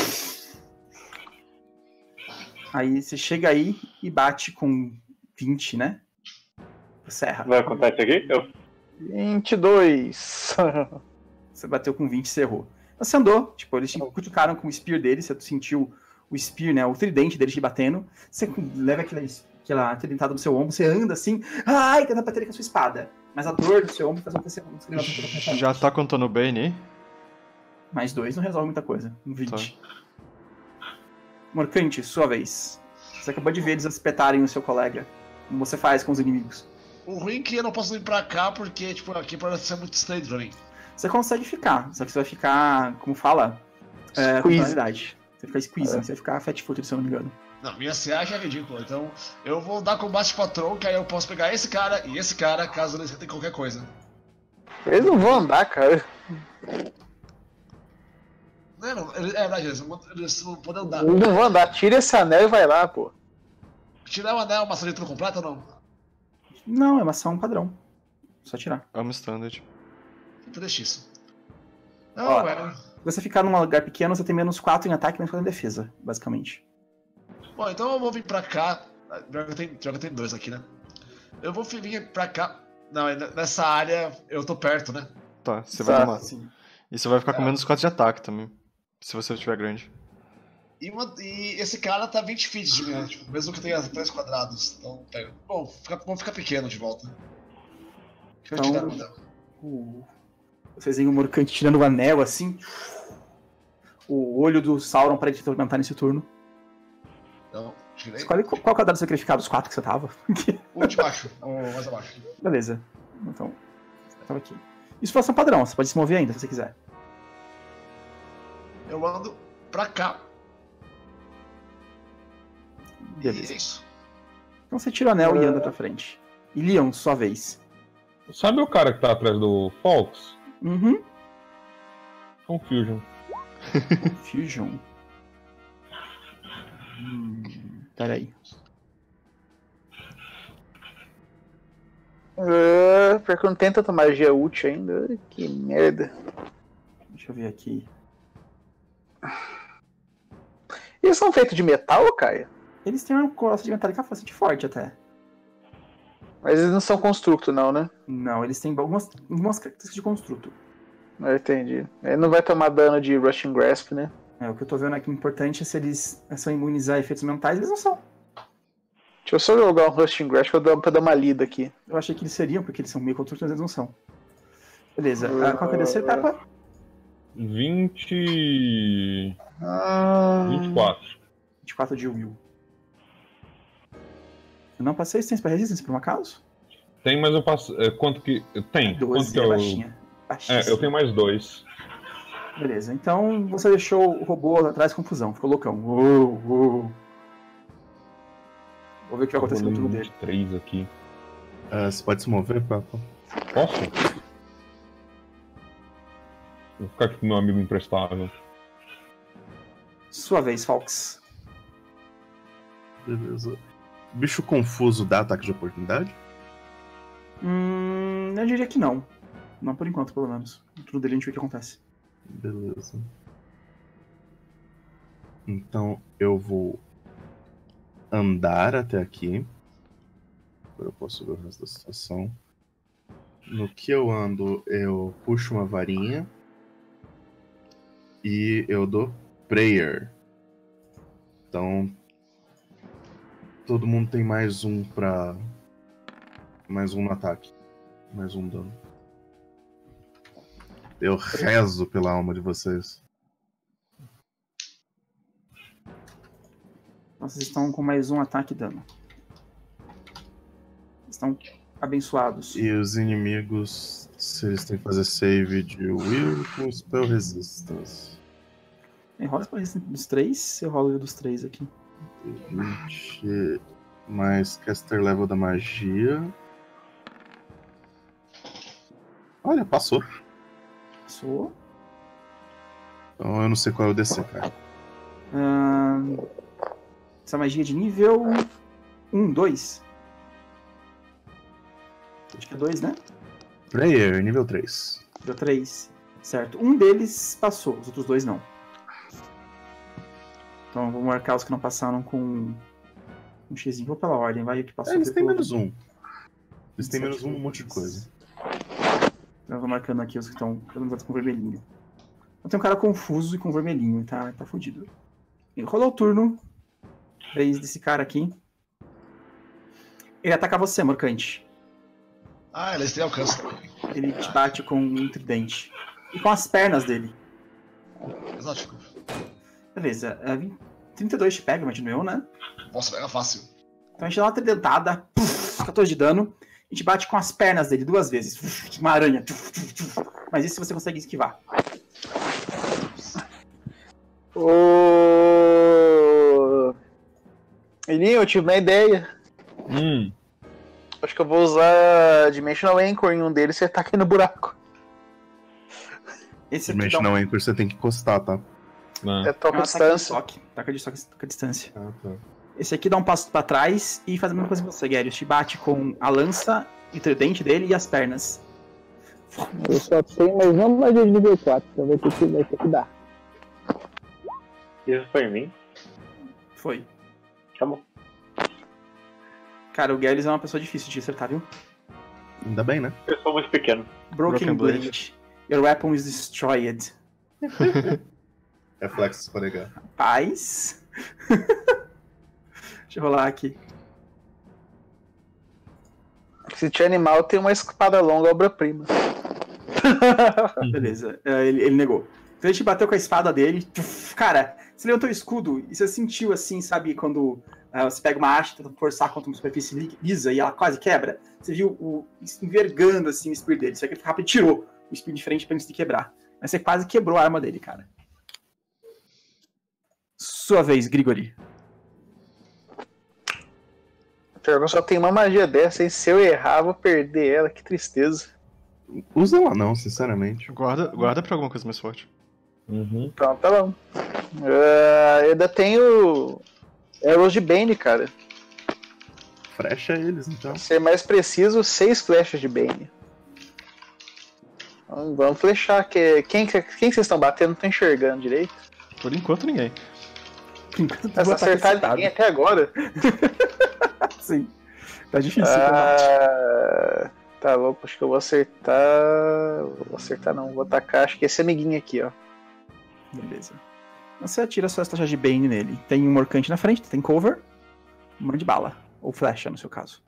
Speaker 1: Aí você chega aí e bate com vinte, né? Serra.
Speaker 2: Vai contar isso aqui? Eu...
Speaker 3: vinte e dois.
Speaker 1: Você bateu com vinte e você errou. Você andou, tipo, eles te cutucaram com o spear dele, você sentiu o spear, né, o tridente deles te batendo. Você leva aquela, aquela tridentada no seu ombro, você anda assim, ai, tenta bater com a sua espada. Mas a dor do seu ombro faz com que você consiga...
Speaker 4: Já tá contando o Bane aí?
Speaker 1: Mais dois não resolve muita coisa. Um vinte. Morcante, sua vez. Você acabou de ver eles espetarem o seu colega. Como você faz com os inimigos?
Speaker 6: O ruim é que eu não posso vir pra cá porque, tipo, aqui parece ser muito estranho pra mim.
Speaker 1: Você consegue ficar, só que você vai ficar, como fala, é, com qualidade. Você vai ficar squeezing, é. Você vai ficar fat footed, se eu não me engano.
Speaker 6: Não, minha C A já é ridícula, então eu vou dar combate patrão, que aí eu posso pegar esse cara e esse cara, caso eles tentem qualquer coisa.
Speaker 3: Eles não vão andar, cara.
Speaker 6: Não, não, é verdade, eles não, eles não podem andar.
Speaker 3: Eles não vão andar, tira esse anel e vai lá, pô.
Speaker 6: Tirar o anel, uma ação de turno completa ou não?
Speaker 1: Não, é uma ação padrão. Só tirar.
Speaker 4: É uma standard.
Speaker 6: Então deixa isso. Não,
Speaker 1: Ó,
Speaker 6: é...
Speaker 1: Se você ficar num lugar pequeno, você tem menos quatro em ataque e menos quatro em defesa, basicamente.
Speaker 6: Bom, então eu vou vir pra cá. Droga, tem, droga, tem dois aqui, né? Eu vou vir pra cá. Não, nessa área eu tô perto, né?
Speaker 4: Tá, você vai tomar. E você vai ficar com menos quatro de ataque também. Se você estiver grande.
Speaker 6: E, uma, e esse cara tá vinte feet de mim, né? Tipo, mesmo que tenha três quadrados. Então, pega. Bom, fica, vamos ficar pequeno de volta. Deixa eu
Speaker 1: Então,
Speaker 6: tirar
Speaker 1: o... Vocês veem o Morcante tirando o anel assim. O olho do Sauron para de atormentar nesse turno.
Speaker 6: Então, tirei.
Speaker 1: Escolhe qual quadrado você queria ficar dos quatro que você tava.
Speaker 6: O de baixo, o mais abaixo.
Speaker 1: Beleza. Então, você tava aqui. Isso foi ação padrão, você pode se mover ainda se você quiser.
Speaker 6: Eu ando pra cá.
Speaker 1: Beleza.
Speaker 6: E é isso.
Speaker 1: Então você tira o anel é... e anda pra frente. E Leon, sua vez.
Speaker 7: Sabe o cara que tá atrás do Fox?
Speaker 1: Uhum.
Speaker 7: Confusion.
Speaker 1: Confusion? hum, peraí.
Speaker 3: Uh, porque não tem tanta magia útil ainda. Que merda.
Speaker 1: Deixa eu ver aqui.
Speaker 3: Eles são feitos de metal, Caio?
Speaker 1: Eles têm uma crosta de metálica bastante forte até.
Speaker 3: Mas eles não são construto, não, né?
Speaker 1: Não, eles têm algumas, algumas características de construto.
Speaker 3: Eu entendi. Ele não vai tomar dano de Rushing Grasp, né?
Speaker 1: É, o que eu tô vendo aqui importante é se eles são imunizar a efeitos mentais, eles não são.
Speaker 3: Deixa eu só jogar um Rushing Grasp pra dar, pra dar uma lida aqui.
Speaker 1: Eu achei que eles seriam, porque eles são meio construtos, mas eles não são. Beleza. Uh, qual que é a D C, Peppa?
Speaker 7: vinte...
Speaker 3: Ah...
Speaker 7: vinte e quatro.
Speaker 1: vinte e quatro de Will. Eu não passei resistência pra resistência, por um acaso?
Speaker 7: Tem, mas eu passo... É, quanto que... Tem.
Speaker 1: doze,
Speaker 7: quanto que
Speaker 1: é
Speaker 7: eu...
Speaker 1: baixinha.
Speaker 7: É, eu tenho mais dois.
Speaker 1: Beleza, então você deixou o robô atrás de confusão, ficou loucão. Uou, uou. Vou ver o que vai acontecer com o turno dele.
Speaker 7: três aqui.
Speaker 8: Uh, você pode se mover, Papa?
Speaker 7: Posso? Vou ficar aqui com meu amigo imprestável.
Speaker 1: Sua vez, Fox.
Speaker 8: Beleza. Bicho confuso dá ataque de oportunidade?
Speaker 1: Hum, eu diria que não. Não por enquanto, pelo menos. No turno dele a gente vê o que acontece.
Speaker 8: Beleza. Então eu vou andar até aqui. Agora eu posso ver o resto da situação. No que eu ando, eu puxo uma varinha. E eu dou prayer. Então todo mundo tem mais um pra... Mais um no ataque. Mais um dano. Eu rezo pela alma de vocês.
Speaker 1: Vocês estão com mais um ataque e dano. Estão abençoados.
Speaker 8: E os inimigos, se eles têm que fazer save de Will com Spell Resistance.
Speaker 1: Rola para dos três, eu rolo dos três aqui.
Speaker 8: vinte mais caster level da magia. Olha, passou.
Speaker 1: Passou.
Speaker 8: Então eu não sei qual é o D C, cara.
Speaker 1: Hum, essa magia é de nível um, dois. Acho que é dois, né?
Speaker 8: Prayer, nível três.
Speaker 1: Nível três. Certo. Um deles passou, os outros dois não. Então eu vou marcar os que não passaram com um xizinho. Vou pela ordem, vai o que passou.
Speaker 8: É, eles têm menos um. Eles têm menos um um monte de coisa.
Speaker 1: Então eu vou marcando aqui os que estão com vermelhinho. Então tem um cara confuso e com vermelhinho, tá, tá fudido. Rolou o turno. Vez desse cara aqui. Ele ataca você, Morcante.
Speaker 6: Ah, eles têm alcance também.
Speaker 1: Ele te bate com um tridente. E com as pernas dele.
Speaker 6: Exótico.
Speaker 1: Beleza. trinta e dois te pega, imagino eu, né?
Speaker 6: Nossa, pega fácil.
Speaker 1: Então a gente dá uma tridentada. Puf, quatorze de dano. A gente bate com as pernas dele duas vezes. Uma aranha. Mas isso você consegue esquivar.
Speaker 3: Ô... Elinho, eu tive uma ideia.
Speaker 7: Hum.
Speaker 3: Acho que eu vou usar Dimensional Anchor em um deles e você tá aqui no buraco.
Speaker 1: Esse aqui dá
Speaker 8: Dimensional
Speaker 1: um...
Speaker 8: Anchor você tem que encostar, tá?
Speaker 3: É toca a distância.
Speaker 1: Taca de toque a distância.
Speaker 8: Ah, tá.
Speaker 1: Esse aqui dá um passo pra trás e faz a mesma coisa que você, Gyrius. Te bate com a lança e o tridente dele e as pernas.
Speaker 9: Eu só tenho mais uma magia de nível quatro, então vai ter que, vai ter que dar.
Speaker 2: Isso foi em mim?
Speaker 1: Foi.
Speaker 2: Tá bom.
Speaker 1: Cara, o Gyrius é uma pessoa difícil de acertar, viu?
Speaker 8: Ainda bem, né?
Speaker 2: Eu sou muito pequeno.
Speaker 1: Broken,
Speaker 4: Broken
Speaker 1: Blade.
Speaker 4: Blade.
Speaker 1: Your weapon is destroyed.
Speaker 8: Reflexos pra negar.
Speaker 1: Paz. Deixa eu rolar aqui.
Speaker 3: Esse tio animal tem uma espada longa, obra-prima.
Speaker 1: Beleza, é, ele, ele negou. Então a gente bateu com a espada dele. Tuf, cara, você levantou o escudo e você sentiu assim, sabe, quando uh, você pega uma haste e tenta forçar contra uma superfície lisa e ela quase quebra. Você viu o envergando assim o spear dele. Só que ele rápido tirou o spear de frente pra antes de quebrar. Mas você quase quebrou a arma dele, cara. Sua vez, Grigori.
Speaker 3: Eu só tenho uma magia dessa, e se eu errar, vou perder ela, que tristeza.
Speaker 8: Usa ela não, sinceramente.
Speaker 4: Guarda, guarda pra alguma coisa mais forte.
Speaker 7: Uhum.
Speaker 3: Pronto, tá bom. Uh, eu ainda tenho Arrows de Bane, cara.
Speaker 8: Frecha eles, então.
Speaker 3: Pra ser mais preciso, seis flechas de Bane. Vamos, vamos flechar. Que, quem, quem que vocês estão batendo? Não tô enxergando direito.
Speaker 4: Por enquanto, ninguém.
Speaker 3: Essa acertar ninguém até agora.
Speaker 1: Sim. Tá difícil.
Speaker 3: Ah, tá bom, acho que eu vou acertar. Vou acertar não, vou atacar. Acho que esse amiguinho aqui, ó.
Speaker 1: Beleza. Você atira suas flechas de Bane nele. Tem um morcante na frente, tem cover. Uma de bala. Ou flecha, no seu caso.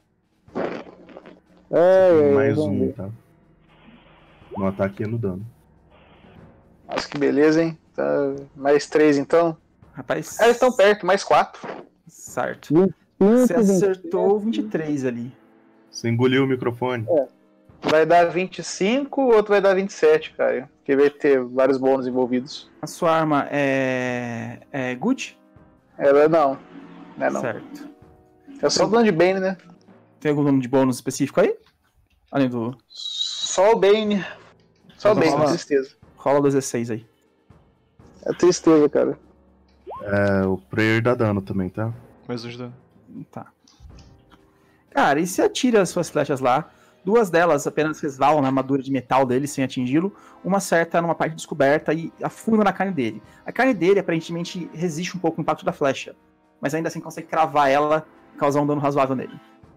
Speaker 9: É,
Speaker 8: Mais
Speaker 9: vamos
Speaker 8: um,
Speaker 9: ver.
Speaker 8: tá? No ataque e no dano.
Speaker 3: Nossa, que beleza, hein? Tá, mais três então.
Speaker 1: Rapaz.
Speaker 3: Ah, eles estão perto, mais quatro.
Speaker 1: Certo.
Speaker 9: vinte,
Speaker 1: Você
Speaker 9: vinte,
Speaker 1: acertou vinte e três ali.
Speaker 8: Você engoliu o microfone.
Speaker 3: Vai dar vinte e cinco, o outro vai dar vinte e sete, cara. Porque vai ter vários bônus envolvidos.
Speaker 1: A sua arma é. É good?
Speaker 3: Ela não. Não é não.
Speaker 1: Certo.
Speaker 3: É só o dano de Bane, né?
Speaker 1: Tem algum nome de bônus específico aí? Além do.
Speaker 3: Só o Bane. Só o
Speaker 1: Então
Speaker 3: Bane,
Speaker 1: rola-
Speaker 3: tristeza.
Speaker 1: Rola dezesseis aí.
Speaker 3: É tristeza, cara.
Speaker 8: É, o prayer dá dano também, tá?
Speaker 4: Mais um de dano.
Speaker 1: Tá. Cara, e se atira as suas flechas lá? Duas delas apenas resvalam na armadura de metal dele sem atingi-lo. Uma acerta numa parte descoberta e afunda na carne dele. A carne dele aparentemente resiste um pouco ao impacto da flecha, mas ainda assim consegue cravar ela e causar um dano razoável nele.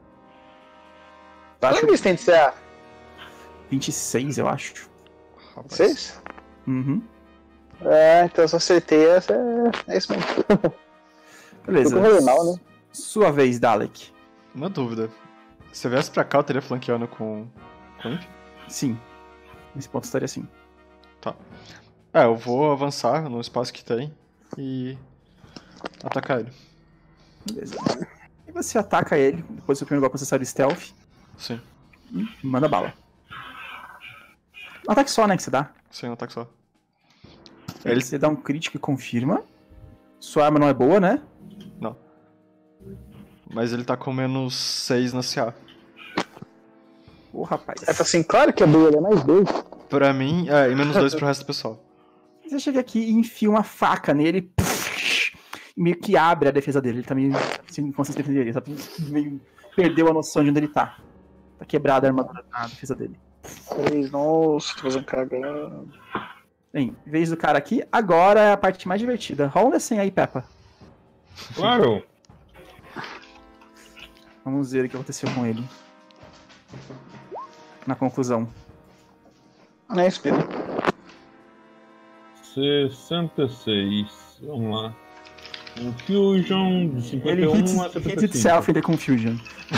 Speaker 1: Tá,
Speaker 3: Quanto isso tem de C A?
Speaker 1: vinte e seis, eu acho.
Speaker 4: Rapaz.
Speaker 3: Seis?
Speaker 1: Uhum.
Speaker 3: É, então eu só acertei essa. É, é isso mesmo.
Speaker 1: Beleza.
Speaker 3: Ficou normal, né?
Speaker 1: Sua vez, Dalek.
Speaker 4: Uma dúvida. Se eu viesse pra cá, eu teria flanqueando com. com Imp?
Speaker 1: Sim. Nesse ponto estaria assim.
Speaker 4: Tá. É, eu vou avançar no espaço que tem e. atacar ele.
Speaker 1: Beleza. E você ataca ele, depois do seu primeiro golpe necessário stealth,
Speaker 4: Sim.
Speaker 1: e manda bala. Um ataque só, né, que você dá.
Speaker 4: Sim, um ataque só.
Speaker 1: Ele... Você dá um crítico e confirma. Sua arma não é boa, né?
Speaker 4: Não. Mas ele tá com menos seis na C A.
Speaker 1: Ô, rapaz.
Speaker 3: É assim, claro que é boa,
Speaker 9: Ele é mais dois.
Speaker 4: Pra mim, é, e menos dois pro resto do pessoal.
Speaker 1: Você chega aqui e enfia uma faca nele pff, e meio que abre a defesa dele. Ele tá meio sem consciência de defender ele. Tá meio... Perdeu a noção de onde ele tá. Tá quebrada a armadura da defesa dele.
Speaker 3: Três, nossa, tô fazendo cagada.
Speaker 1: Bem, em vez do cara aqui, agora é a parte mais divertida. Rola um D cem aí, Peppa.
Speaker 7: Claro.
Speaker 1: Vamos ver o que aconteceu com ele. Na conclusão.
Speaker 3: É isso mesmo.
Speaker 7: sessenta e seis. Vamos lá. Confusion de cinquenta
Speaker 1: Ele
Speaker 7: e um
Speaker 1: hits,
Speaker 7: a setenta
Speaker 1: hits
Speaker 7: e cinco.
Speaker 1: itself in the confusion.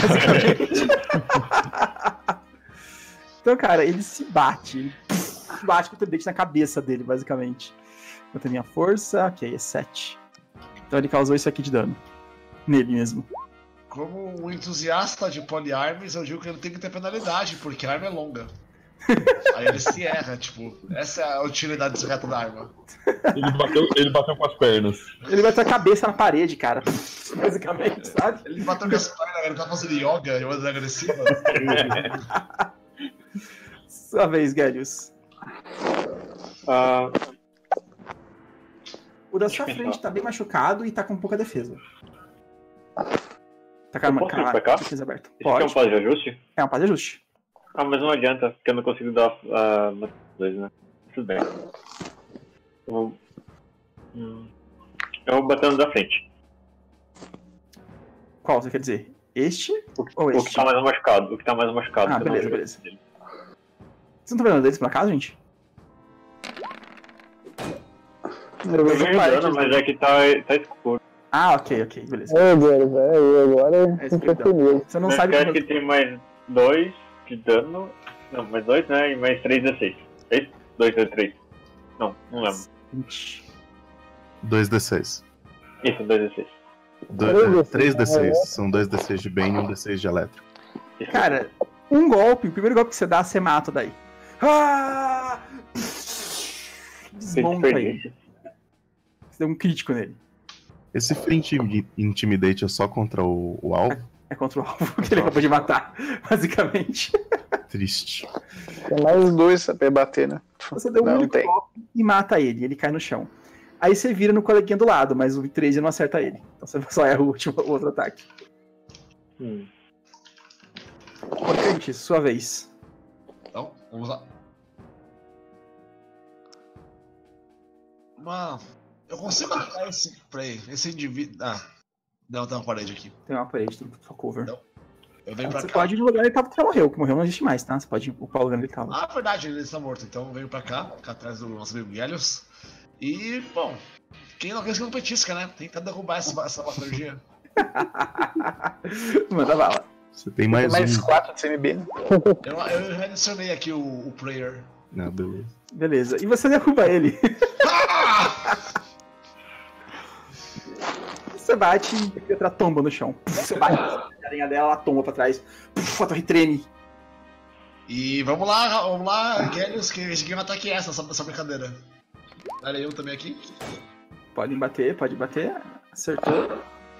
Speaker 1: Então, cara, ele se bate. Ele pff, bate com o tridente na cabeça dele, basicamente. Quanto a minha força, ok, é sete. Então ele causou isso aqui de dano. Nele mesmo.
Speaker 6: Como um entusiasta de polyarms, eu digo que ele tem que ter penalidade, porque a arma é longa. Aí ele se erra, tipo, essa é a utilidade secreta da arma.
Speaker 7: Ele bateu, ele bateu com as pernas.
Speaker 1: Ele bateu a cabeça na parede, cara. Basicamente, sabe?
Speaker 6: Ele bateu com as pernas, ele tá fazendo yoga de maneira agressiva.
Speaker 1: Sua vez, Gélios.
Speaker 2: Ah,
Speaker 1: O da sua frente tá bem machucado e tá com pouca defesa. Tá com a
Speaker 2: Eu posso ir pra cá?
Speaker 1: defesa aberta.
Speaker 2: Isso aqui é um
Speaker 1: Pode.
Speaker 2: passo de ajuste?
Speaker 1: É um passo de ajuste.
Speaker 2: Ah, mas não adianta, porque eu não consigo dar uh, dois, né? Tudo bem. Eu vou, hum, eu vou batendo da frente.
Speaker 1: Qual você quer dizer? Este
Speaker 2: O,
Speaker 1: ou
Speaker 2: o
Speaker 1: este?
Speaker 2: que tá mais machucado. O que tá mais machucado.
Speaker 1: Ah,
Speaker 2: que eu não
Speaker 1: beleza,
Speaker 2: vi.
Speaker 1: beleza. Vocês não estão vendo deles por acaso, gente?
Speaker 9: Eu
Speaker 2: Eu
Speaker 9: vejo
Speaker 2: vejo
Speaker 9: partes.
Speaker 2: dano, mas é que tá, tá escuro.
Speaker 1: Ah, ok, ok, beleza.
Speaker 9: É, Deus, é, agora
Speaker 1: É
Speaker 9: não
Speaker 1: escuridão.
Speaker 9: foi comigo.
Speaker 1: Você não
Speaker 2: Mas
Speaker 1: sabe
Speaker 2: eu
Speaker 1: como...
Speaker 2: acho que tem mais dois de dano. Não, mais dois, né? E mais três D seis. É isso? dois D três. Não, não lembro.
Speaker 8: dois D seis.
Speaker 2: Isso, dois D seis.
Speaker 8: três D seis. São dois D seis de bem e um D seis de elétrico.
Speaker 2: Isso.
Speaker 1: Cara, um golpe, o primeiro golpe que você dá, você mata daí. Ah! Desmonta ele.
Speaker 2: Desperdício.
Speaker 1: Você deu um crítico nele.
Speaker 8: Esse Free Intimi- Intimidate é só contra o, o alvo?
Speaker 1: É contra o alvo que ele acabou de matar, basicamente.
Speaker 8: Triste.
Speaker 3: Tem mais dois pra bater, né?
Speaker 1: Você deu um
Speaker 3: Não
Speaker 1: único
Speaker 3: tem.
Speaker 1: golpe e mata ele, ele cai no chão. Aí você vira no coleguinha do lado, mas o treze não acerta ele. Então você só erra o, último, o outro ataque.
Speaker 2: Hum.
Speaker 1: Importante, sua vez.
Speaker 6: Então, vamos lá. Mano, eu consigo atacar esse prey, esse indivíduo. Ah, não, tem uma parede aqui.
Speaker 1: Tem uma parede, tem só cover.
Speaker 6: Não. Eu venho pra
Speaker 1: Você
Speaker 6: cá.
Speaker 1: pode ir no lugar que ele tava, que morreu, que morreu não existe mais, tá? Você pode ocupar o lugar onde ele tava.
Speaker 6: Ah, verdade, ele está morto. Então eu venho pra cá, cá atrás do nosso amigo Gélios. E, bom, quem não quer que não petisca, né? Tenta derrubar essa, essa maturgia.
Speaker 1: Manda bala.
Speaker 8: Você tem mais,
Speaker 3: Tem mais
Speaker 8: um.
Speaker 3: quatro de C M B, né?
Speaker 6: Eu, eu adicionei aqui o, o prayer.
Speaker 8: Ah, beleza.
Speaker 1: Beleza. E você derruba ele. Você bate e a outra tomba no chão. Você bate a aranha dela, ela tomba pra trás. A torre treme.
Speaker 6: E vamos lá, vamos lá, Gélios, que esse aqui é um ataque essa, essa, essa brincadeira. Olha eu também aqui.
Speaker 1: Pode bater, pode bater. Acertou.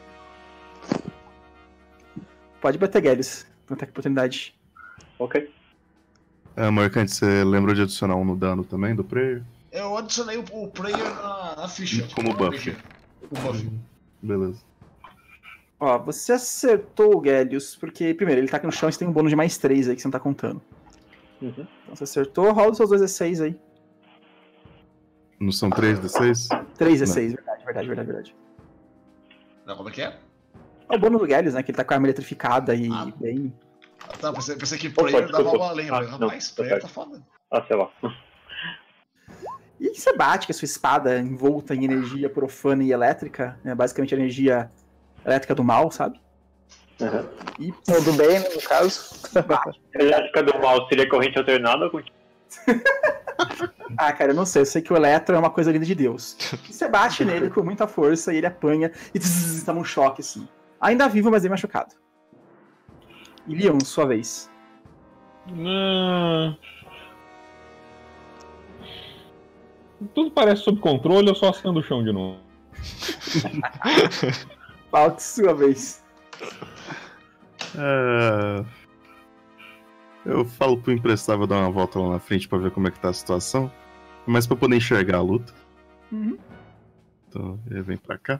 Speaker 1: Pode bater, Gélios. Um ataque de oportunidade.
Speaker 2: Ok.
Speaker 8: Ah, Marcante, você lembrou de adicionar um no dano também do player?
Speaker 6: Eu adicionei o, o prayer na, na ficha.
Speaker 8: Como buff.
Speaker 6: O buff.
Speaker 8: Beleza.
Speaker 1: Ó, você acertou o Gélios, porque, primeiro, ele tá aqui no chão e você tem um bônus de mais três aí que você não tá contando.
Speaker 2: Uhum.
Speaker 1: Então você acertou, rola os seus dois D seis aí.
Speaker 8: Não são três D seis?
Speaker 1: três D
Speaker 8: Não.
Speaker 1: seis, verdade, verdade, verdade, verdade.
Speaker 6: Não, como é que é?
Speaker 1: É o bônus do Gélios, né? Que ele tá com a arma eletrificada e
Speaker 6: Ah.
Speaker 1: bem.
Speaker 6: Tá, pensei, pensei que
Speaker 2: Opa,
Speaker 6: prayer dava
Speaker 2: desculpa.
Speaker 6: uma além.
Speaker 2: Ah,
Speaker 6: Rapaz,
Speaker 2: não,
Speaker 6: prayer
Speaker 2: tá
Speaker 6: tá foda.
Speaker 2: Ah, sei lá.
Speaker 1: E você bate com a sua espada envolta em energia profana e elétrica, né? Basicamente a energia elétrica do mal, sabe?
Speaker 2: Uhum.
Speaker 1: E
Speaker 3: Ou do bem, né, no caso.
Speaker 2: Elétrica do mal seria corrente alternada ou continua?
Speaker 1: Ah, cara, eu não sei. Eu sei que o Eletro é uma coisa linda de Deus. E você bate nele com muita força e ele apanha e zzz, tá num choque, assim. Ainda vivo, mas bem machucado. E Leon, sua vez.
Speaker 7: Não. Tudo parece sob controle, eu só acendo o chão de novo.
Speaker 1: Falk, sua vez.
Speaker 8: É... Eu falo pro imprestável dar uma volta lá na frente pra ver como é que tá a situação. Mas pra poder enxergar a luta.
Speaker 1: Uhum.
Speaker 8: Então ele vem pra cá.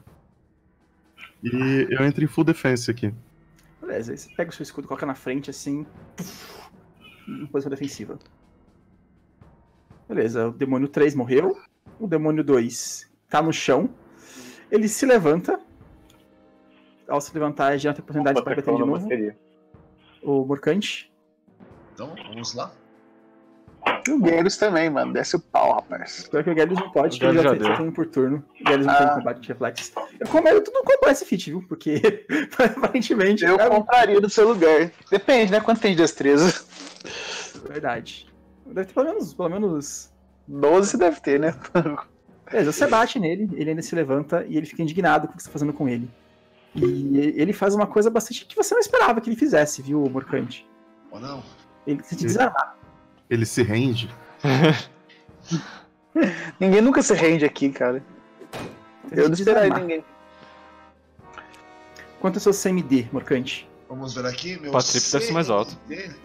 Speaker 8: E eu entro em full defense aqui.
Speaker 1: Beleza, aí você pega o seu escudo, coloca na frente, assim. Puf, em posição defensiva. Beleza, o demônio três morreu. O demônio dois tá no chão. Ele se levanta. Ao se levantar, já tem oportunidade para bater de novo. O Morcante.
Speaker 6: Então, vamos lá.
Speaker 3: E o Gélios também, mano. Desce o pau, rapaz.
Speaker 1: Pior que o Gélios não pode,
Speaker 4: O
Speaker 1: porque ele
Speaker 4: Gélios
Speaker 1: já
Speaker 4: já
Speaker 1: fez
Speaker 4: deu.
Speaker 1: tem um por turno. O Gélios não
Speaker 3: Ah.
Speaker 1: tem combate de reflexos. Eu comendo tudo comprar esse feat, viu? Porque aparentemente
Speaker 3: Eu
Speaker 1: é
Speaker 3: compraria do seu lugar. Depende, né? Quanto tem de destreza?
Speaker 1: verdade. Deve ter pelo menos, pelo menos.
Speaker 3: doze deve ter, né?
Speaker 1: Beleza, você bate nele, ele ainda se levanta e ele fica indignado com o que você tá fazendo com ele. E ele faz uma coisa bastante que você não esperava que ele fizesse, viu, Morcante?
Speaker 6: Ou não?
Speaker 1: Ele tenta te desarmar.
Speaker 8: Ele se rende?
Speaker 3: Ninguém nunca se rende aqui, cara. Eu não esperava ninguém.
Speaker 1: Quanto é o seu C M D, Morcante?
Speaker 6: Vamos ver aqui. Meu
Speaker 4: Patrip deve ser mais alto.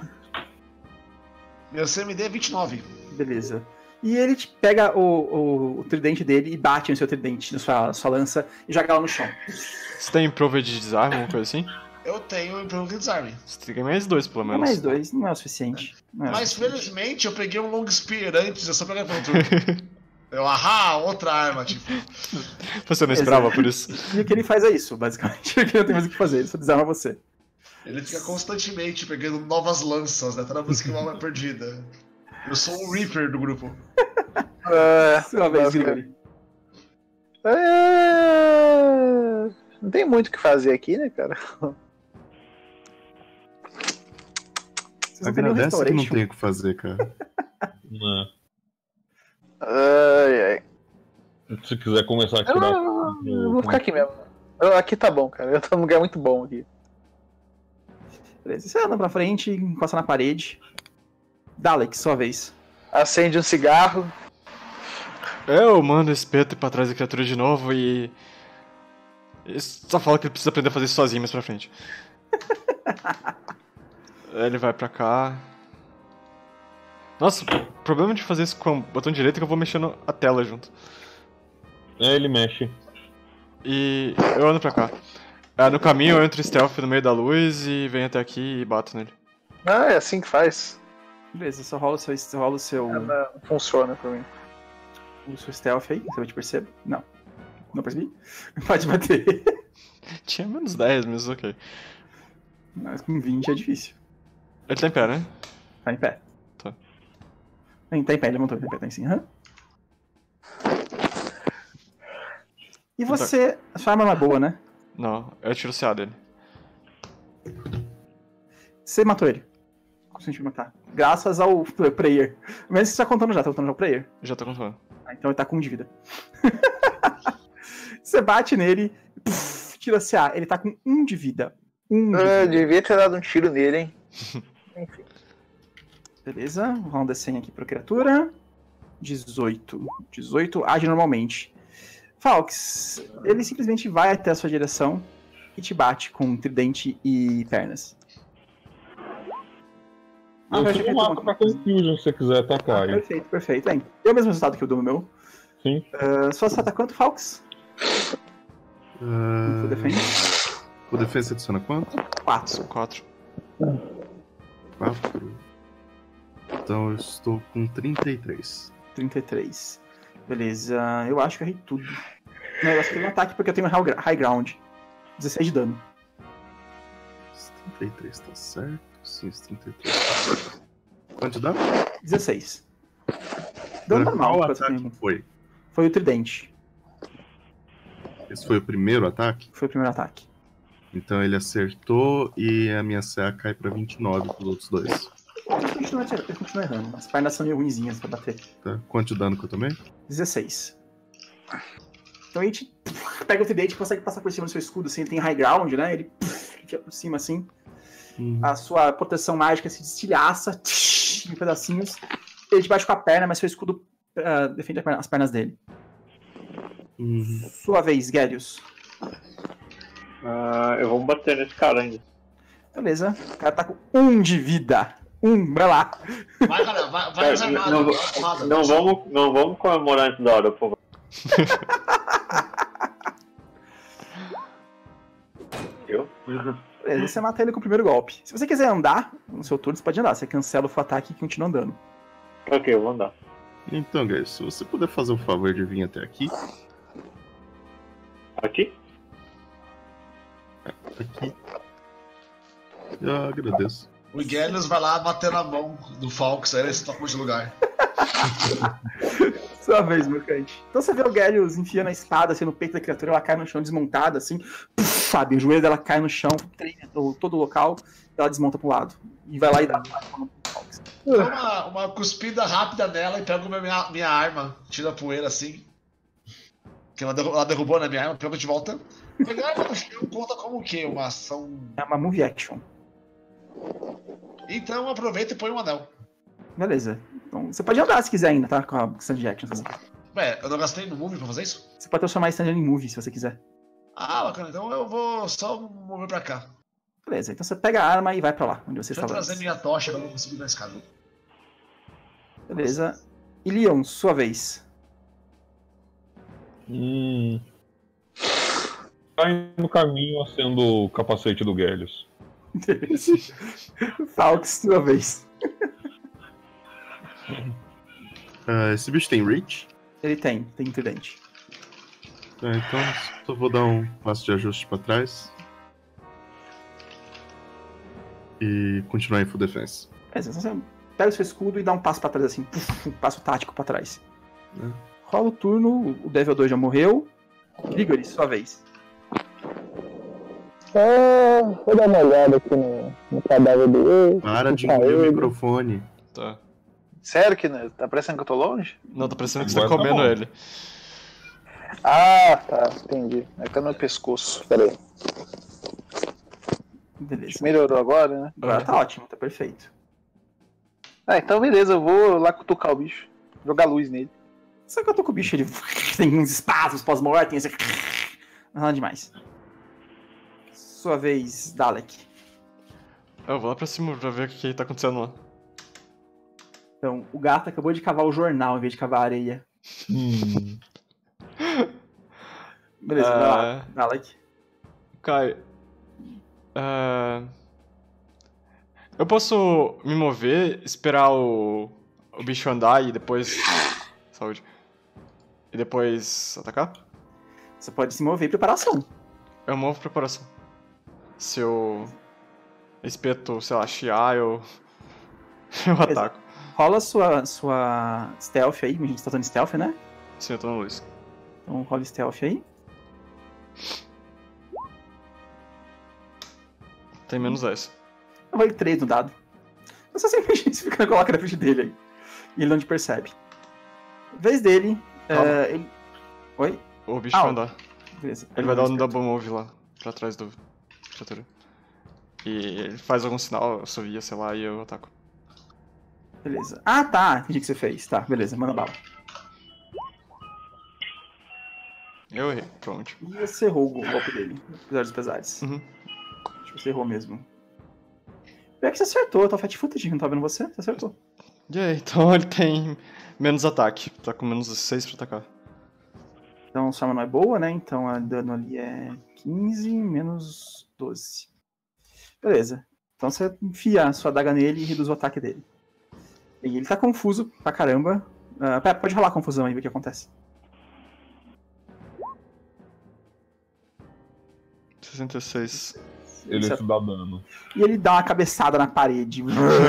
Speaker 6: Meu C M D é vinte e nove.
Speaker 1: Beleza. E ele te pega o, o, o tridente dele e bate no seu tridente, na sua, sua lança, e joga ela no chão.
Speaker 4: Você tem prova de desarme, alguma coisa assim?
Speaker 6: Eu tenho Improve de Desarme.
Speaker 4: Você tem mais dois, pelo menos.
Speaker 1: Mais dois, não é o suficiente. Não é o
Speaker 6: Mas
Speaker 1: suficiente.
Speaker 6: felizmente eu peguei um Long Spear antes, eu só peguei pro turno. Eu, ahá, outra arma, tipo.
Speaker 4: Você não esperava por isso?
Speaker 1: E o que ele faz é isso, basicamente. Porque não tem mais o que fazer, ele só desarma você.
Speaker 6: Ele fica constantemente pegando novas lanças, né? Toda vez que uma arma é perdida. Eu sou o Reaper do grupo.
Speaker 3: É,
Speaker 1: Sua vez, Grigori.
Speaker 3: é... Não tem muito o que fazer aqui, né, cara?
Speaker 1: Vocês não têm nenhum
Speaker 8: Agradece que não
Speaker 1: Restoration.
Speaker 8: tem o que fazer, cara.
Speaker 7: Não.
Speaker 3: Ai, ai.
Speaker 7: Se quiser começar a
Speaker 3: Eu,
Speaker 7: tirar.
Speaker 3: não- eu vou ficar aqui mesmo. Eu- aqui tá bom, cara. Eu tô num lugar muito bom aqui.
Speaker 1: Beleza, você anda pra frente, encosta na parede. Dalek, sua vez.
Speaker 3: Acende um cigarro.
Speaker 4: Eu mando o espeto pra trás da criatura de novo e. e só fala que ele precisa aprender a fazer isso sozinho mais pra frente. Ele vai pra cá. Nossa, o problema de fazer isso com o botão direito é que eu vou mexendo a tela junto.
Speaker 7: É, ele mexe.
Speaker 4: E eu ando pra cá. Ah, no caminho eu entro stealth no meio da luz e venho até aqui e bato nele.
Speaker 3: Ah, é assim que faz.
Speaker 1: Beleza, só rola o seu, só rola o seu,
Speaker 3: Não, não funciona pra mim.
Speaker 1: o seu stealth aí, se eu te percebo. Não. Não percebi? Pode bater.
Speaker 4: Tinha menos dez, mas ok.
Speaker 1: Mas com vinte é difícil.
Speaker 4: Ele tá em pé, né?
Speaker 1: Tá em pé.
Speaker 4: Tá.
Speaker 1: Ele tá em pé, ele levantou, ele tá em pé, tá em cima. Aham. E você. A sua arma não é boa, né?
Speaker 4: Não, eu tiro o C A dele.
Speaker 1: Você matou ele. Conseguiu matar. Graças ao prayer. Mas você tá contando já, tá contando já o prayer?
Speaker 4: Já tô contando.
Speaker 1: Ah, então ele tá com um de vida. Você bate nele, puf, tira C A. Ele tá com um de vida. Um de
Speaker 3: Eu
Speaker 1: vida.
Speaker 3: devia ter dado um tiro nele, hein? Enfim.
Speaker 1: Beleza, vou rolar um D cem aqui pra criatura. dezoito. dezoito age normalmente. Falks, ele simplesmente vai até a sua direção e te bate com tridente e pernas. Ah,
Speaker 7: Eu
Speaker 1: vai
Speaker 7: tenho
Speaker 1: achar
Speaker 7: um
Speaker 1: que é
Speaker 7: mapa pra Confusion se você quiser atacar aí.
Speaker 1: Perfeito, perfeito. Bem, deu o mesmo resultado que eu dou no meu.
Speaker 7: Sim.
Speaker 1: Uh, sua acerta quanto, Falks?
Speaker 8: Ah,
Speaker 1: Full defense?
Speaker 8: o defesa adiciona quanto?
Speaker 1: quatro.
Speaker 4: quatro.
Speaker 8: quatro. Então eu estou com trinta e três.
Speaker 1: trinta e três. Beleza, eu acho que eu errei tudo. Não, eu acho que eu tenho um ataque porque eu tenho high gra- high ground. dezesseis de dano.
Speaker 8: trinta e três tá certo? Sim, esse trinta e três tá certo. Quanto dá?
Speaker 1: dezesseis. Dano normal.
Speaker 8: Qual
Speaker 1: quanto eu
Speaker 8: ataque
Speaker 1: tenho.
Speaker 8: foi?
Speaker 1: Foi o tridente.
Speaker 8: Esse foi o primeiro ataque?
Speaker 1: Foi o primeiro ataque.
Speaker 8: Então ele acertou e a minha C A cai pra vinte e nove pros outros dois.
Speaker 1: Ele continua, atirando, ele continua errando. As pernas são meio ruinzinhas pra bater.
Speaker 8: Tá? Quanto dano que eu tomei?
Speaker 1: dezesseis. Então a gente pega o tridente e consegue passar por cima do seu escudo, assim, ele tem high ground, né? Ele tira por cima, assim.
Speaker 8: Hum.
Speaker 1: A sua proteção mágica se destilhaça em pedacinhos. Ele te bate com a perna, mas seu escudo uh, defende a perna- as pernas dele.
Speaker 8: Uhum.
Speaker 1: Sua vez, Gélios.
Speaker 2: Ah, eu vou bater nesse cara ainda.
Speaker 1: Beleza. O cara tá com um de vida. Um, vai lá.
Speaker 6: Vai, cara, vai, vai
Speaker 2: É,
Speaker 6: desarmado.
Speaker 2: não,
Speaker 6: vai desarmado.
Speaker 2: não, vamos, não vamos comemorar antes da hora, por favor. Eu?
Speaker 1: Beleza, você mata ele com o primeiro golpe. Se você quiser andar no seu turno, você pode andar. Você cancela o full ataque e continua andando.
Speaker 2: Ok, eu vou andar.
Speaker 8: Então, guys, se você puder fazer o favor de vir até aqui.
Speaker 2: Aqui?
Speaker 8: Aqui. Eu agradeço.
Speaker 6: O Gellius vai lá bater na mão do Falcos, aí ele se toca de lugar.
Speaker 1: Sua vez, Mercante. Então você vê o Gélios enfiando a espada assim, no peito da criatura, ela cai no chão desmontada, assim, puf, sabe? O joelho dela cai no chão, treina todo todo o local, ela desmonta pro lado. E vai lá e dá
Speaker 6: Dá uma, uma cuspida rápida nela e pego minha, minha arma, tira a poeira assim. Que ela, derru- ela derrubou na minha arma, pego de volta. Pegar a arma no chão conta como o quê? Uma ação.
Speaker 1: É uma move action.
Speaker 6: Então aproveita e põe um anel.
Speaker 1: Beleza. Então, você pode andar se quiser ainda, tá? Com a stand action. Se você quiser.
Speaker 6: Ué, eu não gastei no move pra fazer isso?
Speaker 1: Você pode transformar stand em move, se você quiser.
Speaker 6: Ah, bacana. Então eu vou só mover pra cá.
Speaker 1: Beleza, então você pega a arma e vai pra lá, onde você
Speaker 6: Deixa eu
Speaker 1: estava
Speaker 6: trazer
Speaker 1: antes.
Speaker 6: minha tocha pra eu não conseguir na escada.
Speaker 1: Beleza. E Leon, sua vez.
Speaker 7: Hum. Tá no caminho acendo o capacete do Gélios.
Speaker 1: Falx, sua vez.
Speaker 8: Uh, esse bicho tem reach?
Speaker 1: Ele tem, tem tridente.
Speaker 8: É, então só vou dar um passo de ajuste pra trás. E continuar em full defense.
Speaker 1: É, você pega o seu escudo e dá um passo pra trás assim, puf, um passo tático pra trás.
Speaker 8: É.
Speaker 1: Rola o turno, o Devil dois já morreu. Grigori, sua vez.
Speaker 9: É, vou dar uma olhada aqui no, no cadáver dele.
Speaker 8: Para de engolir o microfone.
Speaker 4: Tá.
Speaker 3: Sério que né? Tá parecendo que eu tô longe?
Speaker 4: Não, tá parecendo que você tá
Speaker 7: Agora tá
Speaker 4: comendo
Speaker 7: bom.
Speaker 4: ele.
Speaker 3: Ah, tá, entendi. É que tá no meu pescoço. Pera aí.
Speaker 1: Beleza.
Speaker 3: Melhorou agora, né?
Speaker 1: Agora tá ótimo, tá perfeito.
Speaker 3: Ah, então beleza, eu vou lá cutucar o bicho. Jogar luz nele.
Speaker 1: Só que eu tô com o bicho, ele tem uns espasmos pós-mortem, assim. Nada demais. Sua vez, Dalek.
Speaker 4: Eu vou lá pra cima pra ver o que, que tá acontecendo lá.
Speaker 1: Então, o gato acabou de cavar o jornal em vez de cavar a areia.
Speaker 7: Hum.
Speaker 1: Beleza, vai lá, Dalek.
Speaker 4: Kai. É... Eu posso me mover, esperar o, o bicho andar e depois. Saúde. E depois atacar?
Speaker 1: Você pode se mover em preparação.
Speaker 4: Eu movo preparação. Se eu espeto, sei lá, chiar, eu. Eu ataco.
Speaker 1: Rola sua, sua stealth aí, a gente tá usando stealth, né?
Speaker 4: Sim, eu tô na luz.
Speaker 1: Então rola stealth aí.
Speaker 4: Tem menos dez.
Speaker 1: Eu rolei três no dado. Você simplesmente fica coloca na frente dele aí. E ele não te percebe. Vez dele. é, ele... Oi?
Speaker 4: O bicho
Speaker 1: Ah,
Speaker 4: vai andar.
Speaker 1: Beleza.
Speaker 4: Ele vai dar um double move lá, pra trás do criatura. E ele faz algum sinal, assovia, sei lá, e eu ataco.
Speaker 1: Beleza. Ah, tá. Entendi o que você fez. Tá, beleza. Manda bala.
Speaker 4: Eu errei, pronto.
Speaker 1: E você errou o golpe dele, apesar dos pesares.
Speaker 4: Uhum.
Speaker 1: Acho que você errou mesmo. Pior que você acertou, tá fat footage, não tá vendo você? Você acertou.
Speaker 4: E aí, então ele tem menos ataque. Tá com menos seis pra atacar.
Speaker 1: Então sua arma não é boa, né? Então a dano ali é quinze menos doze. Beleza. Então você enfia a sua adaga nele e reduz o ataque dele. E ele tá confuso pra caramba. Uh, pera, pode rolar a confusão aí, ver o que acontece.
Speaker 4: sessenta e seis.
Speaker 7: Ele
Speaker 1: Você-
Speaker 7: se dá dano.
Speaker 1: E ele dá uma cabeçada na parede.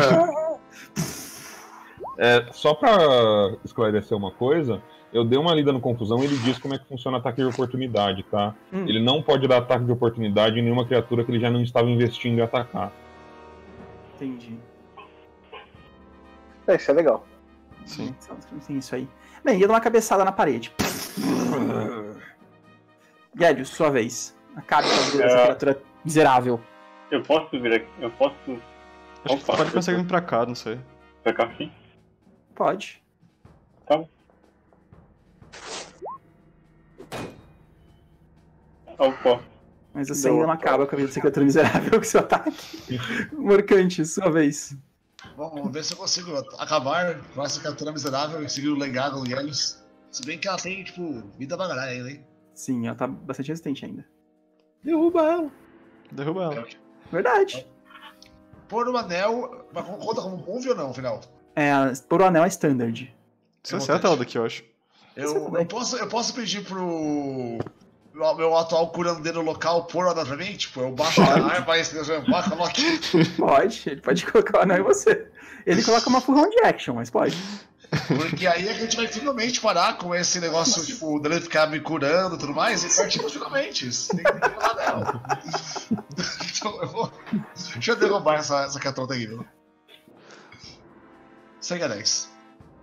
Speaker 7: É, só pra esclarecer uma coisa, eu dei uma lida no Confusão e ele diz como é que funciona ataque de oportunidade, tá?
Speaker 1: Hum.
Speaker 7: Ele não pode dar ataque de oportunidade em nenhuma criatura que ele já não estava investindo em atacar.
Speaker 1: Entendi.
Speaker 3: É, isso é legal.
Speaker 4: Sim.
Speaker 1: Tem isso aí. Bem, ia dar uma cabeçada na parede. Guedes, sua vez. Acabe com a vida dessa
Speaker 2: É.
Speaker 1: criatura miserável.
Speaker 2: Eu posso vir aqui? Eu posso.
Speaker 4: Acho que tu pode conseguir vir pra cá, não sei.
Speaker 2: Pra cá sim?
Speaker 1: Pode.
Speaker 2: Tá bom. Opa.
Speaker 1: Mas você ainda não acaba com a vida dessa criatura miserável com seu ataque. Morcante, sua vez.
Speaker 6: Vamos ver se eu consigo acabar com essa criatura miserável e seguir o legado do Gélios. Se bem que ela tem, tipo, vida pra caralho ainda, hein?
Speaker 1: Sim, ela tá bastante resistente ainda.
Speaker 8: Derruba ela.
Speaker 4: Derruba ela.
Speaker 1: Verdade.
Speaker 6: Pôr o anel, mas conta como move ou não, afinal?
Speaker 1: É, por o anel é standard.
Speaker 4: Você acerta ela daqui, eu acho.
Speaker 6: Eu, eu, posso, eu posso pedir pro meu, meu atual curandeiro local pôr o anel pra mim? Tipo, eu baixo a arma e eu coloque.
Speaker 1: Pode, ele pode colocar o anel em você. Ele coloca uma full round action, mas pode.
Speaker 6: Porque aí a gente vai finalmente parar com esse negócio, tipo, dele ficar me curando e tudo mais, e partir finalmente. Isso tem que ter o anel. Então eu vou. Deixa eu derrubar essa, essa criatura terrível. Segue a dez.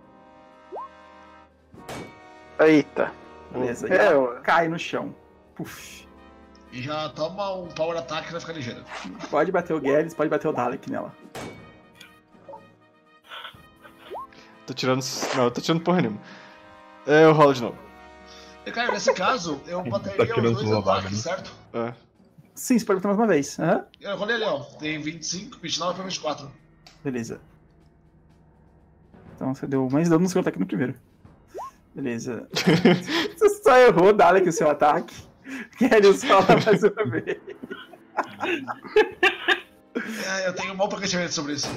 Speaker 3: Eita.
Speaker 1: Beleza, e
Speaker 3: É,
Speaker 1: ela
Speaker 3: eu-
Speaker 1: cai no chão. Puf.
Speaker 6: E já toma um power attack e vai ficar ligeiro.
Speaker 1: Pode bater o Guedes, pode bater o Dalek nela.
Speaker 4: Tô tirando. Não, eu tô tirando porra nenhuma. Eu rolo de novo.
Speaker 6: E, cara, nesse caso, eu
Speaker 7: Tá
Speaker 6: bateria
Speaker 7: querendo
Speaker 6: os dois
Speaker 7: roubar,
Speaker 6: ataques,
Speaker 7: né?
Speaker 6: certo?
Speaker 4: É.
Speaker 1: Sim, você perguntou mais uma vez. Aham.
Speaker 6: Eu rolei ali, ó. Tem vinte e cinco, vinte e nove pra vinte e quatro.
Speaker 1: Beleza. Então você deu mais dano no seu ataque no primeiro. Beleza. Você só errou, Dalek, o seu ataque. Gelios fala mais uma vez.
Speaker 6: É, eu tenho um mau pressentimento sobre isso.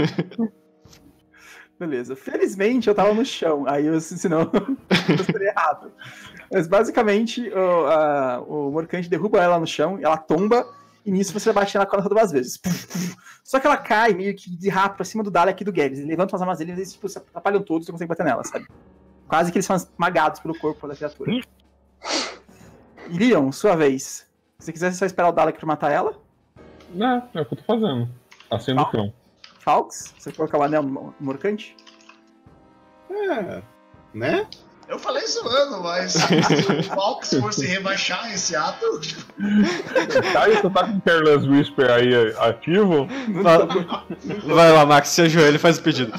Speaker 1: Beleza. Felizmente eu tava no chão, aí eu, senão eu seria errado. Mas basicamente o, a, o Morcante derruba ela no chão, ela tomba, e nisso você bate na corda duas vezes. Só que ela cai meio que de rato pra cima do Dalek e do Gales. Ele levanta as armas dele e eles tipo, se atrapalham todos e você consegue bater nela, sabe? Quase que eles são esmagados pelo corpo da criatura. Irion, sua vez. Se você quiser só esperar o Dalek pra matar ela.
Speaker 7: Não, é o que eu tô fazendo. Acendo o cão.
Speaker 1: Falks, você colocar o anel no Morcante?
Speaker 8: É, né?
Speaker 6: Eu falei zoando, mas se o Falks fosse rebaixar esse ato.
Speaker 7: Tá, e tu tá com o Careless Whisper aí ativo?
Speaker 4: Vai, vai lá, Max, se ajoelha e faz o pedido.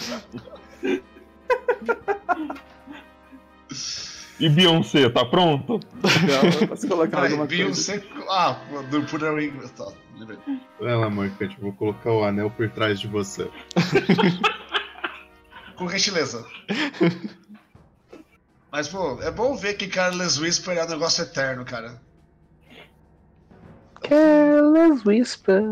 Speaker 7: E Beyoncé, tá pronto?
Speaker 1: Não, eu posso colocar
Speaker 6: Peraí,
Speaker 1: alguma
Speaker 6: Beyoncé.
Speaker 1: coisa.
Speaker 6: Ah, do Pura Ring. Tá, lembrei.
Speaker 8: Vai lá, Morcante, eu vou colocar o anel por trás de você.
Speaker 6: Com gentileza. Mas, pô, é bom ver que Careless Whisper é um negócio eterno, cara.
Speaker 9: Careless Whisper.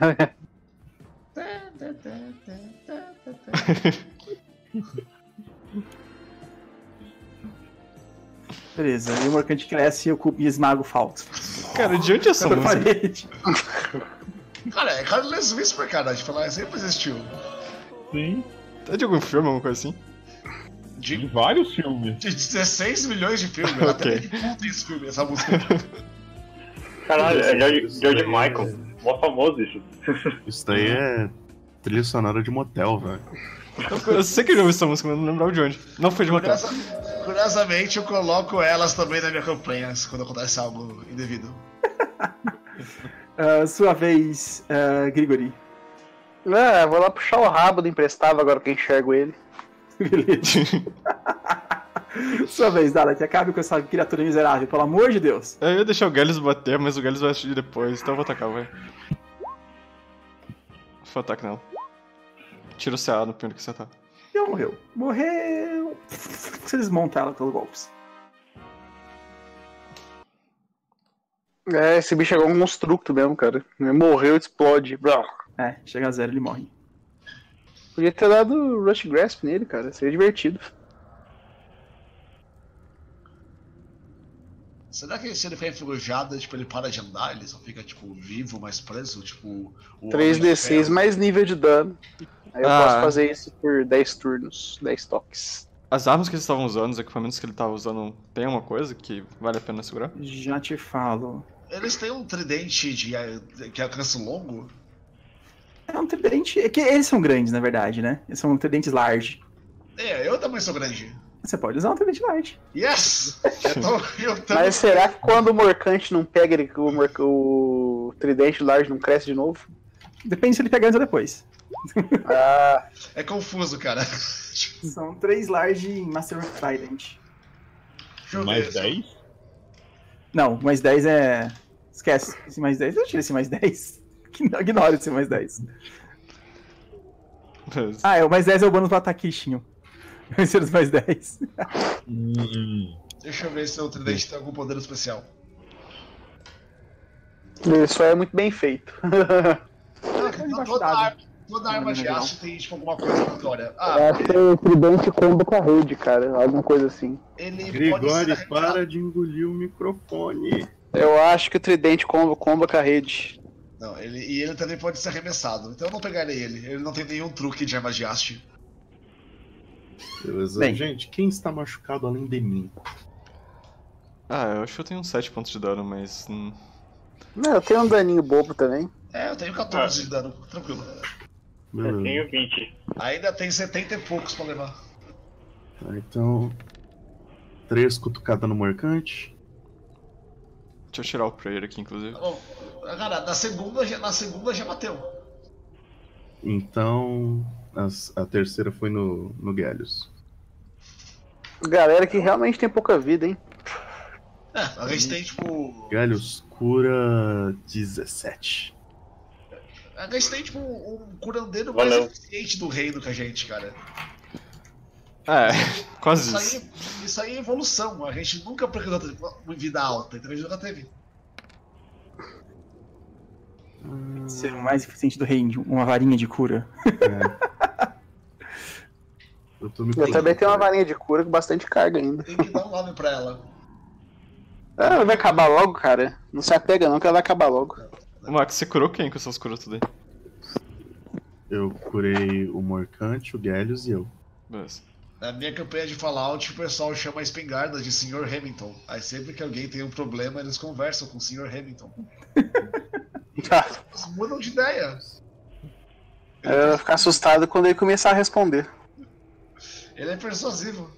Speaker 1: Beleza, e o Morcante cresce e, eu, e esmaga o Falks.
Speaker 4: Cara, de onde é essa
Speaker 1: Contra a
Speaker 4: música?
Speaker 1: parede.
Speaker 6: Cara, é Careless Whisper, cara. Tipo, ela sempre existiu.
Speaker 7: Sim.
Speaker 4: É de algum filme, alguma coisa assim?
Speaker 7: De
Speaker 6: De,
Speaker 7: vários filmes.
Speaker 6: de dezesseis milhões de filmes.
Speaker 4: Ok.
Speaker 6: Até que ponto esse filme, essa música.
Speaker 2: Caralho, é George, George Michael. Mó famoso isso.
Speaker 8: Isso daí é trilha sonora de motel, velho.
Speaker 4: Eu, eu sei que eu já ouvi essa música, mas não lembrava de onde. Não foi de motel.
Speaker 6: Curiosa- Curiosamente, eu coloco elas também na minha campanha quando acontece algo indevido.
Speaker 1: Uh, sua vez, uh, Grigori.
Speaker 3: É, vou lá puxar o rabo do emprestável agora que eu enxergo ele.
Speaker 1: Beleza. Sua vez, Dalek. Acabe com essa criatura miserável, pelo amor de Deus.
Speaker 4: Eu ia deixar o Gallus bater, mas o Gallus vai agir depois, então eu vou atacar, vai. Não foi ataque não. Tira o C A no primeiro que você tá.
Speaker 1: E ela morreu. Morreu. Você desmonta ela pelos golpes.
Speaker 3: É, esse bicho é igual um constructo mesmo, cara. Morreu, explode. Brau.
Speaker 1: É, chega a zero, ele morre.
Speaker 3: Podia ter dado Rush Grasp nele, cara. Seria divertido.
Speaker 6: Será que se ele ficar enferrujado, tipo, ele para de andar? Ele só fica, tipo, vivo, mas preso? Tipo, o
Speaker 3: três
Speaker 6: Homem
Speaker 3: D
Speaker 6: de
Speaker 3: seis
Speaker 6: Ferro?
Speaker 3: mais nível de dano. Aí eu
Speaker 4: Ah.
Speaker 3: posso fazer isso por dez turnos, dez toques.
Speaker 4: As armas que eles estavam usando, os equipamentos que ele tava usando, tem alguma coisa que vale a pena segurar?
Speaker 1: Já te falo.
Speaker 6: Eles têm um tridente de, que alcance longo?
Speaker 1: É um tridente. É que eles são grandes, na verdade, né? Eles são tridentes large.
Speaker 6: É, eu também sou grande.
Speaker 1: Você pode usar um tridente large.
Speaker 6: Yes! Eu tô, eu tô...
Speaker 3: Mas será que quando o Morcante não pega ele, o, Mor- o tridente large não cresce de novo?
Speaker 1: Depende se ele pega antes ou depois.
Speaker 3: Ah,
Speaker 6: É confuso, cara.
Speaker 1: São três large em Master of Trident.
Speaker 6: Deixa eu
Speaker 7: Mais
Speaker 6: ver.
Speaker 7: dez?
Speaker 1: Não, mais dez é. Esquece. Esse mais dez. Eu tiro esse mais dez. Ignora esse mais dez.
Speaker 4: Mas...
Speaker 1: Ah, é, o mais dez é o bônus do ataquistinho. Vai ser os mais dez.
Speaker 7: Hum,
Speaker 6: Deixa eu ver se o tridente tem algum poder especial.
Speaker 3: ele só é muito bem feito.
Speaker 6: Ah,
Speaker 1: embaixo
Speaker 6: toda,
Speaker 1: d'água.
Speaker 6: ar- toda arma de
Speaker 1: Legal.
Speaker 6: aço tem, tipo, alguma coisa na vitória. Ah,
Speaker 9: Eu acho que é o tridente combo com a rede, cara. Alguma coisa assim.
Speaker 6: ele pode ser
Speaker 8: Grigori,
Speaker 6: arremessado.
Speaker 8: para de engolir o microfone.
Speaker 3: Eu acho que o tridente combo comba com a rede.
Speaker 6: Não, ele, e ele também pode ser arremessado. Então eu não pegarei ele. Ele não tem nenhum truque de arma de haste.
Speaker 8: Beleza.
Speaker 1: Bem.
Speaker 8: Gente, quem está machucado além de mim?
Speaker 4: Ah, eu acho que eu tenho uns sete pontos de dano, mas... hum,
Speaker 3: Não, eu tenho um daninho bobo também.
Speaker 6: É, eu tenho quatorze de dano. Tranquilo.
Speaker 2: Eu
Speaker 8: Beleza.
Speaker 2: tenho vinte.
Speaker 6: Ainda tem setenta e poucos pra levar.
Speaker 8: Tá, então. Três cutucadas no Morcante.
Speaker 4: Deixa eu tirar o prayer aqui, inclusive.
Speaker 6: Tá bom. Cara, na segunda, já- na segunda já bateu.
Speaker 8: Então. as- a terceira foi no, no Galhos.
Speaker 3: Galera que realmente tem pouca vida, hein?
Speaker 6: É, a gente tem, tipo...
Speaker 8: Galhos cura dezessete.
Speaker 6: A gente tem, tipo, um curandeiro mais
Speaker 2: Valeu.
Speaker 6: eficiente do reino que a gente, cara.
Speaker 4: É, quase
Speaker 6: Isso
Speaker 4: isso.
Speaker 6: aí, isso aí é evolução. A gente nunca precisou ter vida alta, então a gente nunca teve.
Speaker 1: Ser o mais eficiente do reino, uma varinha de cura.
Speaker 8: É. Eu, tô me
Speaker 3: Eu também tenho uma
Speaker 8: cara.
Speaker 3: varinha de cura com bastante carga ainda.
Speaker 6: Tem que dar um nome pra ela.
Speaker 3: Ah, ela vai acabar logo, cara. Não se apega não, que ela vai acabar logo.
Speaker 4: Max, você curou quem com essas curas tudo aí?
Speaker 8: Eu curei o Morcante, o Galhos e eu.
Speaker 4: Beleza.
Speaker 6: Na minha campanha de Fallout, o pessoal chama a espingarda de senhor Hamilton. Aí sempre que alguém tem um problema, eles conversam com o senhor Hamilton. Eles mudam de ideia.
Speaker 3: Eu vou ficar assustado quando ele começar a responder.
Speaker 6: Ele é persuasivo.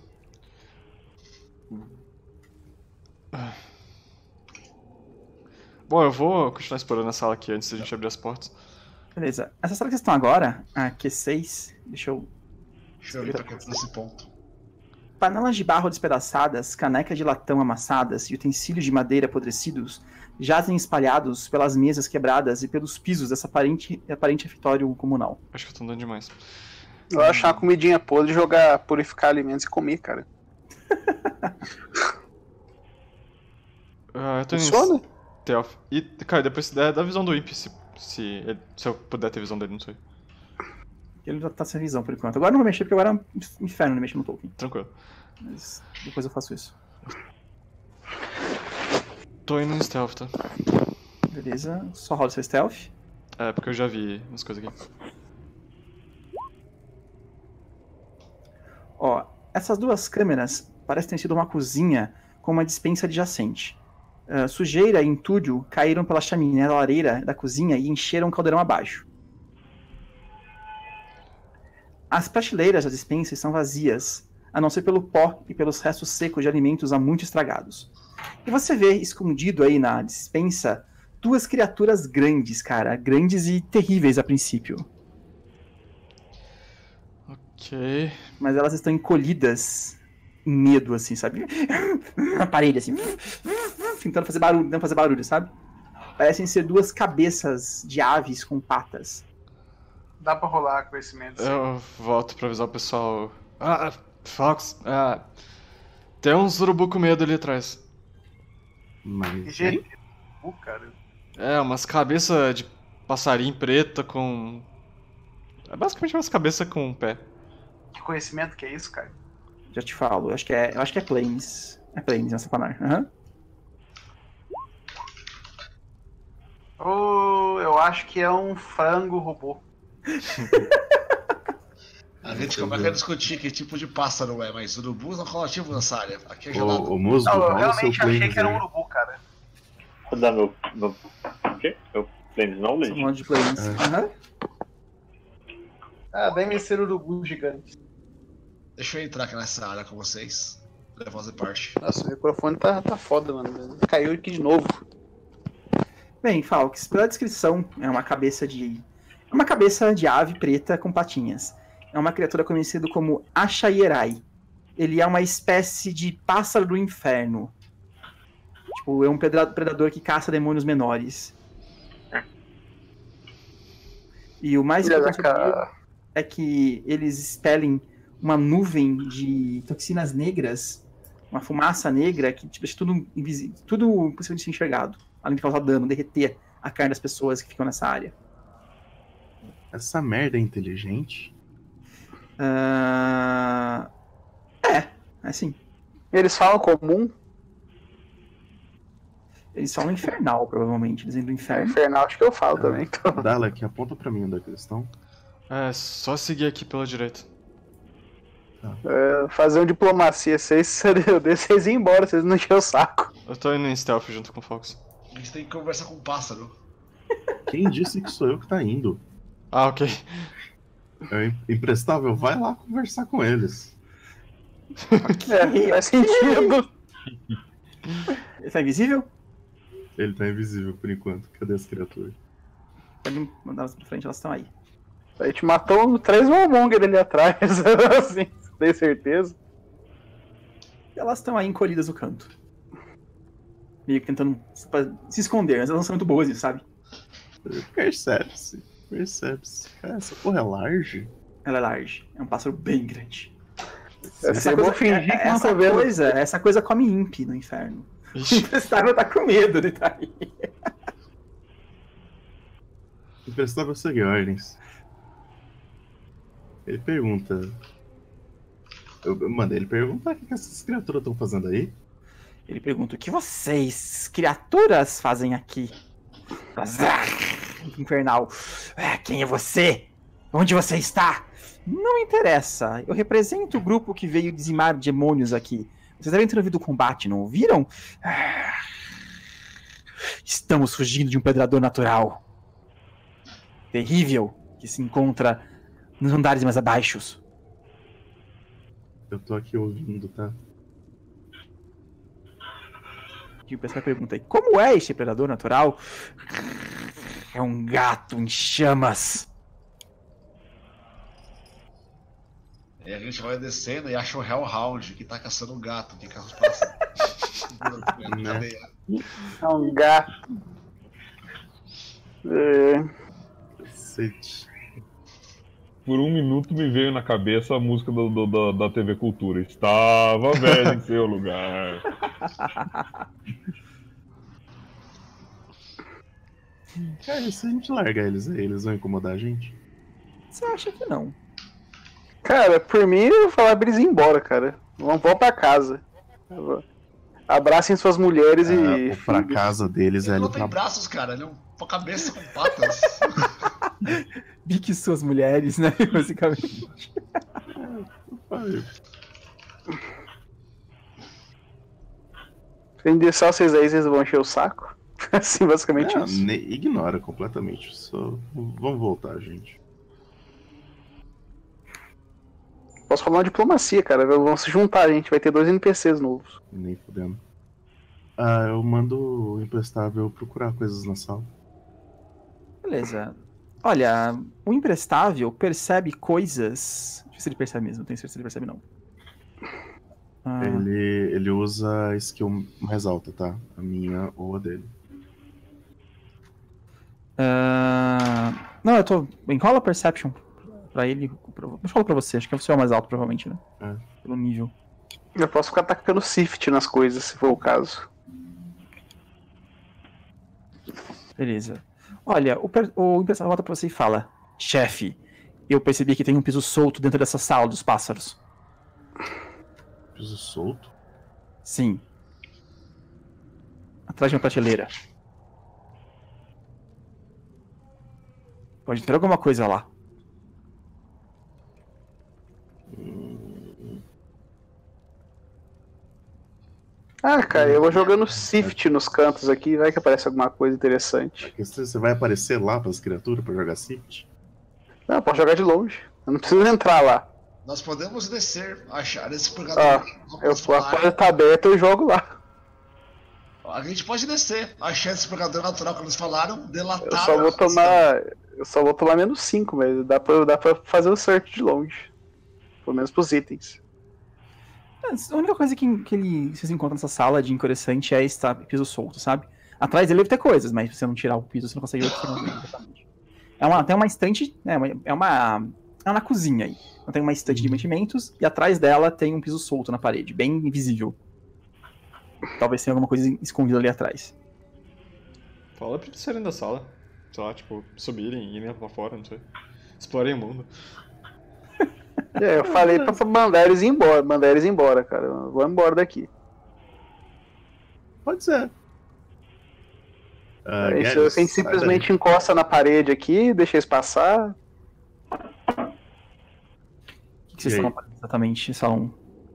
Speaker 4: Bom, eu vou continuar explorando a sala aqui antes da gente abrir as portas.
Speaker 1: Beleza. Essa sala que vocês estão agora, a Q seis, deixa eu...
Speaker 6: Deixa eu ver pra que nesse ponto.
Speaker 1: Panelas de barro despedaçadas, canecas de latão amassadas e utensílios de madeira apodrecidos jazem espalhados pelas mesas quebradas e pelos pisos dessa aparente, aparente refeitório comunal.
Speaker 4: Acho que eu tô andando demais.
Speaker 3: Eu acho uma comidinha podre, jogar, purificar alimentos e comer, cara.
Speaker 4: Ah, eu tô indo
Speaker 3: Funciona?
Speaker 4: em stealth. E, cara, depois da, da visão do Imp, se, se, ele- se eu puder ter visão dele, não sei.
Speaker 1: Ele já tá sem visão por enquanto. Agora eu não vou mexer porque agora é um inferno de mexer no Tolkien.
Speaker 4: Tranquilo.
Speaker 1: Mas depois eu faço isso.
Speaker 4: Tô indo em stealth, tá?
Speaker 1: Beleza. Só rola seu stealth.
Speaker 4: É, porque eu já vi umas coisas aqui.
Speaker 1: Ó, essas duas câmeras parecem ter sido uma cozinha com uma despensa adjacente. Ah, sujeira e entulho caíram pela chaminé da lareira da cozinha e encheram o caldeirão abaixo. As prateleiras da despensa estão vazias, a não ser pelo pó e pelos restos secos de alimentos há muito estragados. E você vê, escondido aí na despensa, duas criaturas grandes, cara. Grandes e terríveis a princípio.
Speaker 4: Ok.
Speaker 1: Mas elas estão encolhidas em medo, assim, sabe? Na parede, assim. Tentando fazer barulho, não fazer barulho, sabe? Parecem ser duas cabeças de aves com patas.
Speaker 3: Dá pra rolar conhecimento.
Speaker 4: Eu volto pra avisar o pessoal. Ah, Fox, ah, tem uns urubu com medo ali atrás.
Speaker 8: Mas.
Speaker 3: G... Uh, cara.
Speaker 4: É, umas cabeças de passarinho preta com. É basicamente umas cabeças com um pé.
Speaker 3: Que conhecimento que é isso, cara?
Speaker 1: Já te falo, eu acho que é, eu acho que é Plains. É Plains nessa panar. Aham.
Speaker 3: Oh, eu acho que é um frango robô.
Speaker 6: A gente começa a discutir que tipo de pássaro é, mas urubus não falam ativo nessa área. Aqui é gelado.
Speaker 8: O, o musgo,
Speaker 3: Não, eu
Speaker 8: rola o seu
Speaker 3: realmente achei
Speaker 8: Plains
Speaker 3: que era um
Speaker 8: aí.
Speaker 3: urubu, cara.
Speaker 2: Vou dar meu. meu. O quê? Meu Plains
Speaker 1: São um
Speaker 2: Knowledge?
Speaker 1: monte de Plains.
Speaker 8: É.
Speaker 1: Aham.
Speaker 3: Ah, deve ser urubu gigante.
Speaker 6: Deixa eu entrar aqui nessa área com vocês. Pra fazer parte.
Speaker 3: Nossa, o microfone tá, tá foda, mano. Caiu aqui de novo.
Speaker 1: Bem, Falks, pela descrição, é uma cabeça de. É uma cabeça de ave preta com patinhas. É uma criatura conhecida como Achaierai. Ele é uma espécie de pássaro do inferno. Tipo, é um pedra- predador que caça demônios menores. E o mais
Speaker 3: Filha da
Speaker 1: importante sobre ele
Speaker 3: ca...
Speaker 1: é que eles expelem uma nuvem de toxinas negras, uma fumaça negra que tipo, deixa tudo invisível, tudo possível de ser enxergado, além de causar dano, derreter a carne das pessoas que ficam nessa área.
Speaker 8: Essa merda é inteligente?
Speaker 1: Ah, é, é assim.
Speaker 3: Eles falam comum?
Speaker 1: Eles falam infernal, provavelmente, dizendo do inferno.
Speaker 3: Infernal, acho que eu falo também. Então.
Speaker 8: Dalek, aponta pra mim onde é que eles estão.
Speaker 4: É, só seguir aqui pela direita.
Speaker 3: É, fazer uma diplomacia, vocês, vocês iam embora, vocês não encheram o saco.
Speaker 4: Eu tô indo em stealth junto com o Fox.
Speaker 6: A gente tem que conversar com o pássaro.
Speaker 8: Quem disse que sou eu que tá indo?
Speaker 4: Ah, ok.
Speaker 8: É imprestável, vai lá conversar com eles.
Speaker 3: É, faz sentido.
Speaker 1: Ele tá invisível?
Speaker 8: Ele tá invisível por enquanto. Cadê as criaturas?
Speaker 1: Pode mandar elas pra frente, elas estão aí.
Speaker 3: A gente matou três Warmonger ali atrás, assim, tenho certeza.
Speaker 1: Elas estão aí encolhidas no canto. Meio que tentando se esconder, mas elas não são muito boas nisso, sabe?
Speaker 8: Percebe-se. Percebe-se. Cara, essa porra é large?
Speaker 1: Ela é large. É um pássaro bem grande.
Speaker 3: Essa, coisa, fingir que não
Speaker 1: essa,
Speaker 3: tô vendo.
Speaker 1: coisa, essa coisa come imp no inferno. O Imprestável tá com medo de estar aí.
Speaker 8: Imprestável segue ordens. Ele pergunta... Eu, mano, ele pergunta o que essas criaturas estão fazendo aí?
Speaker 1: Ele pergunta, o que vocês, criaturas, fazem aqui? Infernal. Quem é você? Onde você está? Não interessa. Eu represento o grupo que veio dizimar demônios aqui. Vocês devem ter ouvido o combate, não ouviram? Estamos fugindo de um predador natural. Terrível, que se encontra nos andares mais abaixo.
Speaker 8: Eu tô aqui ouvindo, tá?
Speaker 1: E o pessoal pergunta, como é este predador natural? É um gato em chamas.
Speaker 6: E a gente vai descendo e acha o Hellhound, que tá caçando um gato, que caça os pássaros.
Speaker 3: É um gato. É...
Speaker 8: Cacete.
Speaker 7: Por um minuto me veio na cabeça a música do, do, do, da T V Cultura. Estava velho em seu lugar.
Speaker 8: Cara, se a gente largar eles aí, eles vão incomodar a gente?
Speaker 1: Você acha que não?
Speaker 3: Cara, por mim, eu vou falar pra eles ir embora, cara. Vão, vão pra casa. Abracem suas mulheres
Speaker 8: é,
Speaker 3: e...
Speaker 8: O pra casa deles
Speaker 6: ele
Speaker 8: é...
Speaker 6: Ele não
Speaker 8: ali
Speaker 6: tem
Speaker 8: pra...
Speaker 6: braços, cara. Ele é uma cabeça com patas.
Speaker 1: Bique suas mulheres, né? Basicamente.
Speaker 3: Se a gente deixar vocês aí, vocês vão encher o saco. Assim, basicamente
Speaker 8: é,
Speaker 3: isso.
Speaker 8: Ignora completamente. Só... Vamos voltar, gente.
Speaker 3: Posso falar uma diplomacia, cara. Vão se juntar, gente. Vai ter dois N P Cs novos.
Speaker 8: Nem fudendo. Ah, eu mando o Imprestável procurar coisas na sala.
Speaker 1: Beleza. Olha, o Imprestável percebe coisas... Deixa eu ver se ele percebe mesmo. Não tenho certeza se ele percebe, não. Ah.
Speaker 8: Ele, ele usa a skill mais alta, tá? A minha ou a dele.
Speaker 1: Uh... Não, eu tô... Enrola Perception pra ele. Deixa eu falar pra você. Acho que é o seu mais alto, provavelmente, né?
Speaker 8: É.
Speaker 1: Pelo nível.
Speaker 3: Eu posso ficar atacando Sift nas coisas, se for o caso.
Speaker 1: Beleza. Olha, o, per... o Imprestável volta pra você e fala: chefe, eu percebi que tem um piso solto dentro dessa sala dos pássaros.
Speaker 8: Piso solto?
Speaker 1: Sim. Atrás de uma prateleira. Pode ter alguma coisa lá.
Speaker 3: Ah, cara, eu vou jogando Sift nos cantos aqui, vai que aparece alguma coisa interessante.
Speaker 8: Você vai aparecer lá pras criaturas pra jogar Sift?
Speaker 3: Não, posso jogar de longe. Eu não preciso entrar lá.
Speaker 6: Nós podemos descer, achar esse purgador.
Speaker 3: Ah, eu, a porta tá aberta, eu jogo lá.
Speaker 6: A gente pode descer, achar esse purgador natural que eles falaram, delatar.
Speaker 3: Eu só vou tomar. Eu só vou tomar menos cinco, mas dá pra, dá pra fazer o search de longe. Pelo menos pros itens.
Speaker 1: A única coisa que, que ele, vocês encontram nessa sala de interessante é esse piso solto, sabe? Atrás dele deve ter coisas, mas se você não tirar o piso, você não consegue ver o que tem exatamente. É uma, tem uma estante, é uma, é uma. É uma cozinha aí. Então tem uma estante de mantimentos e atrás dela tem um piso solto na parede, bem invisível. Talvez tenha alguma coisa escondida ali atrás.
Speaker 4: Fala pra eles saírem da sala. Sei lá, tipo, subirem, irem lá pra fora, não sei. Explorem o mundo.
Speaker 3: É, eu falei pra mandar eles embora, mandar eles embora, cara. Eu vou embora daqui.
Speaker 8: Pode ser. Uh,
Speaker 3: Aí, se você simplesmente encosta na parede aqui, deixa eles passar.
Speaker 1: O que vocês estão fazendo exatamente, Salão?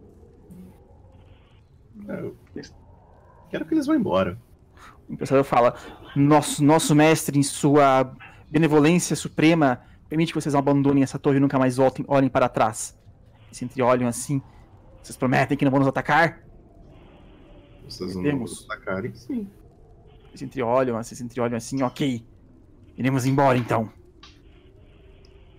Speaker 8: Eu quero que eles vão embora.
Speaker 1: O impressador fala: nosso, nosso mestre, em sua benevolência suprema, permite que vocês abandonem essa torre e nunca mais voltem, olhem para trás. E se entreolham assim. Vocês prometem que não vão nos atacar?
Speaker 8: Vocês não vão nos atacarem, sim.
Speaker 1: Vocês se entreolham, vocês se entreolham assim, ok. Iremos embora então.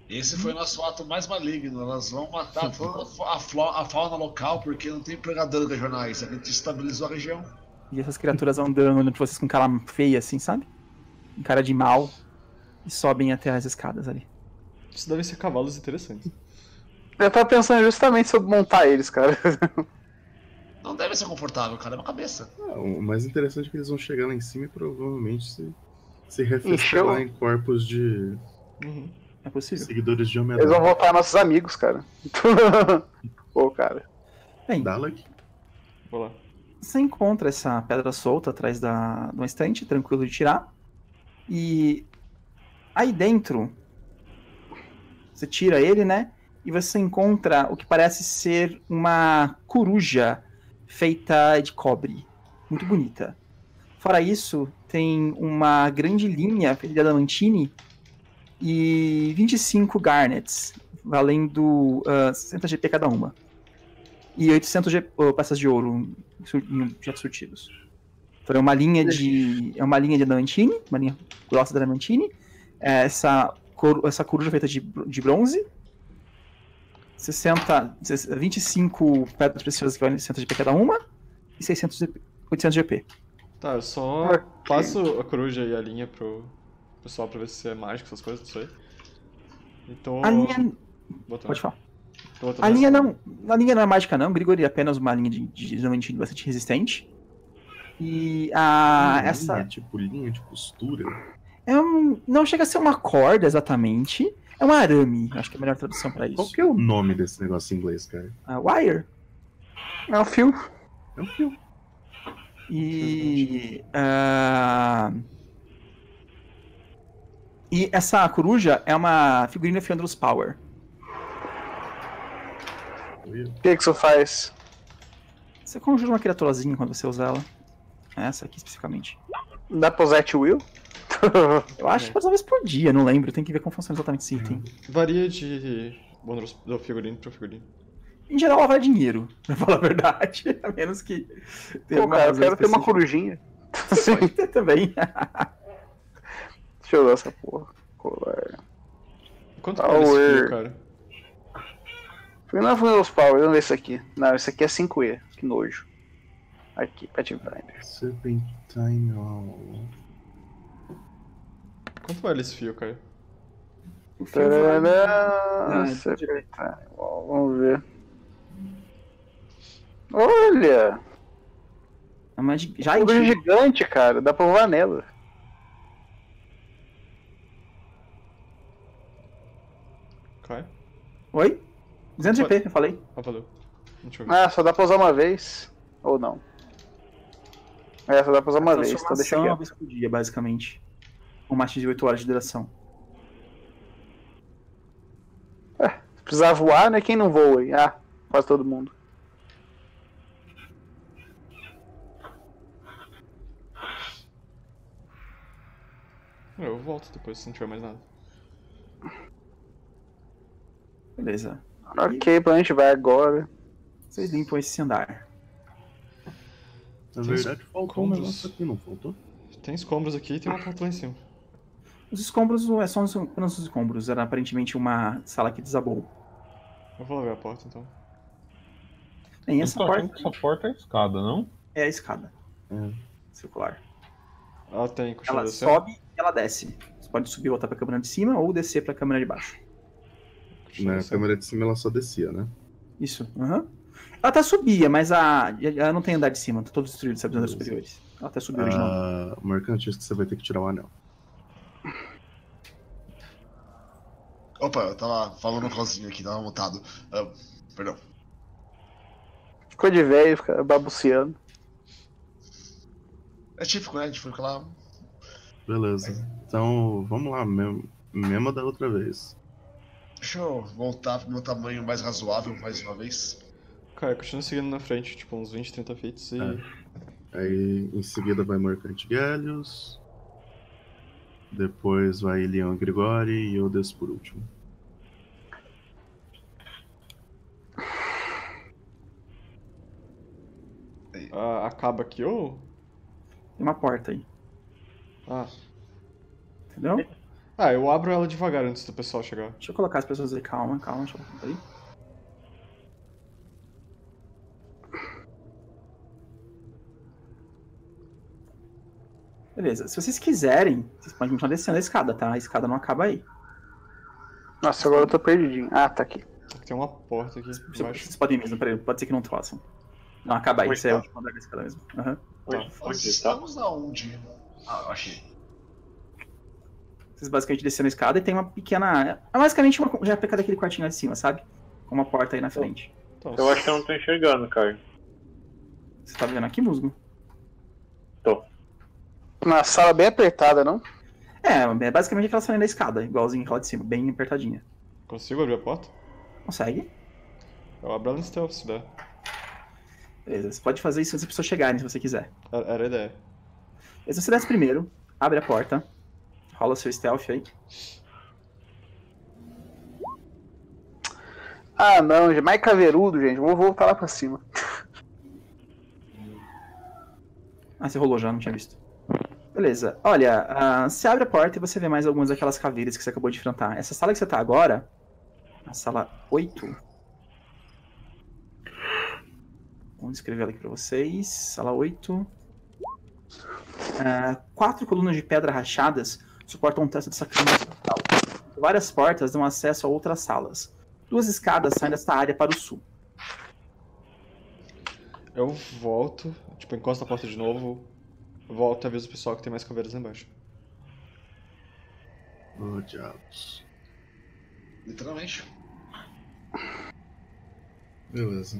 Speaker 6: Esse foi o nosso ato mais maligno. Elas vão matar toda a, flo- a fauna local porque não tem predador regionais. A gente estabilizou a região.
Speaker 1: E essas criaturas andando entre vocês com cara feia, assim, sabe? Com cara de mal. E sobem até as escadas ali.
Speaker 4: Isso devem ser cavalos interessantes.
Speaker 3: Eu tava pensando justamente sobre montar eles, cara.
Speaker 6: Não deve ser confortável, cara. É uma cabeça.
Speaker 8: Ah, o mais interessante é que eles vão chegar lá em cima e provavelmente se, se
Speaker 3: Encheu.
Speaker 8: refestelar em corpos de
Speaker 4: Uhum.
Speaker 1: É possível.
Speaker 8: seguidores de
Speaker 3: Eles vão
Speaker 8: Homem-Aranha.
Speaker 3: voltar nossos amigos, cara. Pô, cara.
Speaker 1: Bem,
Speaker 8: Dalek?
Speaker 4: Vou lá.
Speaker 1: você encontra essa pedra solta atrás da, de uma estante, tranquilo de tirar. E aí dentro, você tira ele, né? E você encontra o que parece ser uma coruja feita de cobre. Muito bonita. Fora isso, tem uma grande linha feita de adamantine e vinte e cinco garnets, valendo uh, sessenta G P cada uma. E oitocentas G- uh, peças de ouro sur- em objetos surtidos. Então é uma linha de. É uma linha de adamantine, uma linha grossa de adamantine. É essa, cor, essa coruja feita de, br- de bronze. sessenta, vinte e cinco pedras preciosas que valem sessenta G P cada uma. E seiscentos G P, oitocentos G P.
Speaker 4: Tá, eu só
Speaker 3: Ok.
Speaker 4: passo a coruja e a linha pro pessoal pra ver se é mágico, essas coisas, não sei. Então.
Speaker 1: A linha.
Speaker 4: Botando.
Speaker 1: Pode falar.
Speaker 4: Tô botando
Speaker 1: A linha
Speaker 4: essa.
Speaker 1: não. A linha não é mágica, não. Grigori é apenas uma linha de, de adamantine bastante resistente. E a.
Speaker 8: Linha,
Speaker 1: essa.
Speaker 8: tipo linha de costura.
Speaker 1: É um, não chega a ser uma corda exatamente. É um arame. Acho que é a melhor tradução pra
Speaker 8: Qual
Speaker 1: isso.
Speaker 8: que é o nome desse negócio em inglês, cara?
Speaker 1: A wire.
Speaker 3: É um fio.
Speaker 8: É um fio.
Speaker 1: E. ah, e essa coruja é uma figurina Fiandros Power.
Speaker 3: O que que isso faz?
Speaker 1: Você conjura uma criaturazinha quando você usa ela. Essa aqui especificamente.
Speaker 3: Dá pro Zet Will?
Speaker 1: Eu acho que pode usar uma vez por dia, não lembro. Tem que ver como funciona exatamente esse item.
Speaker 4: Varia de bônus do figurino pro figurino.
Speaker 1: Em geral, ela vale dinheiro, pra falar a verdade. A menos que. tenha
Speaker 3: Pô,
Speaker 1: uma
Speaker 3: cara, eu
Speaker 1: razão
Speaker 3: quero ter uma
Speaker 1: específica.
Speaker 3: corujinha.
Speaker 1: Pode ter também.
Speaker 3: Deixa eu ver essa porra. Colar.
Speaker 4: Quanto vale esse
Speaker 3: Power.
Speaker 4: fio, cara?
Speaker 3: Não foi os Power, vamos ver isso aqui. Não, isso aqui é cinco E. Que nojo. Aqui, Pathfinder.
Speaker 8: Serpentine Owl.
Speaker 4: Quanto vale esse fio, cara?
Speaker 1: O fio vale-
Speaker 3: Tarará,
Speaker 1: Ah,
Speaker 3: Serpentine Owl, vamos ver. Olha!
Speaker 1: É uma gi-
Speaker 3: É um
Speaker 1: Giant.
Speaker 3: gigante, cara. Dá pra voar nela.
Speaker 4: Cai?
Speaker 1: Oi? duzentos G P, eu falei.
Speaker 4: Ah, valeu. Deixa eu ver.
Speaker 3: Ah, só dá pra usar uma vez. Ou não. É, só dá pra usar uma vez, então deixa
Speaker 1: Transformação uma
Speaker 3: quieto.
Speaker 1: vez por dia, basicamente. Com mais de oito horas de duração.
Speaker 3: Se precisar voar, né? Quem não voa aí? Ah, quase todo mundo.
Speaker 4: Eu volto depois se não tiver mais nada.
Speaker 1: Beleza.
Speaker 3: Ok, pra onde a gente vai agora?
Speaker 1: Vocês limpam esse andar.
Speaker 8: Na
Speaker 4: Tem
Speaker 8: verdade, faltou um
Speaker 4: escombros.
Speaker 8: negócio aqui, não faltou?
Speaker 4: Tem escombros aqui e tem uma porta lá em cima.
Speaker 1: Os escombros não é só os- apenas os escombros. Era aparentemente uma sala que desabou.
Speaker 4: Eu vou lá ver a porta então.
Speaker 1: Bem, essa
Speaker 7: Eu tô achando
Speaker 1: porta
Speaker 7: que essa porta é a escada, não?
Speaker 1: é a escada.
Speaker 8: É.
Speaker 1: Circular.
Speaker 4: Ela tem continua
Speaker 1: Ela
Speaker 4: descendo?
Speaker 1: sobe e ela desce. Você pode subir e voltar pra câmera de cima ou descer pra câmera de baixo.
Speaker 4: Continua
Speaker 8: Na
Speaker 4: descendo.
Speaker 8: câmera de cima ela só descia, né?
Speaker 1: Isso. Aham. Ela até subia, mas a... ela não tem andar de cima. Tá todo destruído, sabe? Os andares superiores. Ela até subiu de novo.
Speaker 8: Ah, Mercante, acho que você vai ter que tirar o anel.
Speaker 6: Opa, eu tava falando cozinho aqui, tava mutado. Ah, perdão.
Speaker 3: Ficou de velho, fica babuceando.
Speaker 6: É típico, né? A gente foi lá.
Speaker 8: Beleza. Então, vamos lá, mesmo, mesmo da outra vez.
Speaker 6: Deixa eu voltar pro meu tamanho mais razoável mais uma vez.
Speaker 4: Cara, continua seguindo na frente, tipo uns vinte, trinta feet e.
Speaker 8: É. Aí, em seguida vai Mercante Gallius. Depois vai Leon Grigori e eu desço por último.
Speaker 4: Ah, acaba aqui ou.
Speaker 1: Tem uma porta aí.
Speaker 4: Ah,
Speaker 1: Entendeu?
Speaker 4: Ah, eu abro ela devagar antes do pessoal chegar.
Speaker 1: Deixa eu colocar as pessoas aí. Calma, calma. Deixa eu colocar aí. Beleza. Se vocês quiserem, vocês podem continuar descendo a escada, tá? A escada não acaba aí.
Speaker 3: Nossa, agora eu tô perdidinho. Ah, tá aqui.
Speaker 4: Tem uma porta aqui
Speaker 1: Vocês,
Speaker 4: embaixo.
Speaker 1: vocês podem ir mesmo, peraí. Pode ser que não façam. Não, acaba aí.
Speaker 2: Oi,
Speaker 1: Isso é o
Speaker 2: tá.
Speaker 1: último andar da escada mesmo. Aham.
Speaker 2: Onde,
Speaker 6: Nós
Speaker 2: onde tá?
Speaker 6: estamos aonde? Ah, achei.
Speaker 1: Vocês basicamente desceram a escada e tem uma pequena... É basicamente uma réplica daquele quartinho lá de cima, sabe? Com uma porta aí na frente.
Speaker 4: Então,
Speaker 2: Eu acho que eu não tô enxergando, cara.
Speaker 1: Você tá vendo aqui, musgo?
Speaker 2: Tô.
Speaker 3: Uma sala bem apertada, não?
Speaker 1: É, é basicamente aquela salinha da escada, igualzinho lá de cima, bem apertadinha.
Speaker 4: consigo abrir a porta?
Speaker 1: Consegue?
Speaker 4: Eu abro ela em stealth, se der.
Speaker 1: Beleza, você pode fazer isso antes das pessoas chegarem, se você quiser.
Speaker 4: Era era a ideia.
Speaker 1: Beleza, você desce primeiro, abre a porta, rola o seu stealth aí.
Speaker 3: Ah, não, gente. Mais caveirudo, gente. Vou voltar lá pra cima.
Speaker 1: Ah, você rolou já, não tinha visto. Beleza, olha, ah, você abre a porta e você vê mais algumas daquelas caveiras que você acabou de enfrentar. Essa sala que você tá agora, a sala oito. Vamos escrever ela aqui pra vocês. Sala oito. Ah, quatro colunas de pedra rachadas suportam um teto de sacramento. Várias portas dão acesso a outras salas. Duas escadas saem desta área para o sul.
Speaker 4: Eu volto, tipo, encosto a porta de novo, volto e aviso o pessoal que tem mais caveiras lá embaixo.
Speaker 8: Oh, diabos.
Speaker 6: Literalmente.
Speaker 8: Beleza.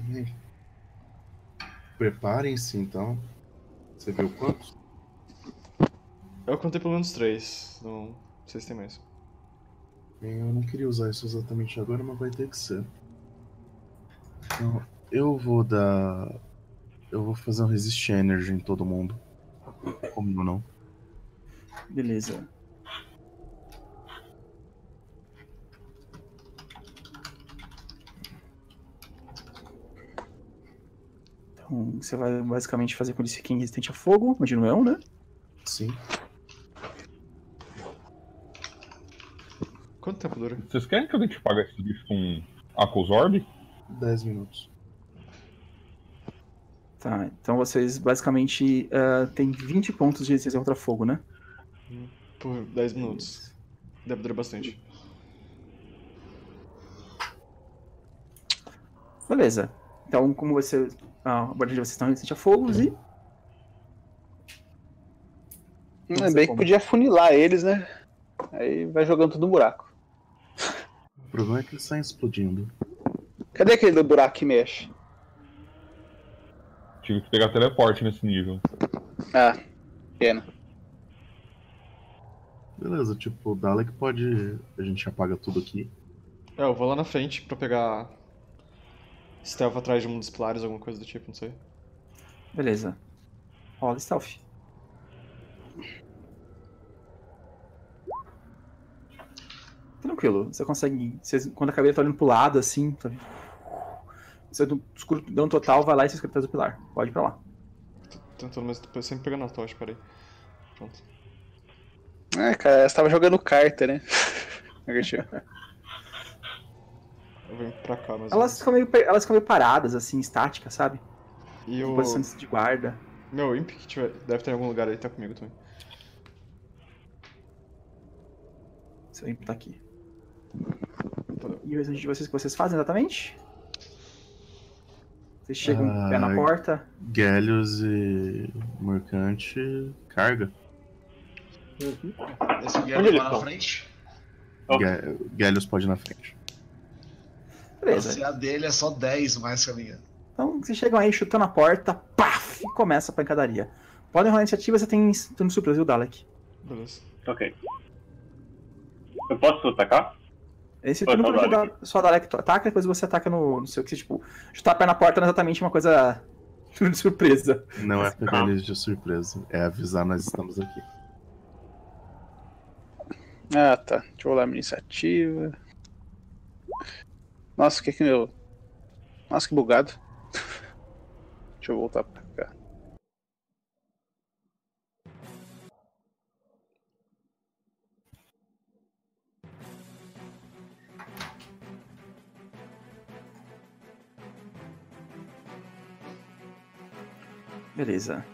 Speaker 8: Preparem-se então. Você viu quantos?
Speaker 4: Eu contei pelo menos três, não sei se tem mais.
Speaker 8: Eu não queria usar isso exatamente agora, mas vai ter que ser. Então, eu vou dar. Eu vou fazer um Resist Energy em todo mundo. Como não?
Speaker 1: Beleza. Então, você vai basicamente fazer com eles fiquem resistente a fogo, imagino eu, né?
Speaker 8: Sim.
Speaker 4: Quanto tempo dura?
Speaker 7: Vocês querem que a gente pague esse bicho com Aquos Orb?
Speaker 8: dez minutos.
Speaker 1: Tá, então vocês basicamente uh, têm vinte pontos de resistência contra fogo, né?
Speaker 4: Por dez minutos. Deve durar bastante.
Speaker 1: Beleza. Então, como você. Ah, a borda de vocês estão resistente a fogos e.
Speaker 3: É bem que podia funilar eles, né? Aí vai jogando tudo no buraco.
Speaker 8: O problema é que eles saem explodindo.
Speaker 3: Cadê aquele do buraco que mexe?
Speaker 7: Tive que pegar teleporte nesse nível.
Speaker 3: Ah, pena.
Speaker 8: Beleza, tipo, o Dalek pode. A gente apaga tudo aqui.
Speaker 4: É, eu vou lá na frente pra pegar stealth atrás de um dos pilares, alguma coisa do tipo, não sei.
Speaker 1: Beleza. Rola stealth. Tranquilo, você consegue. Você, quando a caveira tá olhando pro lado, assim, tá, você do escuridão total, vai lá e se escreve atrás do pilar. Pode ir pra lá.
Speaker 4: Tô tentando, mas tô sempre pegando a tocha, peraí. Pronto.
Speaker 3: É, cara, você tava jogando carta, né?
Speaker 4: Eu venho pra cá, mas.
Speaker 1: Elas ficam meio, elas ficam meio paradas, assim, estáticas, sabe?
Speaker 4: E
Speaker 1: Em
Speaker 4: o.
Speaker 1: posição de guarda.
Speaker 4: Meu imp que tiver, deve ter em algum lugar aí, tá comigo também.
Speaker 1: Seu imp tá aqui. E o restante de vocês, o que vocês fazem exatamente? Vocês chegam
Speaker 8: Ah,
Speaker 1: pé na porta.
Speaker 8: Gélios e Mercante carga.
Speaker 6: Esse guia
Speaker 2: Onde eles
Speaker 6: lá na
Speaker 2: estão?
Speaker 6: frente.
Speaker 8: Gé- Gélios pode ir na frente.
Speaker 6: A
Speaker 1: Beleza.
Speaker 6: C A dele é só dez mais que a minha.
Speaker 1: Então vocês chegam aí chutando a porta, paf! E começa a pancadaria. Podem rolar a iniciativa, você tem turno surpresa, viu, Dalek?
Speaker 4: Beleza.
Speaker 2: Ok. Eu posso atacar?
Speaker 1: Esse
Speaker 2: Pode
Speaker 1: turno
Speaker 2: falar,
Speaker 1: pode dar, só Dalek ataca, depois você ataca no, no seu que tipo, chutar a pé na porta não é exatamente uma coisa de surpresa.
Speaker 8: Não é pegar eles de surpresa, é avisar nós estamos aqui.
Speaker 3: Ah, tá. Deixa eu rolar minha iniciativa. Nossa, o que que meu... Nossa, que bugado. Deixa eu voltar pra cá.
Speaker 1: Beleza.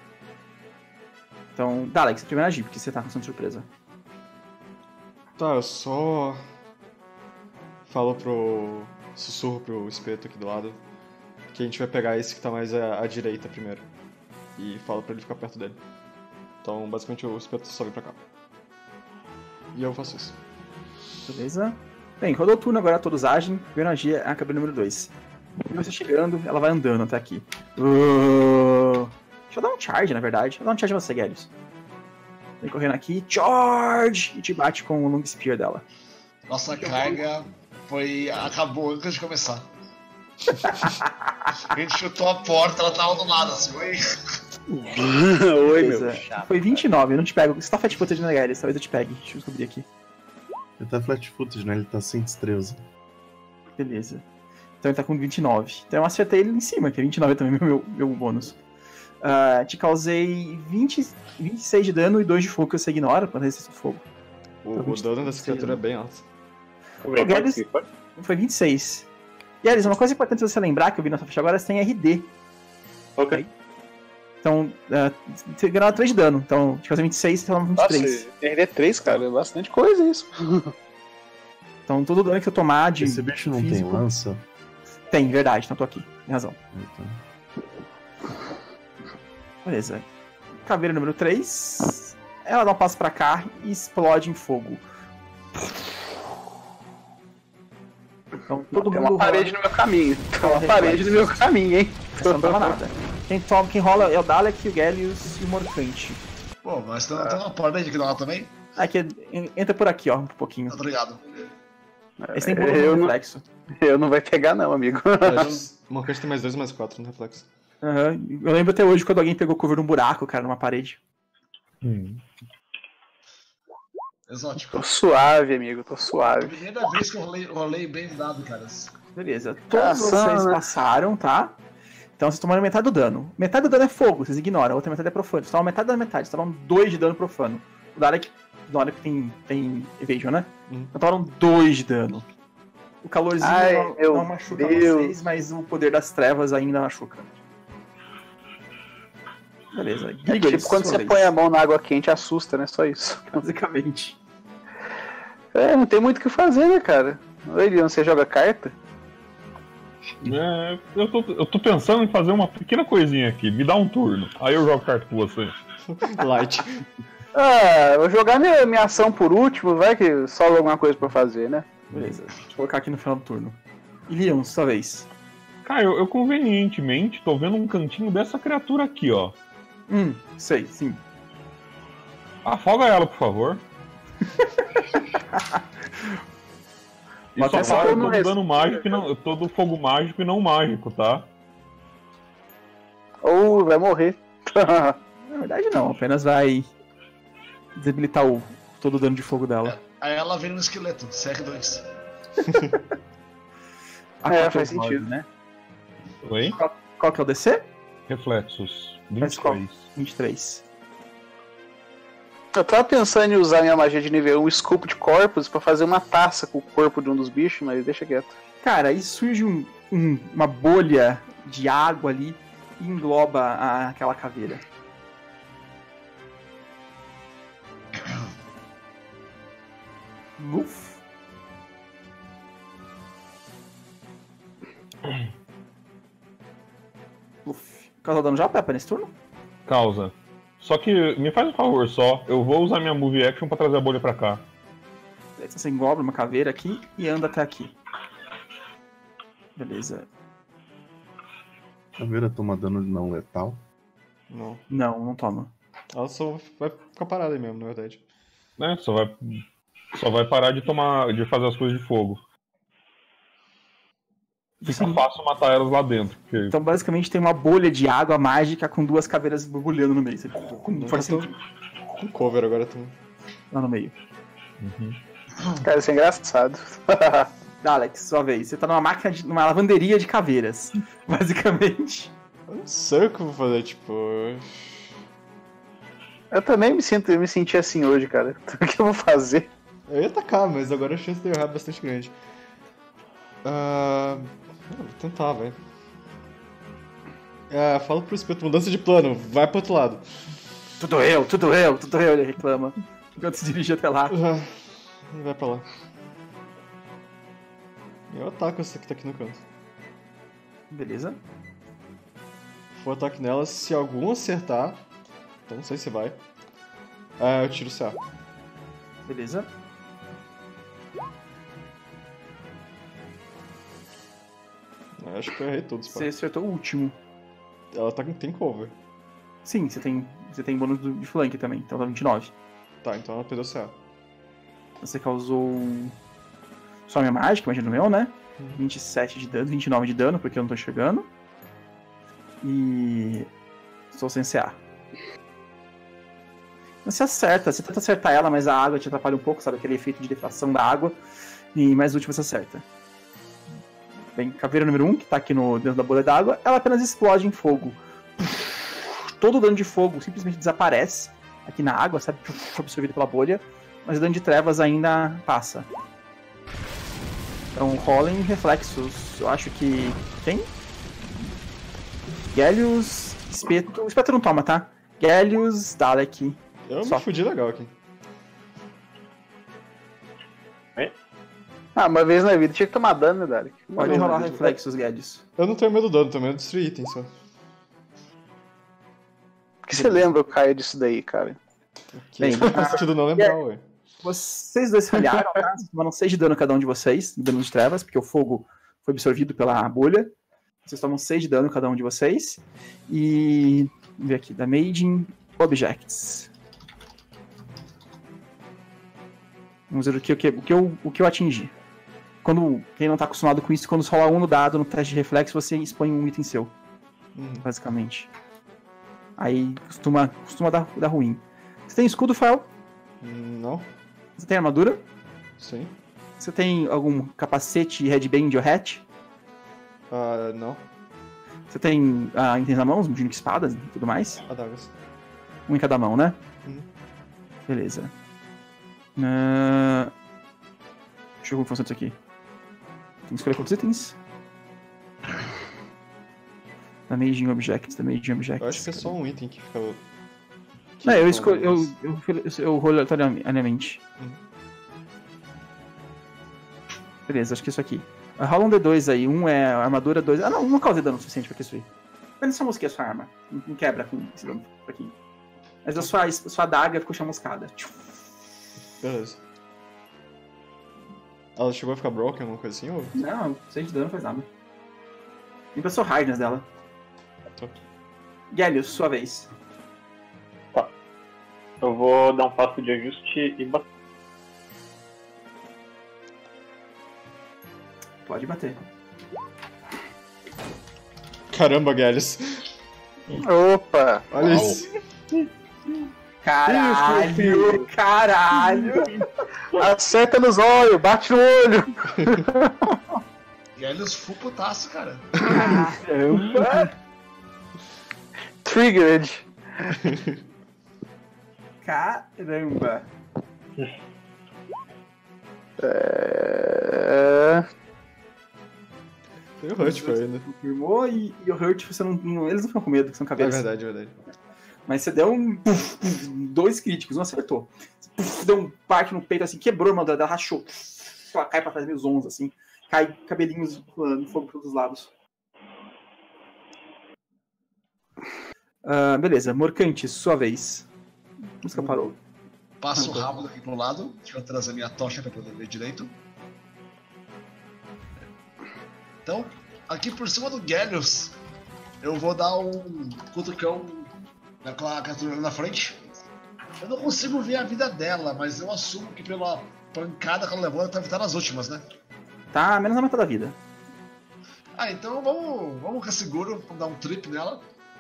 Speaker 1: Então, Dalek, você primeiro agir, porque você tá com de surpresa.
Speaker 4: Tá, eu só falo pro... sussurro pro espeto aqui do lado que a gente vai pegar esse que tá mais à, à direita primeiro. E falo pra ele ficar perto dele. Então, basicamente, o espeto só vem pra cá. E eu faço isso.
Speaker 1: Beleza. Bem, rodou o turno, agora todos agem. Primeiro agir é a cabine número dois. Você chegando, ela vai andando até aqui. Uh... Deixa eu dar um charge, na verdade. Vou dar um charge em você, Gallius. Vem correndo aqui, charge! E te bate com o long spear dela.
Speaker 6: Nossa carga foi... acabou antes de começar. A gente chutou a porta, ela tava do lado assim, oi.
Speaker 3: Oi, meu.
Speaker 1: Foi vinte e nove, eu não te pego. Você tá flat footed na Gallius, talvez eu te pegue. Deixa eu descobrir aqui.
Speaker 8: Ele tá flat footed, né? Ele tá sem destreza.
Speaker 1: Beleza. Então ele tá com vinte e nove. Então eu acertei ele em cima, que é vinte e nove também, meu, meu bônus. Uh, te causei vinte, vinte e seis de dano e dois de fogo que você ignora pra resistir ao fogo.
Speaker 4: O, então, o dano dessa criatura é bem alto.
Speaker 1: O Gallius foi vinte e seis. E Alice, uma coisa importante você lembrar que eu vi na sua ficha agora, você tem R D.
Speaker 3: Ok.
Speaker 1: Então, uh, você ganhou três de dano. Então, te causei vinte e seis, você toma vinte e três.
Speaker 3: Nossa, R D três, cara, é bastante coisa isso.
Speaker 1: Então, todo dano que você tomar de.
Speaker 8: Esse bicho não
Speaker 1: físico,
Speaker 8: tem lança?
Speaker 1: Tem, verdade, então tô aqui. Tem razão.
Speaker 8: Então.
Speaker 1: Beleza. Caveira número três. Ela dá um passo pra cá e explode em fogo. Então todo
Speaker 3: Tem
Speaker 1: mundo
Speaker 3: uma parede
Speaker 1: rola.
Speaker 3: no meu caminho. Tem uma parede no meu caminho, hein?
Speaker 1: Essa não tava nada. Quem, toma, quem rola é o Dalek, o Gallius e o Morcante.
Speaker 6: Pô, mas tem, tem uma parede aqui do lado também?
Speaker 1: Aqui, entra por aqui, ó, um pouquinho.
Speaker 6: Obrigado.
Speaker 1: Esse tem bônus
Speaker 3: Eu
Speaker 1: no
Speaker 3: não-
Speaker 1: reflexo.
Speaker 3: Eu não vai pegar não, amigo.
Speaker 4: O Morcante tem mais dois, mais quatro no reflexo.
Speaker 1: Uhum. Eu lembro até hoje quando alguém pegou cover num buraco, cara, numa parede.
Speaker 7: Hum.
Speaker 6: Exótico.
Speaker 3: Tô suave, amigo, tô
Speaker 6: A
Speaker 3: suave.
Speaker 6: primeira vez que eu rolei, rolei bem dado, caras.
Speaker 1: Beleza. Todos
Speaker 3: Caçando,
Speaker 1: vocês
Speaker 3: né?
Speaker 1: passaram, tá? Então vocês tomaram metade do dano. Metade do dano é fogo, vocês ignoram. A outra metade é profano. Vocês tomam metade da metade, vocês tomam dois de dano profano. O Dalek ignora que tem, tem evasion, né?
Speaker 4: Uhum.
Speaker 1: Então tomaram dois de dano. O calorzinho
Speaker 3: Ai,
Speaker 1: não,
Speaker 3: meu
Speaker 1: não machuca
Speaker 3: Deus.
Speaker 1: vocês, mas o poder das trevas ainda machuca. Beleza.
Speaker 3: É
Speaker 1: Grigori,
Speaker 3: tipo quando
Speaker 1: sua
Speaker 3: você
Speaker 1: vez.
Speaker 3: põe a mão na água quente, assusta, né? Só isso.
Speaker 1: Basicamente.
Speaker 3: É, não tem muito o que fazer, né, cara? Oi, Leon, você joga carta?
Speaker 7: É, eu, tô, eu tô pensando em fazer uma pequena coisinha aqui. Me dá um turno. Aí eu jogo carta com você.
Speaker 4: Light.
Speaker 3: Ah, vou jogar minha, minha ação por último, vai que sobra alguma coisa pra fazer, né?
Speaker 1: Beleza. Deixa eu colocar aqui no final do turno. E Leon, sua vez.
Speaker 7: Cara, eu, eu convenientemente tô vendo um cantinho dessa criatura aqui, ó.
Speaker 1: Hum, sei, sim.
Speaker 7: Afoga ela, por favor. E
Speaker 1: Bota
Speaker 7: só
Speaker 1: essa
Speaker 7: fala
Speaker 3: fogo no
Speaker 7: todo
Speaker 3: resto.
Speaker 7: dano mágico e não, todo fogo mágico e não mágico, tá?
Speaker 3: Ou vai morrer.
Speaker 1: Na verdade não, apenas vai desabilitar o, todo o dano de fogo dela.
Speaker 6: Aí ela vem no esqueleto, C R dois.
Speaker 1: A
Speaker 3: É,
Speaker 1: qual que
Speaker 3: faz
Speaker 1: o bode,
Speaker 3: sentido.
Speaker 1: né?
Speaker 7: Oi?
Speaker 1: Qual que é o D C?
Speaker 7: Reflexos.
Speaker 1: Mas qual?
Speaker 7: vinte e três.
Speaker 1: vinte e três.
Speaker 3: Eu tava pensando em usar minha magia de nível um Scope de Corpus pra fazer uma taça com o corpo de um dos bichos, mas deixa quieto.
Speaker 1: Cara, aí surge um- um- uma bolha de água ali e engloba a- aquela caveira. Uf. Uf. Causa dano já, Peppa, nesse turno?
Speaker 7: Causa. Só que me faz um favor só. Eu vou usar minha move action pra trazer a bolha pra cá.
Speaker 1: Você engloba uma caveira aqui e anda até aqui. Beleza.
Speaker 8: Caveira toma dano não letal.
Speaker 4: Não.
Speaker 1: Não, não toma.
Speaker 4: Ela só vai ficar parada aí mesmo, na verdade.
Speaker 7: Né? Só vai, só vai parar de tomar, de fazer as coisas de fogo. Fica
Speaker 1: Sim.
Speaker 7: fácil matar elas lá dentro. Porque...
Speaker 1: Então, basicamente, tem uma bolha de água mágica com duas caveiras borbulhando no meio. Você- Com
Speaker 4: Eu
Speaker 1: força
Speaker 4: tô com cover agora também.
Speaker 1: lá no meio.
Speaker 7: Uhum.
Speaker 3: Cara, isso é engraçado.
Speaker 1: Alex, sua vez. Você tá numa máquina, de, numa lavanderia de caveiras, basicamente.
Speaker 4: Eu não sei o que eu vou fazer, tipo.
Speaker 3: Eu também me sinto, eu me senti assim hoje, cara. O que eu vou fazer?
Speaker 4: Eu ia atacar, mas agora a chance de eu errar é bastante grande. Ah. ah, Vou tentar, velho. Ah, fala pro espeto, mudança de plano, vai pro outro lado.
Speaker 1: Tudo eu, tudo eu, tudo eu, ele reclama. Enquanto se dirige até lá.
Speaker 4: Ah, vai pra lá. Eu ataco essa que tá aqui no canto.
Speaker 1: Beleza.
Speaker 4: Vou ataque nela, se algum acertar, então não sei se vai. Ah, eu tiro o C A.
Speaker 1: Beleza.
Speaker 4: Eu acho que eu errei todos.
Speaker 1: Você acertou o último.
Speaker 4: Ela tá com tem cover.
Speaker 1: Sim, você tem, você tem bônus do- de flank também, então tá vinte e nove.
Speaker 4: Tá, então ela perdeu o C A.
Speaker 1: Você causou só minha mágica, imagina o meu, né? vinte e sete de dano, vinte e nove de dano, porque eu não tô enxergando. E estou sem C A. Você acerta, você tenta acertar ela, mas a água te atrapalha um pouco, sabe? Aquele efeito de deflação da água. E mais útil você acerta. Bem, caveira número um, que tá aqui no, dentro da bolha d'água, ela apenas explode em fogo. Todo o dano de fogo simplesmente desaparece aqui na água, sabe? Foi absorvido pela bolha. Mas o dano de trevas ainda passa. Então rolem reflexos. Eu acho que. Quem? Gélios, Espeto. O Espeto não toma, tá? Gélios, Dalek.
Speaker 4: Eu
Speaker 1: Só.
Speaker 4: me fudi legal aqui.
Speaker 3: Ah, uma vez na vida tinha que tomar dano, né, Dalek? Uma
Speaker 1: Pode
Speaker 3: vez na
Speaker 1: rolar
Speaker 3: vida.
Speaker 1: reflexos, Gélios.
Speaker 4: Eu não tenho medo do dano, tenho medo de destruir itens só.
Speaker 3: Por que você lembra o Caio disso daí, cara?
Speaker 4: Que Bem, faz sentido não lembrar, ué.
Speaker 1: Vocês dois falharam, tá? Vocês tomaram seis de dano cada um de vocês, dano de trevas, porque o fogo foi absorvido pela bolha. Vocês tomam seis de dano cada um de vocês. E. Vamos ver aqui, Damaging Objects. Vamos ver o que, o que, o que, eu, o que eu atingi. Quando, quem não tá acostumado com isso, quando rola um no dado no teste de reflexo, você expõe um item seu.
Speaker 4: Uhum.
Speaker 1: Basicamente. Aí costuma, costuma dar, dar ruim. Você tem escudo, Fael?
Speaker 4: Não.
Speaker 1: Você tem armadura?
Speaker 4: Sim.
Speaker 1: Você tem algum capacete, headband ou hat?
Speaker 4: Ah, não.
Speaker 1: Você tem ah, itens na mão, medindo espadas e tudo mais?
Speaker 4: Adagas.
Speaker 1: Um em cada mão, né?
Speaker 4: Uhum.
Speaker 1: Beleza. Uh... Deixa eu ver como funciona isso aqui. Tem que escolher quantos itens? Damaging Objects, Damaging Objects.
Speaker 4: Eu acho que é só um item que fica... que
Speaker 1: Não, eu
Speaker 4: fica
Speaker 1: escolho. Eu,
Speaker 4: mais-
Speaker 1: eu, eu, eu rolo aleatoriamente.
Speaker 4: Uhum.
Speaker 1: Beleza, acho que é isso aqui. Uh, rola um D dois aí. Um é armadura, dois. Ah, não, não causa dano suficiente pra isso aí. Apenas só mosqueia a sua arma. Não, não quebra com esse dano aqui. Mas a sua, a sua adaga ficou chamuscada.
Speaker 4: Beleza. Ela chegou a ficar broken, alguma coisa assim? Ou...
Speaker 1: Não, seis de dano não faz nada. Limpa sua hardness dela.
Speaker 4: Tá.
Speaker 1: Gélios, sua vez.
Speaker 2: Eu vou dar um passo de ajuste e bater.
Speaker 1: Pode bater.
Speaker 4: Caramba, Galhos.
Speaker 3: Opa!
Speaker 4: Olha
Speaker 6: Uau.
Speaker 4: isso.
Speaker 1: Caralho, caralho.
Speaker 3: Acerta nos olhos, bate no olho!
Speaker 6: Gélios full putaço, cara.
Speaker 1: Caramba.
Speaker 3: Triggered.
Speaker 1: Caramba.
Speaker 3: É...
Speaker 4: Tem o Hurt pra ainda.
Speaker 1: Confirmou e, e o Hurt, você não, não- eles não ficam com medo, que são
Speaker 4: É
Speaker 1: caveiras.
Speaker 4: verdade, é verdade.
Speaker 1: Mas você deu um. Puf, puf, dois críticos, não acertou. Puf, deu um parte no peito assim, quebrou a armadura dela, rachou. Puf, ela cai pra trás meio zonza, assim. Cai cabelinhos voando, fogo pelos lados. Ah, beleza, Morcante, sua vez. A música parou.
Speaker 6: Passo o rabo daqui pro lado. Deixa eu trazer minha tocha pra poder ver direito. Então, aqui por cima do Gélios, eu vou dar um cutucão naquela criatura na frente. Eu não consigo ver a vida dela, mas eu assumo que pela pancada que ela levou, ela deve estar nas últimas, né?
Speaker 1: Tá, menos a metade da vida.
Speaker 6: Ah, então vamos, vamos com seguro, vamos dar um trip nela.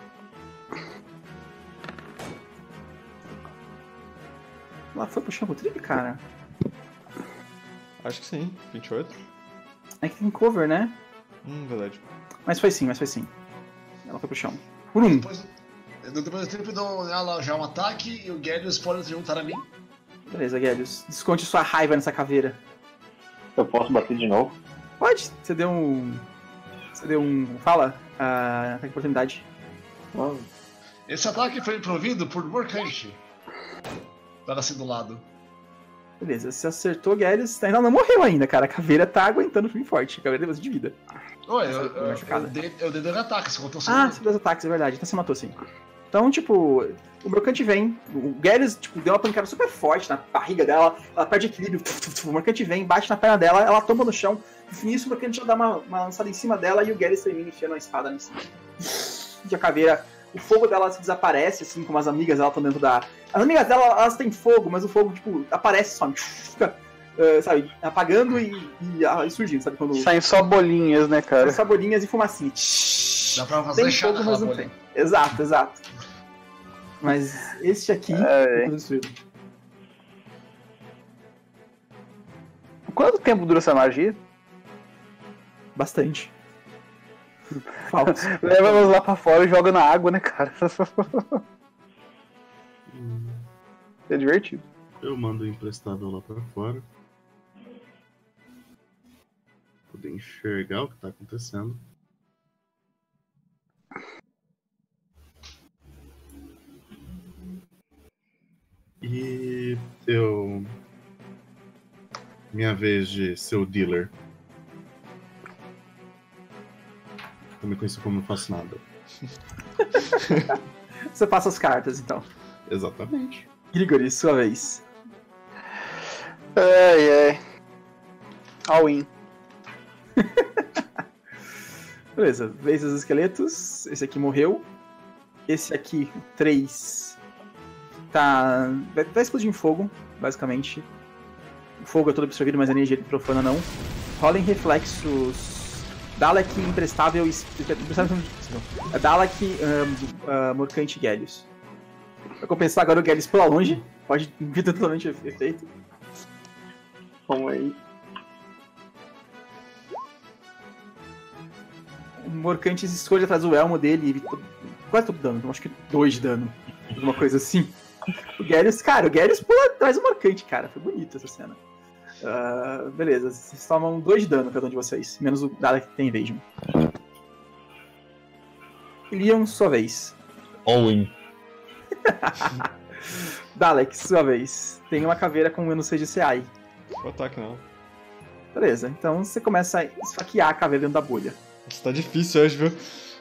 Speaker 1: Ela foi pro chão com o trip, cara.
Speaker 4: Acho que sim. vinte e oito?
Speaker 1: É que tem cover, né?
Speaker 4: Hum, verdade.
Speaker 1: Mas foi sim, mas foi sim. Ela foi pro chão. Por um.
Speaker 6: Depois, depois do trip eu dou nela já um ataque e o Gélios pode se juntar a mim.
Speaker 1: Beleza, Gélios. Desconte sua raiva nessa caveira.
Speaker 2: Eu posso bater de novo?
Speaker 1: Pode. Você deu um... Você deu um... Fala. Ah, ataque de oportunidade.
Speaker 6: Esse ataque foi provido por Morcante. Para assim do lado.
Speaker 1: Beleza, você acertou, Gales. Ainda não morreu ainda, cara. A caveira tá aguentando firme e forte. A caveira deu de vida.
Speaker 6: Ué, eu, eu, eu, dei, eu dei dois ataques, contou o
Speaker 1: Ah, você deu dois ataques, é verdade. Então você matou sim. Então, tipo, o Morcante vem. O Gales, tipo, deu uma pancada super forte na barriga dela. Ela perde equilíbrio. O Morcante vem, bate na perna dela, ela tomba no chão. E nisso, o Morcante já dá uma, uma lançada em cima dela e o Gales termina enfiando a espada em cima. E a caveira, o fogo dela se desaparece, assim, como as amigas dela estão dentro da. As amigas dela, elas têm fogo, mas o fogo, tipo, aparece só. Fica, uh, sabe, apagando e, e, e surgindo, sabe? Quando...
Speaker 3: Saem só bolinhas, né, cara?
Speaker 1: Só bolinhas e fumacinha.
Speaker 6: Dá pra fazer
Speaker 1: tem fogo, mas não tem. Exato, exato. Mas este aqui é, é destruído.
Speaker 3: Quanto tempo dura essa magia?
Speaker 1: Bastante. Falta.
Speaker 3: Leva elas lá pra fora e joga na água, né, cara? É divertido.
Speaker 8: Eu mando o emprestável lá pra fora. Poder enxergar o que tá acontecendo. E eu... Minha vez de ser o dealer. Eu me conheço como não faço nada.
Speaker 1: Você passa as cartas, então.
Speaker 8: Exatamente.
Speaker 1: Grigori, sua vez.
Speaker 3: Ai, ai. All in.
Speaker 1: Beleza, vez dos esqueletos. Esse aqui morreu. Esse aqui, o três, tá... vai, vai explodir em fogo, basicamente. O fogo é todo absorvido, mas a energia profana não. Rolem reflexos... Dalek, Imprestável e... É Dalek, um, uh, Morcante e Gélios. Pra compensar agora o Gélios pula longe. Pode vir totalmente efeito. Vamos aí. O Morcante esconde atrás do elmo dele e quase todo dano, acho que dois de dano. Alguma coisa assim. O Gélios, cara, o Gélios pula atrás do Morcante, cara. Foi bonito essa cena. Uh, beleza, vocês tomam dois de dano cada um de vocês, menos o Dalek que tem evasion. Leon, sua vez.
Speaker 7: All in.
Speaker 1: Dalek, sua vez. Tem uma caveira com menos seis de C I.
Speaker 4: O ataque não.
Speaker 1: Beleza, então você começa a esfaquear a caveira dentro da bolha.
Speaker 4: Nossa, tá difícil hoje, viu?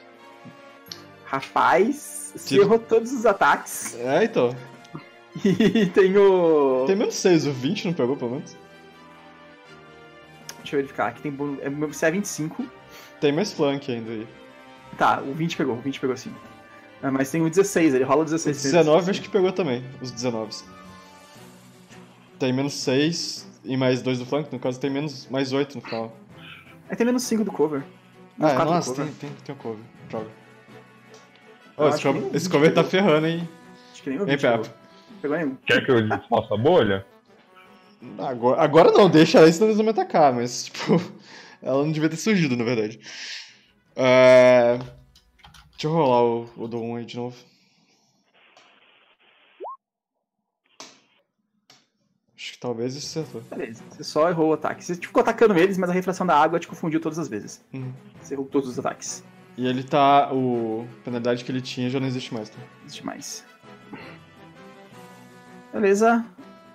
Speaker 1: Rapaz, você
Speaker 4: Tiro.
Speaker 1: errou todos os ataques.
Speaker 4: É, então.
Speaker 1: E tem o...
Speaker 4: Tem menos seis, o vinte não pegou, pelo menos?
Speaker 1: Deixa eu verificar, aqui tem bônus... Você é vinte e cinco.
Speaker 4: Tem mais flank ainda aí.
Speaker 1: Tá, o vinte pegou, o vinte pegou sim. Ah, mas tem o dezesseis, ele rola o dezesseis.
Speaker 4: O dezenove acho que pegou também, os dezenove. Tem menos seis e mais dois do flank, no caso tem menos, mais oito no final.
Speaker 1: Aí tem menos cinco do cover.
Speaker 4: Ah, é, nossa, tem, tem, tem o cover, joga. Oh, esse cover, esse cover tá ferrando, hein?
Speaker 1: Acho que nem o vinte pegou. Pegou nenhum.
Speaker 7: Quer que eu faça a bolha?
Speaker 4: Agora, agora não, deixa ela aí, senão eles vão me atacar, mas, tipo, ela não devia ter surgido, na verdade. É... Deixa eu rolar o, o do um aí de novo. Acho que talvez isso acertou.
Speaker 1: Beleza, você só errou o ataque. Você ficou atacando eles, mas a refração da água te confundiu todas as vezes.
Speaker 4: Uhum.
Speaker 1: Você errou todos os ataques.
Speaker 4: E ele tá... O... A penalidade que ele tinha já não existe mais, tá?
Speaker 1: Não existe mais. Beleza.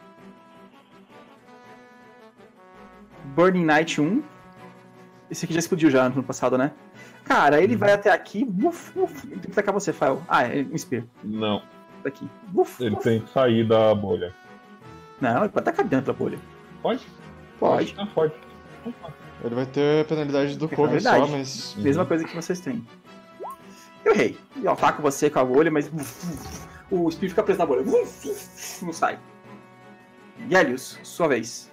Speaker 1: Burning Knight um. Esse aqui já explodiu já no passado, né? Cara, ele vai até aqui. Uf, uf. Tem que atacar você, Fael. Ah, é um spear.
Speaker 7: Não.
Speaker 1: Daqui. Uf,
Speaker 7: Ele
Speaker 1: uf.
Speaker 7: tem que sair da bolha.
Speaker 1: Não, ele pode atacar dentro da bolha.
Speaker 7: Pode?
Speaker 1: Pode.
Speaker 7: Ah, pode.
Speaker 4: Ele vai ter a penalidade do
Speaker 1: Tem
Speaker 4: cover
Speaker 1: penalidade.
Speaker 4: só, mas...
Speaker 1: Mesma coisa que vocês têm. Eu errei. Eu ataco você com a bolha, mas uf, uf. O spear fica preso na bolha. Uf, uf. Não sai. Gélios, sua vez.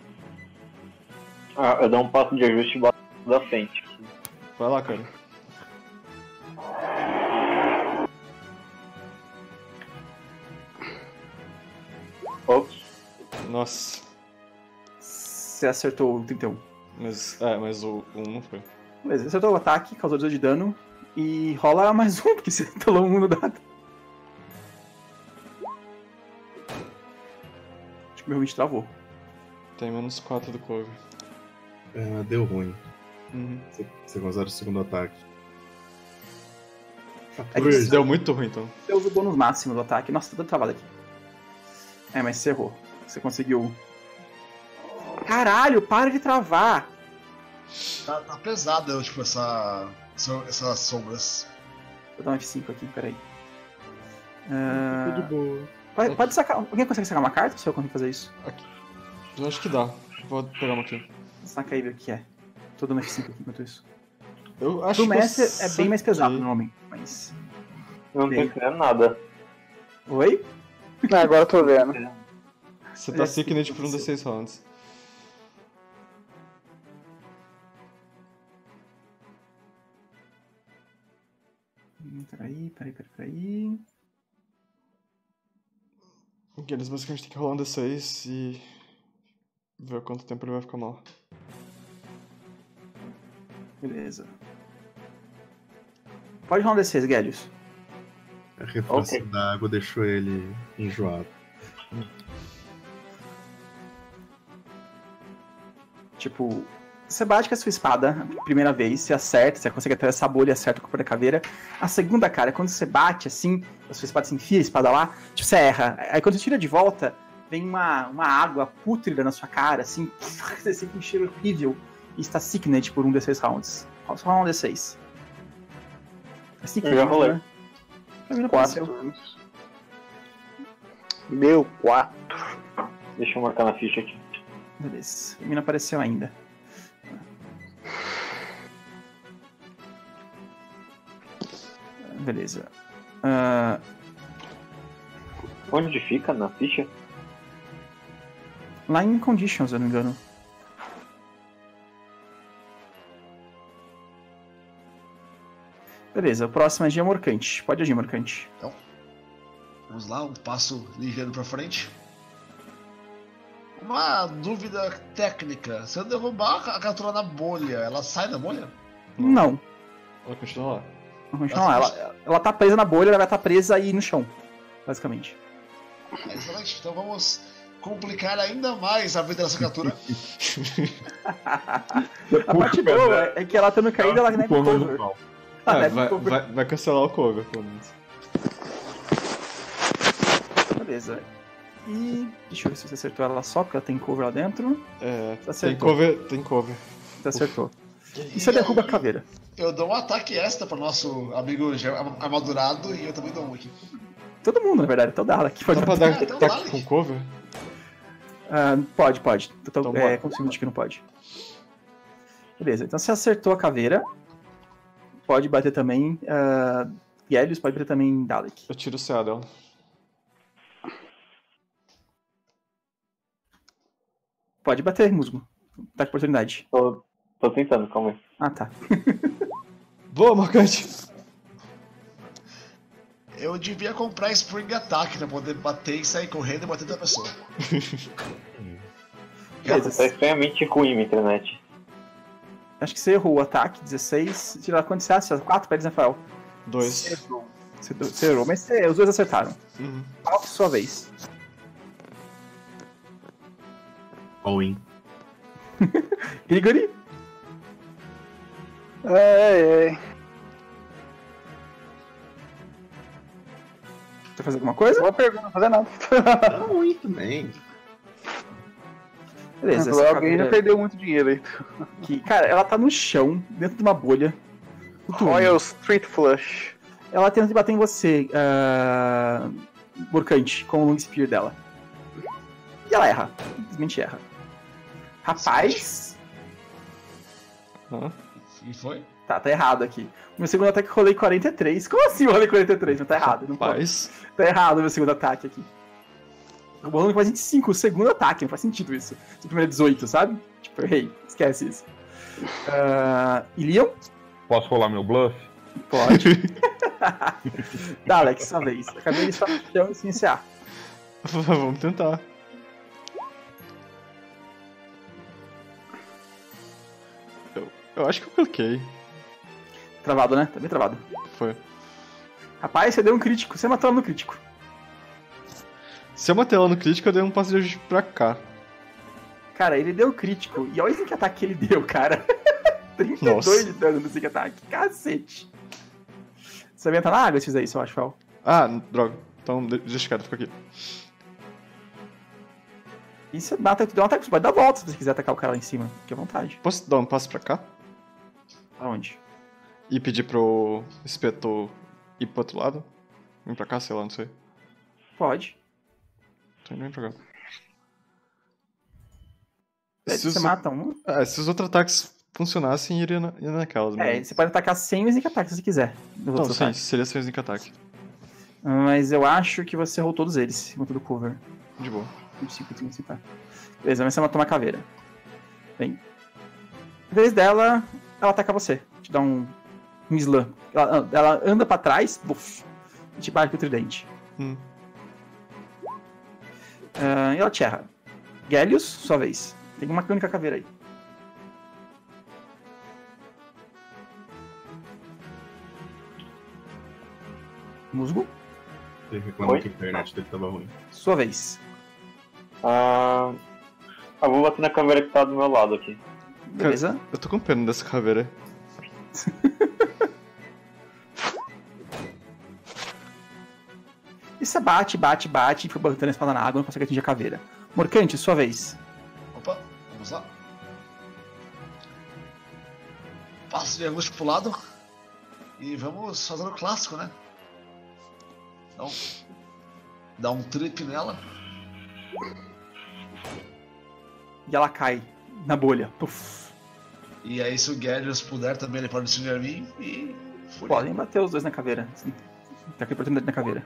Speaker 2: Ah, eu dou um passo de ajuste e boto da frente.
Speaker 4: Vai lá, cara.
Speaker 2: Ops.
Speaker 4: Nossa.
Speaker 1: Você acertou o trinta e um.
Speaker 4: Mas, é, mas o um não foi.
Speaker 1: Beleza, acertou o ataque, causou dois de dano. E rola mais um, porque você tolou um no dado. Acho que meu vinte travou.
Speaker 4: Tem menos quatro do cover.
Speaker 8: É, deu ruim.
Speaker 4: Uhum.
Speaker 8: Você, você considera o segundo ataque.
Speaker 1: É que
Speaker 4: Deu muito ruim, então.
Speaker 1: você usa o bônus máximo do ataque. Nossa, tá tudo travado aqui. É, mas você errou. Você conseguiu. Caralho, para de travar!
Speaker 6: Tá, tá pesada, tipo, essa, essa- essas sombras.
Speaker 1: Vou dar um F cinco aqui, peraí.
Speaker 8: Tudo
Speaker 1: Ah,
Speaker 8: de boa.
Speaker 1: pode, pode sacar. Alguém consegue sacar uma carta ou se eu consigo fazer isso?
Speaker 4: Eu acho que dá. Vou pegar uma aqui.
Speaker 1: Saca aí ver o que é. Tô dando F cinco aqui enquanto isso.
Speaker 4: Eu acho
Speaker 1: Pro
Speaker 4: que eu
Speaker 1: mestre é bem mais pesado
Speaker 4: saquei.
Speaker 1: normalmente, mas.
Speaker 2: Eu não tô
Speaker 1: Bem.
Speaker 2: entendendo nada.
Speaker 1: Oi?
Speaker 9: Ah, agora eu tô vendo.
Speaker 4: Você
Speaker 1: Olha
Speaker 4: tá
Speaker 1: assim,
Speaker 4: Sicknet por um D
Speaker 1: aconteceu.
Speaker 4: seis rounds.
Speaker 1: Hum, Peraí, peraí, peraí, peraí.
Speaker 4: Ok, eles basicamente têm que rolar um D seis e ver quanto tempo ele vai ficar mal.
Speaker 1: Beleza. Pode rolar um D seis, Gélios.
Speaker 8: A reforço
Speaker 2: Ok.
Speaker 8: da água deixou ele enjoado.
Speaker 1: Tipo, você bate com a sua espada a primeira vez, você acerta, você consegue atravessar a bolha e acerta o corpo da caveira. A segunda, cara, quando você bate assim, a sua espada se enfia a espada lá, tipo, você erra. Aí quando você tira de volta, vem uma, uma água pútrida na sua cara, assim, você sente um cheiro horrível e está Sicknet por um D seis rounds. Só rolar um D seis. É Sicknet,
Speaker 2: Eu já rolei.
Speaker 1: né? Pra mim não
Speaker 9: Quatro
Speaker 1: apareceu.
Speaker 9: turnos. Meu, quatro.
Speaker 2: Deixa eu marcar na ficha aqui.
Speaker 1: Beleza. Pra mim não apareceu ainda. Beleza. Ah,
Speaker 2: Onde fica na ficha?
Speaker 1: lá em Conditions, se eu não me engano. Beleza, o próximo é Gia Morcante. Pode agir, Morcante.
Speaker 6: Vamos lá, um passo ligeiro pra frente. Uma dúvida técnica. Se eu derrubar a criatura na bolha, ela sai da bolha?
Speaker 1: Não.
Speaker 4: Ela continua lá.
Speaker 1: Não continua lá. Ela, ela tá presa na bolha, ela vai estar presa aí no chão. Basicamente.
Speaker 6: Excelente. Então vamos complicar ainda mais a vida dessa criatura.
Speaker 1: A parte boa é que ela tendo caído, ela neve cover. Ela
Speaker 4: É,
Speaker 1: neve
Speaker 4: vai,
Speaker 1: cover.
Speaker 4: vai, vai cancelar o cover, pelo menos.
Speaker 1: Beleza. E deixa eu ver se você acertou ela só, porque ela tem cover lá dentro.
Speaker 4: É, tem
Speaker 1: Acertou.
Speaker 4: cover, tem cover.
Speaker 1: Você acertou. E você derruba a caveira.
Speaker 6: Eu dou um ataque extra para nosso amigo já armadurado e eu também dou um aqui.
Speaker 1: Todo mundo, na verdade, até o Dala aqui pode
Speaker 4: Dá pra
Speaker 1: matar.
Speaker 4: dar
Speaker 6: então
Speaker 4: ataque
Speaker 6: vale.
Speaker 4: com cover?
Speaker 1: Ah, pode, pode. Eu tô,
Speaker 4: Então
Speaker 1: é,
Speaker 4: bora.
Speaker 1: consigo que não pode. Beleza, então você acertou a caveira. Pode bater também. Uh, Gélios pode bater também em Dalek.
Speaker 4: Eu tiro o C A dela.
Speaker 1: Pode bater, musgo. Tá com oportunidade.
Speaker 2: Tô, tô tentando, calma aí.
Speaker 1: Ah, tá.
Speaker 4: Boa, Marcante!
Speaker 6: Eu devia comprar Spring Attack pra poder bater e sair correndo e bater na pessoa.
Speaker 2: Nossa, tá extremamente ruim minha internet.
Speaker 1: Acho que você errou o ataque, dezesseis. Tira quanto você acha? quatro pés, Rafael.
Speaker 4: Dois.
Speaker 1: Você, você errou, mas você- os dois acertaram.
Speaker 4: Uhum.
Speaker 1: Qual que é a sua vez?
Speaker 8: All in.
Speaker 1: Grigori?
Speaker 9: Ai, ai.
Speaker 1: Quer fazer alguma coisa?
Speaker 9: Boa pergunta, não fazer nada.
Speaker 8: All in também.
Speaker 1: Beleza, essa
Speaker 9: Alguém
Speaker 1: caveira
Speaker 9: já perdeu muito dinheiro aí.
Speaker 1: aqui. Cara, ela tá no chão, dentro de uma bolha. flutuando.
Speaker 9: Royal Street Flush.
Speaker 1: Ela tenta bater em você, uh, Burkante, com o Long Spear dela. E ela erra. Simplesmente erra. Rapaz.
Speaker 4: Ah,
Speaker 6: E foi?
Speaker 1: Tá, tá errado aqui. O meu segundo ataque eu rolei quarenta e três. Como assim eu rolei quarenta e três? Não tá errado. Não pode.
Speaker 4: Rapaz.
Speaker 1: Tá errado o meu segundo ataque aqui. O bônus faz vinte e cinco, o segundo ataque. Não faz sentido isso. O primeiro é dezoito, sabe? Tipo, errei. Esquece isso. Uh, Ilion?
Speaker 7: Posso rolar meu bluff?
Speaker 1: Pode. Tá, Alex, sua vez. Acabei de estar no chão e se iniciar.
Speaker 4: Vamos tentar. Eu, eu acho que eu cliquei.
Speaker 1: Travado, né? Tá bem travado.
Speaker 4: Foi.
Speaker 1: Rapaz, você deu um crítico. Você matou ela no crítico.
Speaker 4: Se eu matei ela no crítico, eu dei um passo de ajuste pra cá.
Speaker 1: Cara, ele deu crítico. E olha esse que ataque que ele deu, cara. trinta e dois
Speaker 4: Nossa.
Speaker 1: de dano no sneak ataque. Cacete. Você vai entrar na água se fizer isso, eu acho, Fel.
Speaker 4: Ah, droga. Então deixa quieto, fica aqui.
Speaker 1: E você dá, dá um ataque, você pode dar volta se você quiser atacar o cara lá em cima. Fique à vontade.
Speaker 4: Posso dar um passo pra cá?
Speaker 1: Aonde?
Speaker 4: E pedir pro espeto ir pro outro lado? Vem pra cá, sei lá, não sei.
Speaker 1: Pode.
Speaker 4: Tô indo pra cá.
Speaker 1: Se
Speaker 4: Se
Speaker 1: você
Speaker 4: os...
Speaker 1: mata um...
Speaker 4: É, se os outros ataques funcionassem, iria, na... iria naquelas.
Speaker 1: É,
Speaker 4: mas...
Speaker 1: você pode atacar sem o sneak attack se você quiser.
Speaker 4: Não, sim, ataques. Seria sem o sneak attack.
Speaker 1: Mas eu acho que você errou todos eles, com todo cover.
Speaker 4: De boa.
Speaker 1: Beleza, mas você matou uma caveira. Bem. Em vez dela, ela ataca você. Te dá um, um slam. Ela, ela anda pra trás, buf, e te bate com o tridente.
Speaker 4: Hum.
Speaker 1: Uh, e ela te erra. Gélios, sua vez. Tem uma única caveira aí. Musgo.
Speaker 8: Ele reclamou que a internet dele tava ruim.
Speaker 1: Sua vez.
Speaker 2: Ah, eu vou bater na caveira que tá do meu lado aqui.
Speaker 1: Beleza.
Speaker 4: Cara, eu tô com pena dessa caveira.
Speaker 1: E você bate, bate, bate, e fica botando a espada na água e não consegue atingir a caveira. Morcante, sua vez.
Speaker 6: Opa, vamos lá. Passo de angústia pro lado. E vamos fazer o clássico, né? Então, dá um trip nela.
Speaker 1: E ela cai na bolha. Puf.
Speaker 6: E aí, se o Gélios puder também, ele pode se a mim e... Fúria.
Speaker 1: Podem bater os dois na caveira. Tá com a oportunidade na caveira.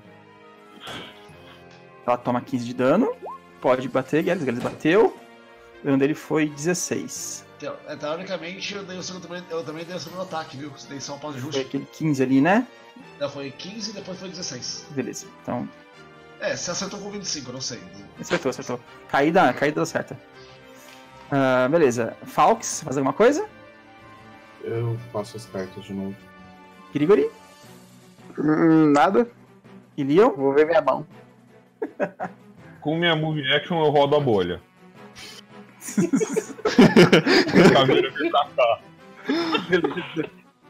Speaker 1: Ela toma quinze de dano. Pode bater, Gélios. Gélios bateu. O dano dele foi dezesseis.
Speaker 6: Teo, é, teoricamente, eu, dei o segundo, eu também dei o segundo ataque, viu? Você dei só um pause justo.
Speaker 1: Foi aquele quinze ali, né?
Speaker 6: Não, foi quinze e depois foi dezesseis.
Speaker 1: Beleza, então...
Speaker 6: É, você acertou com vinte e cinco, eu não sei.
Speaker 1: Acertou, acertou. Caída, caída certa. Uh, beleza. Falks, faz alguma coisa?
Speaker 8: Eu faço as cartas de novo.
Speaker 1: Grigori?
Speaker 9: Hum, nada.
Speaker 1: E Leon?
Speaker 9: Vou ver minha mão.
Speaker 7: Com minha move action eu rodo a bolha. Caveira vem pra cá.
Speaker 1: Beleza.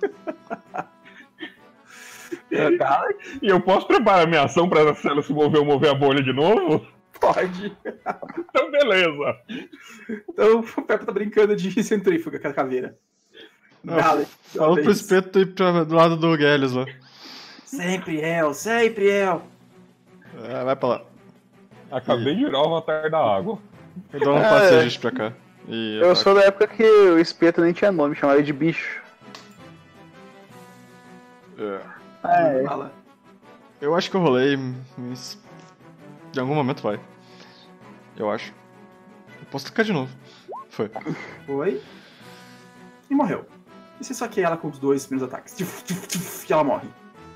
Speaker 7: E eu posso preparar minha ação pra se ela se mover ou mover a bolha de novo?
Speaker 1: Pode.
Speaker 7: Então beleza.
Speaker 1: Então o Pepe tá brincando de centrífuga com a caveira.
Speaker 4: Não, fala pro espeto ir pra, do lado do Gélios lá.
Speaker 1: Sempre El, sempre El.
Speaker 4: É, vai pra lá.
Speaker 7: Acabei de virar o avatar da água.
Speaker 4: Eu dou um é, passeio pra cá. E
Speaker 9: eu sou da época que o espeto nem tinha nome, chamava ele de bicho.
Speaker 4: É.
Speaker 9: É.
Speaker 4: Eu acho que eu rolei, mas... De algum momento vai. Eu acho. Eu posso clicar de novo. Foi.
Speaker 1: Foi. E morreu. E você saqueia ela com os dois primeiros ataques. E ela morre.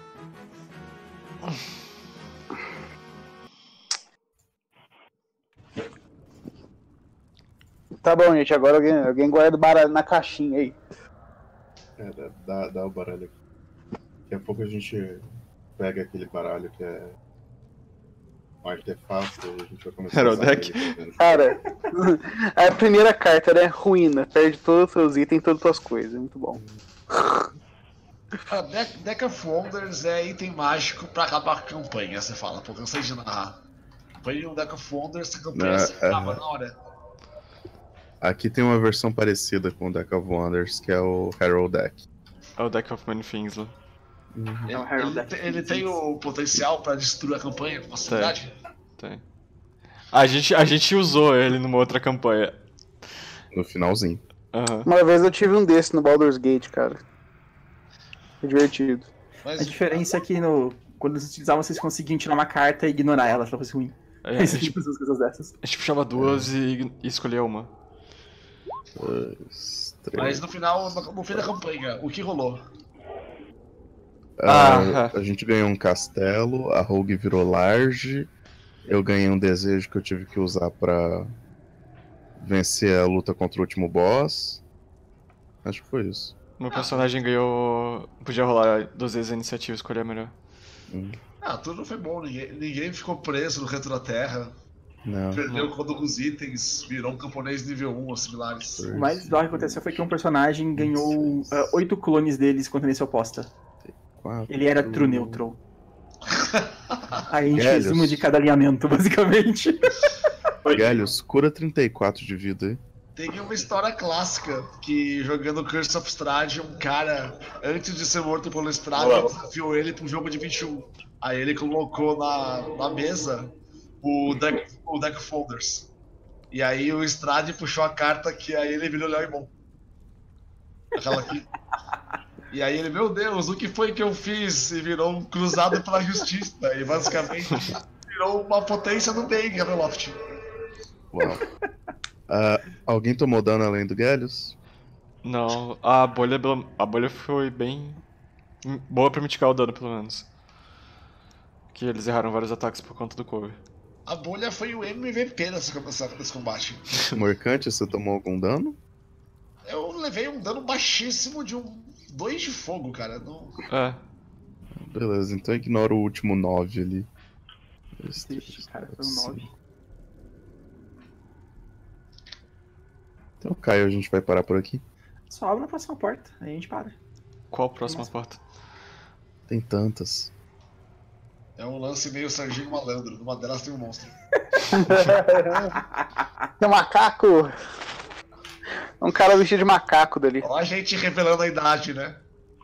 Speaker 9: Tá bom, gente. Agora alguém, alguém guarda o baralho na caixinha aí.
Speaker 8: É, dá, dá o baralho aqui. Daqui a pouco a gente pega aquele baralho que é um artefato e a gente vai começar
Speaker 4: Era
Speaker 8: a
Speaker 4: o deck?
Speaker 8: Ele,
Speaker 9: Cara, a primeira carta, né? Ruína. Perde todos os seus itens, todas as suas coisas. Muito bom.
Speaker 6: Cara, Deck, Deck of Wonders é item mágico pra acabar com a campanha, você fala. Pô, cansei de narrar. Põe um Deck of Wonders, a campanha
Speaker 8: Não,
Speaker 6: se acaba
Speaker 8: é...
Speaker 6: na hora.
Speaker 8: Aqui tem uma versão parecida com o Deck of Wonders, que é o Herald Deck.
Speaker 4: É o Deck of Many Things lá.
Speaker 8: Uhum.
Speaker 6: Ele, ele, tem, ele tem o potencial pra destruir a campanha com facilidade?
Speaker 4: Tem. tem. A gente, a gente usou ele numa outra campanha.
Speaker 8: No finalzinho.
Speaker 4: Uhum.
Speaker 9: Uma vez eu tive um desse no Baldur's Gate, cara. Foi divertido.
Speaker 6: Mas,
Speaker 1: a diferença é que no, quando vocês utilizavam, vocês conseguiam tirar uma carta e ignorar ela se ela fosse ruim.
Speaker 4: É,
Speaker 1: a, gente, coisas dessas.
Speaker 4: a gente puxava duas é. e, e escolhia uma.
Speaker 8: Dois, três.
Speaker 6: Mas no final, no fim da campanha, o que rolou?
Speaker 8: Ah, ah, a gente ganhou um castelo, a Rogue virou large, eu ganhei um desejo que eu tive que usar pra vencer a luta contra o último boss. Acho que foi isso.
Speaker 4: Meu personagem ganhou... Podia rolar duas vezes a iniciativa e escolher a melhor.
Speaker 8: Hum.
Speaker 6: Ah, tudo foi bom, ninguém, ninguém ficou preso no reto da terra.
Speaker 8: Não.
Speaker 6: Perdeu quando alguns itens, virou um camponês nível um ou similares.
Speaker 1: O mais bizarro que aconteceu foi que um personagem ganhou uh, oito clones deles contra a iniciativa oposta.
Speaker 8: quatro.
Speaker 1: Ele era true neutral. Aí a gente
Speaker 8: Galhos.
Speaker 1: fez uma de cada alinhamento, basicamente.
Speaker 8: Galhos, cura trinta e quatro de vida aí.
Speaker 6: Tem uma história clássica que jogando Curse of Strahd, um cara, antes de ser morto pelo Strahd,
Speaker 2: Olá.
Speaker 6: desafiou ele para um jogo de vinte e um. Aí ele colocou na, na mesa o deck, o deck Folders. E aí o Strahd puxou a carta que aí ele virou Leoimon. Aquela aqui. E aí ele, meu Deus, o que foi que eu fiz? E virou um cruzado pela justiça. E basicamente virou uma potência do bem, Gameloft.
Speaker 8: Uau. Ah, alguém tomou dano além do Galhos?
Speaker 4: Não, a bolha, a bolha foi bem boa pra mitigar o dano, pelo menos. Que eles erraram vários ataques por conta do cover.
Speaker 6: A bolha foi o M V P nessa, nessa, nesse combate.
Speaker 8: Morcante, você tomou algum dano?
Speaker 6: Eu levei um dano baixíssimo de um dois de fogo, cara. Não...
Speaker 4: É.
Speaker 8: Beleza, então ignora o último nove ali.
Speaker 1: Ixi, cara, foi um nove.
Speaker 8: Então, Caio, a gente vai parar por aqui.
Speaker 1: Só abre na próxima porta, aí a gente para.
Speaker 4: Qual a próxima porta?
Speaker 8: Tem tantas.
Speaker 6: É um lance meio Serginho Malandro. Numa delas tem um monstro.
Speaker 9: Tem um macaco. Um cara vestido de macaco dali.
Speaker 6: Olha a gente revelando a idade, né?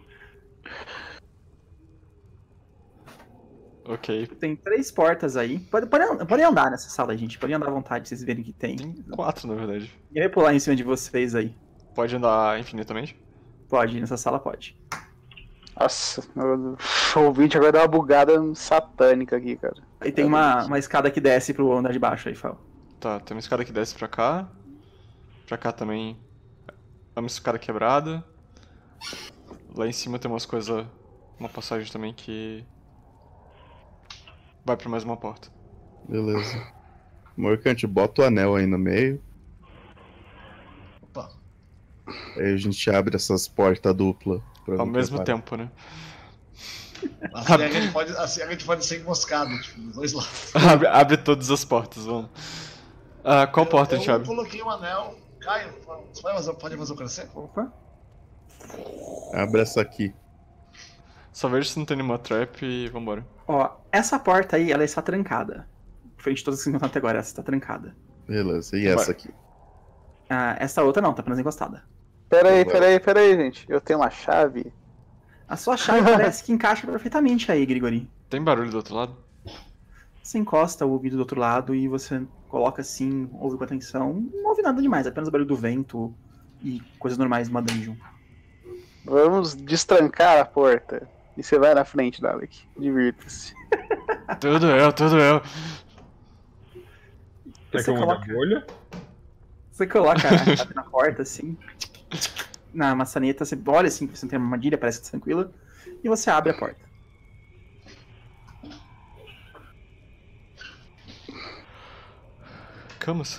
Speaker 4: Ok.
Speaker 1: Tem três portas aí. Pode, pode, pode andar nessa sala, gente. Pode andar à vontade, vocês verem que tem.
Speaker 4: Tem quatro, na verdade.
Speaker 1: E vai pular em cima de vocês aí.
Speaker 4: Pode andar infinitamente?
Speaker 1: Pode, nessa sala pode.
Speaker 9: Nossa, o ouvinte agora deu uma bugada satânica aqui, cara.
Speaker 1: Aí tem uma, uma escada que desce pro andar de baixo aí, Fal.
Speaker 4: Tá, tem uma escada que desce pra cá. Pra cá também é uma escada quebrada. Lá em cima tem umas coisas. Uma passagem também que vai pra mais uma porta.
Speaker 8: Beleza. Morcante, bota o anel aí no meio.
Speaker 6: Opa.
Speaker 8: Aí a gente abre essas portas duplas.
Speaker 4: Ao mesmo tempo, né?
Speaker 6: Assim a gente pode, assim a gente pode ser emboscado, tipo, dos dois lados.
Speaker 4: abre, abre todas as portas, vamos. Ah, qual porta
Speaker 6: eu,
Speaker 4: a gente abre?
Speaker 6: Eu coloquei um anel. Caio, você vai fazer, pode fazer o crescer?
Speaker 1: Opa.
Speaker 8: Abre essa aqui.
Speaker 4: Só vejo se não tem nenhuma trap e vambora.
Speaker 1: Ó, essa porta aí, ela está trancada. Diferente de todas que se encontram até agora, essa está trancada.
Speaker 8: Beleza, e
Speaker 4: Vai.
Speaker 8: essa aqui?
Speaker 1: Ah, essa outra não, tá apenas encostada.
Speaker 9: Pera aí, pera aí, pera aí, gente. Eu tenho uma chave.
Speaker 1: A sua chave parece que encaixa perfeitamente aí, Grigori.
Speaker 4: Tem barulho do outro lado?
Speaker 1: Você encosta o ouvido do outro lado e você coloca assim, ouve com atenção. Não ouve nada demais, apenas o barulho do vento e coisas normais de uma dungeon.
Speaker 9: Vamos destrancar a porta. E você vai na frente, Dalek. Divirta-se.
Speaker 4: Tudo eu, tudo eu.
Speaker 7: Quer que
Speaker 1: Você
Speaker 7: eu mude
Speaker 1: coloca,
Speaker 7: a bolha?
Speaker 1: você coloca a chave na porta, assim, na maçaneta, você olha assim, você não tem uma armadilha, parece que tá tranquila, e você abre a porta.
Speaker 4: Camas.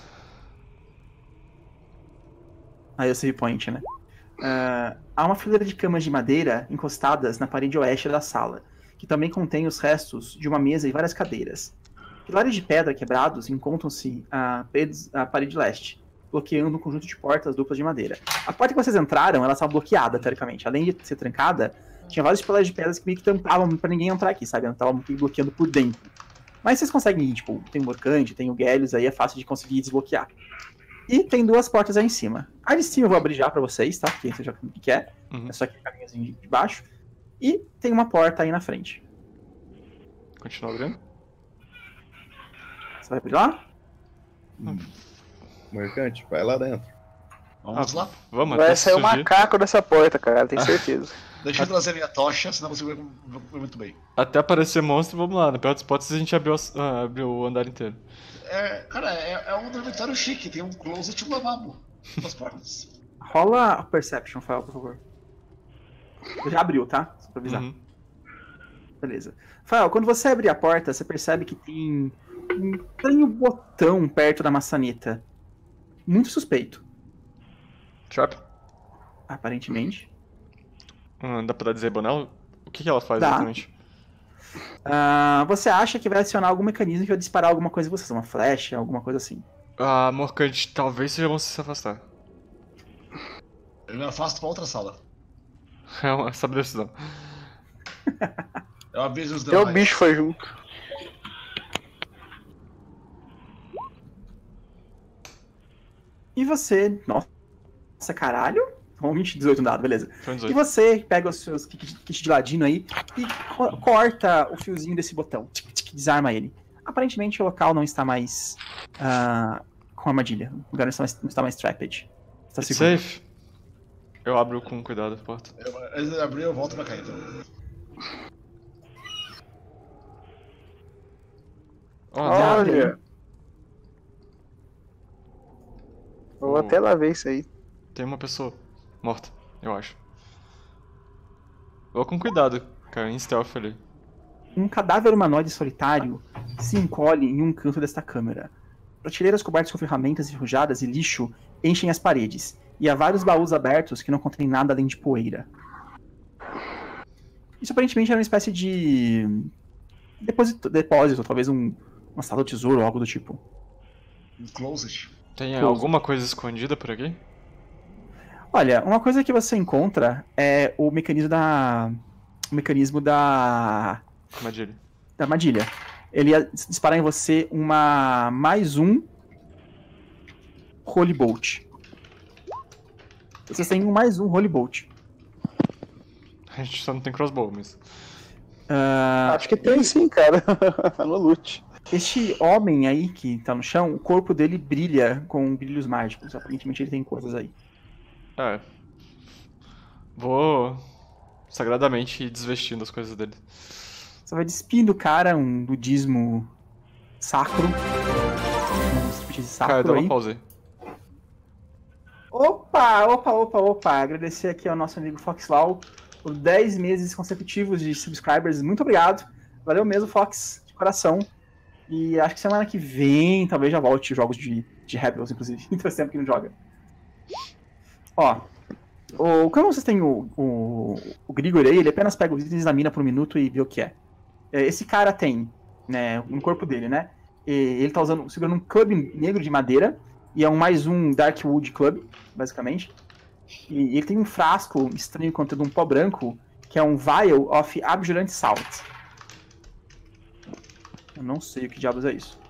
Speaker 1: Aí o save point, né? Ah, há uma fileira de camas de madeira encostadas na parede oeste da sala, que também contém os restos de uma mesa e várias cadeiras. Pilares de pedra quebrados encontram-se à parede, à parede leste, bloqueando um conjunto de portas duplas de madeira. A porta que vocês entraram, ela estava bloqueada, teoricamente. Além de ser trancada, tinha vários pilares de pedras que meio que tampavam pra ninguém entrar aqui, sabe? Estavam bloqueando por dentro. Mas vocês conseguem, tipo, tem o Morcante, tem o Galhos, aí é fácil de conseguir desbloquear. E tem duas portas aí em cima. A de cima eu vou abrir já pra vocês, tá? Porque você já sabe o que é.
Speaker 4: Uhum.
Speaker 1: É só aquele caminhozinho de baixo. E tem uma porta aí na frente.
Speaker 4: Continua abrindo?
Speaker 1: Você vai abrir lá?
Speaker 8: Morcante, vai lá dentro.
Speaker 6: Vamos
Speaker 4: Ah,
Speaker 6: lá.
Speaker 4: Vamos,
Speaker 9: Vai
Speaker 4: até
Speaker 9: sair o
Speaker 4: surgir.
Speaker 9: macaco dessa porta, cara, tenho certeza.
Speaker 6: Deixa eu trazer minha tocha, senão você vai ver muito bem.
Speaker 4: Até aparecer monstro, vamos lá. Na pior das hipóteses, a gente abriu, as- ah, abriu o andar inteiro.
Speaker 6: É, cara, é, é um dormitório chique, tem um closet e um lavabo nas portas.
Speaker 1: Rola a Perception, Fael, por favor. Já abriu, tá? Só pra avisar.
Speaker 4: Uhum.
Speaker 1: Beleza. Fael, quando você abrir a porta, você percebe que tem um estranho botão perto da maçaneta. Muito suspeito,
Speaker 4: Trap.
Speaker 1: aparentemente.
Speaker 4: Hum, dá pra dar disable nela? O que, que ela faz
Speaker 1: Dá.
Speaker 4: exatamente?
Speaker 1: Ah, você acha que vai acionar algum mecanismo que vai disparar alguma coisa em você, uma flecha, alguma coisa assim.
Speaker 4: Ah, Morcante, talvez seja bom você se afastar.
Speaker 6: Eu me afasto pra outra sala.
Speaker 4: É uma sabe decisão.
Speaker 6: Eu aviso os
Speaker 9: Até o
Speaker 6: demais.
Speaker 9: bicho foi junto.
Speaker 1: E você... Nossa, caralho. Vamos vinte, dezoito no dado, beleza.
Speaker 4: Foi um
Speaker 1: E
Speaker 4: dezoito.
Speaker 1: você pega os seus kits kit de ladino aí e co- corta o fiozinho desse botão. Tic, tic, desarma ele. Aparentemente o local não está mais ah, com armadilha. O lugar não está mais, não está mais trapped. Está
Speaker 4: It's
Speaker 1: seguro.
Speaker 4: safe. Eu abro com cuidado a porta.
Speaker 6: Eu, antes de abrir, eu volto pra cá então.
Speaker 4: Ó,
Speaker 9: Olha. Vou
Speaker 4: Oh.
Speaker 9: até lá ver isso aí.
Speaker 4: tem uma pessoa morta, eu acho. Vou com cuidado, cara, em stealth ali.
Speaker 1: Um cadáver humanoide solitário se encolhe em um canto desta câmara. Prateleiras cobertas com ferramentas enferrujadas e lixo enchem as paredes, e há vários baús abertos que não contêm nada além de poeira. Isso aparentemente era uma espécie de depósito, depósito talvez um, uma sala do tesouro ou algo do tipo.
Speaker 6: Um closet.
Speaker 4: Tem
Speaker 1: Close.
Speaker 4: alguma coisa escondida por aqui?
Speaker 1: Olha, uma coisa que você encontra é o mecanismo da. O mecanismo da.
Speaker 4: Armadilha.
Speaker 1: da armadilha. Ele ia disparar em você uma. mais um. Holy Bolt. Vocês têm um mais um Holy Bolt.
Speaker 4: A gente só não tem crossbow, mas...
Speaker 1: Ah,
Speaker 9: Acho que tem sim, cara. No loot.
Speaker 1: este homem aí que tá no chão, o corpo dele brilha com brilhos mágicos. Aparentemente ele tem coisas aí.
Speaker 4: É. Vou sagradamente ir desvestindo as coisas dele.
Speaker 1: Você vai despindo o cara, um nudismo sacro. Um striptease sacro
Speaker 4: Cara, dá
Speaker 1: aí.
Speaker 4: uma pausa aí.
Speaker 1: Opa, opa, opa, opa. Agradecer aqui ao nosso amigo Foxlau por dez meses consecutivos de subscribers. Muito obrigado. Valeu mesmo, Fox, de coração. E acho que semana que vem talvez já volte jogos de, de Rebels, inclusive. Faz tempo que não joga. Ó, o, como vocês têm o, o, o Grigor aí, ele apenas pega os itens da mina por um minuto e vê o que é. É, esse cara tem, né, no corpo dele, né? E ele tá usando, segurando um clube negro de madeira. E é um mais um Darkwood Club, basicamente. E ele tem um frasco estranho contendo um pó branco, que é um Vial of Abjurant Salt. Eu não sei o que diabos é isso.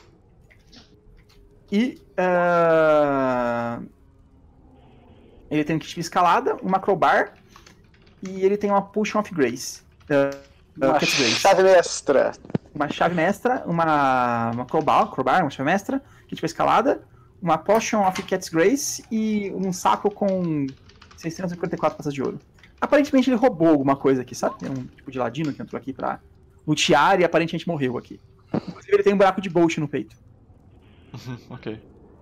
Speaker 1: E... Uh... ele tem um kit de escalada, uma crowbar, e ele tem uma Potion of Grace. Uh, uh,
Speaker 9: Uma
Speaker 1: Cat's Grace.
Speaker 9: chave mestra.
Speaker 1: Uma chave mestra, uma, uma crowbar, crowbar, uma chave mestra, kit para escalada, uma Potion of Cat's Grace e um saco com seiscentas e cinquenta e quatro peças de ouro. Aparentemente ele roubou alguma coisa aqui, sabe? É um tipo de ladino que entrou aqui pra lutear e aparentemente morreu aqui. Inclusive ele tem um buraco de bolt no peito.
Speaker 4: Ok.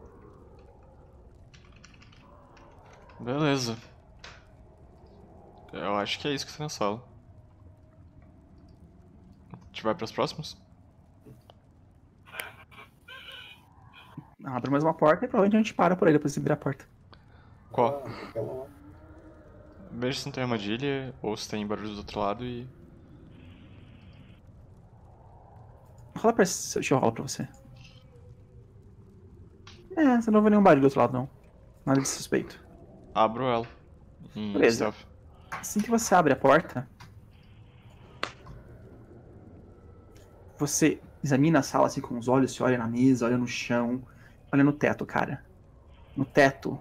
Speaker 4: Beleza. Eu acho que é isso que tem na sala. A gente vai pras próximas?
Speaker 1: Abre mais uma porta e provavelmente a gente para por aí depois de abrir a porta.
Speaker 4: Qual? Veja se não tem armadilha ou se tem barulho do outro lado e...
Speaker 1: Rola pra... Deixa eu rolar pra você. É, você não ouve nenhum barulho do outro lado, não. Nada de suspeito.
Speaker 4: Abro ela. Em
Speaker 1: Beleza.
Speaker 4: stealth.
Speaker 1: Assim que você abre a porta, você examina a sala assim com os olhos, você olha na mesa, olha no chão, olha no teto, cara. No teto,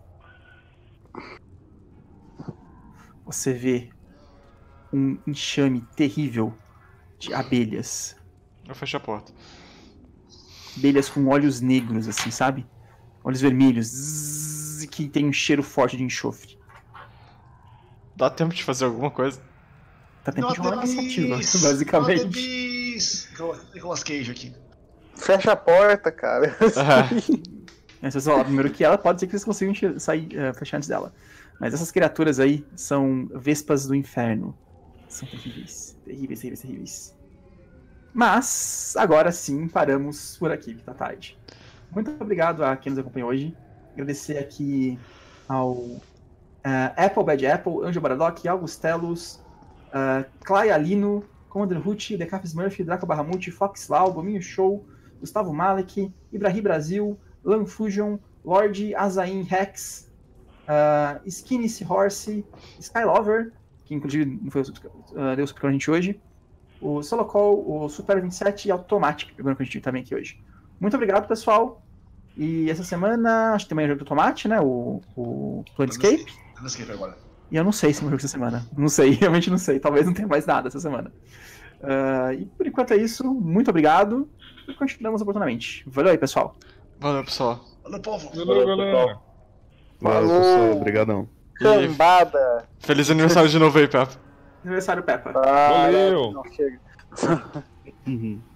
Speaker 1: você vê um enxame terrível de abelhas.
Speaker 4: Eu fecho a porta.
Speaker 1: Abelhas com olhos negros, assim, sabe? Olhos vermelhos, zzz, que tem um cheiro forte de enxofre.
Speaker 4: Dá tempo de fazer alguma coisa?
Speaker 1: Tá tempo de rolar
Speaker 6: Not the
Speaker 1: iniciativa,
Speaker 6: bees!
Speaker 1: basicamente.
Speaker 6: Not the bees! Nicolas Cage aqui.
Speaker 9: Fecha a porta, cara.
Speaker 1: É, se você falar primeiro que ela, pode ser que vocês consigam tira- sair, uh, fechar antes dela. Mas essas criaturas aí são vespas do inferno. São terríveis. Terríveis, terríveis, terríveis. Mas, agora sim, paramos por aqui, que tá tarde. Muito obrigado a quem nos acompanhou hoje. Agradecer aqui ao uh, Apple Bad Apple, Anjo Baradoc, Augustelos, uh, Clay Alino, Commander Hut, Decaf Smurf, Draco Bahamut, Fox Lau, Gominho Show, Gustavo Malek, Ibrahim Brasil, Lan Fusion, Lord Azain Rex, uh, Skinny Horse, Skylover, que inclusive não foi o uh, deu super com a gente hoje. O Solocol, o Super vinte e sete e Automatic, que pegou com a gente também aqui hoje. Muito obrigado, pessoal. E essa semana, acho que também é o jogo do Tomate, né? O, o Planescape.
Speaker 6: Planescape agora.
Speaker 1: E eu não sei se é um jogo essa semana. Não sei, realmente não sei. Talvez não tenha mais nada essa semana. Uh, e por enquanto é isso. Muito obrigado. E continuamos oportunamente. Valeu aí, pessoal.
Speaker 4: Valeu, pessoal.
Speaker 6: Valeu, povo.
Speaker 7: Valeu, galera.
Speaker 8: Valeu,
Speaker 9: Falou.
Speaker 8: pessoal. Obrigadão.
Speaker 9: Cambada.
Speaker 4: Feliz aniversário de novo aí, Peppa.
Speaker 1: Aniversário Peppa.
Speaker 9: Ah,
Speaker 7: Valeu.
Speaker 9: Não, chega.
Speaker 8: Uhum.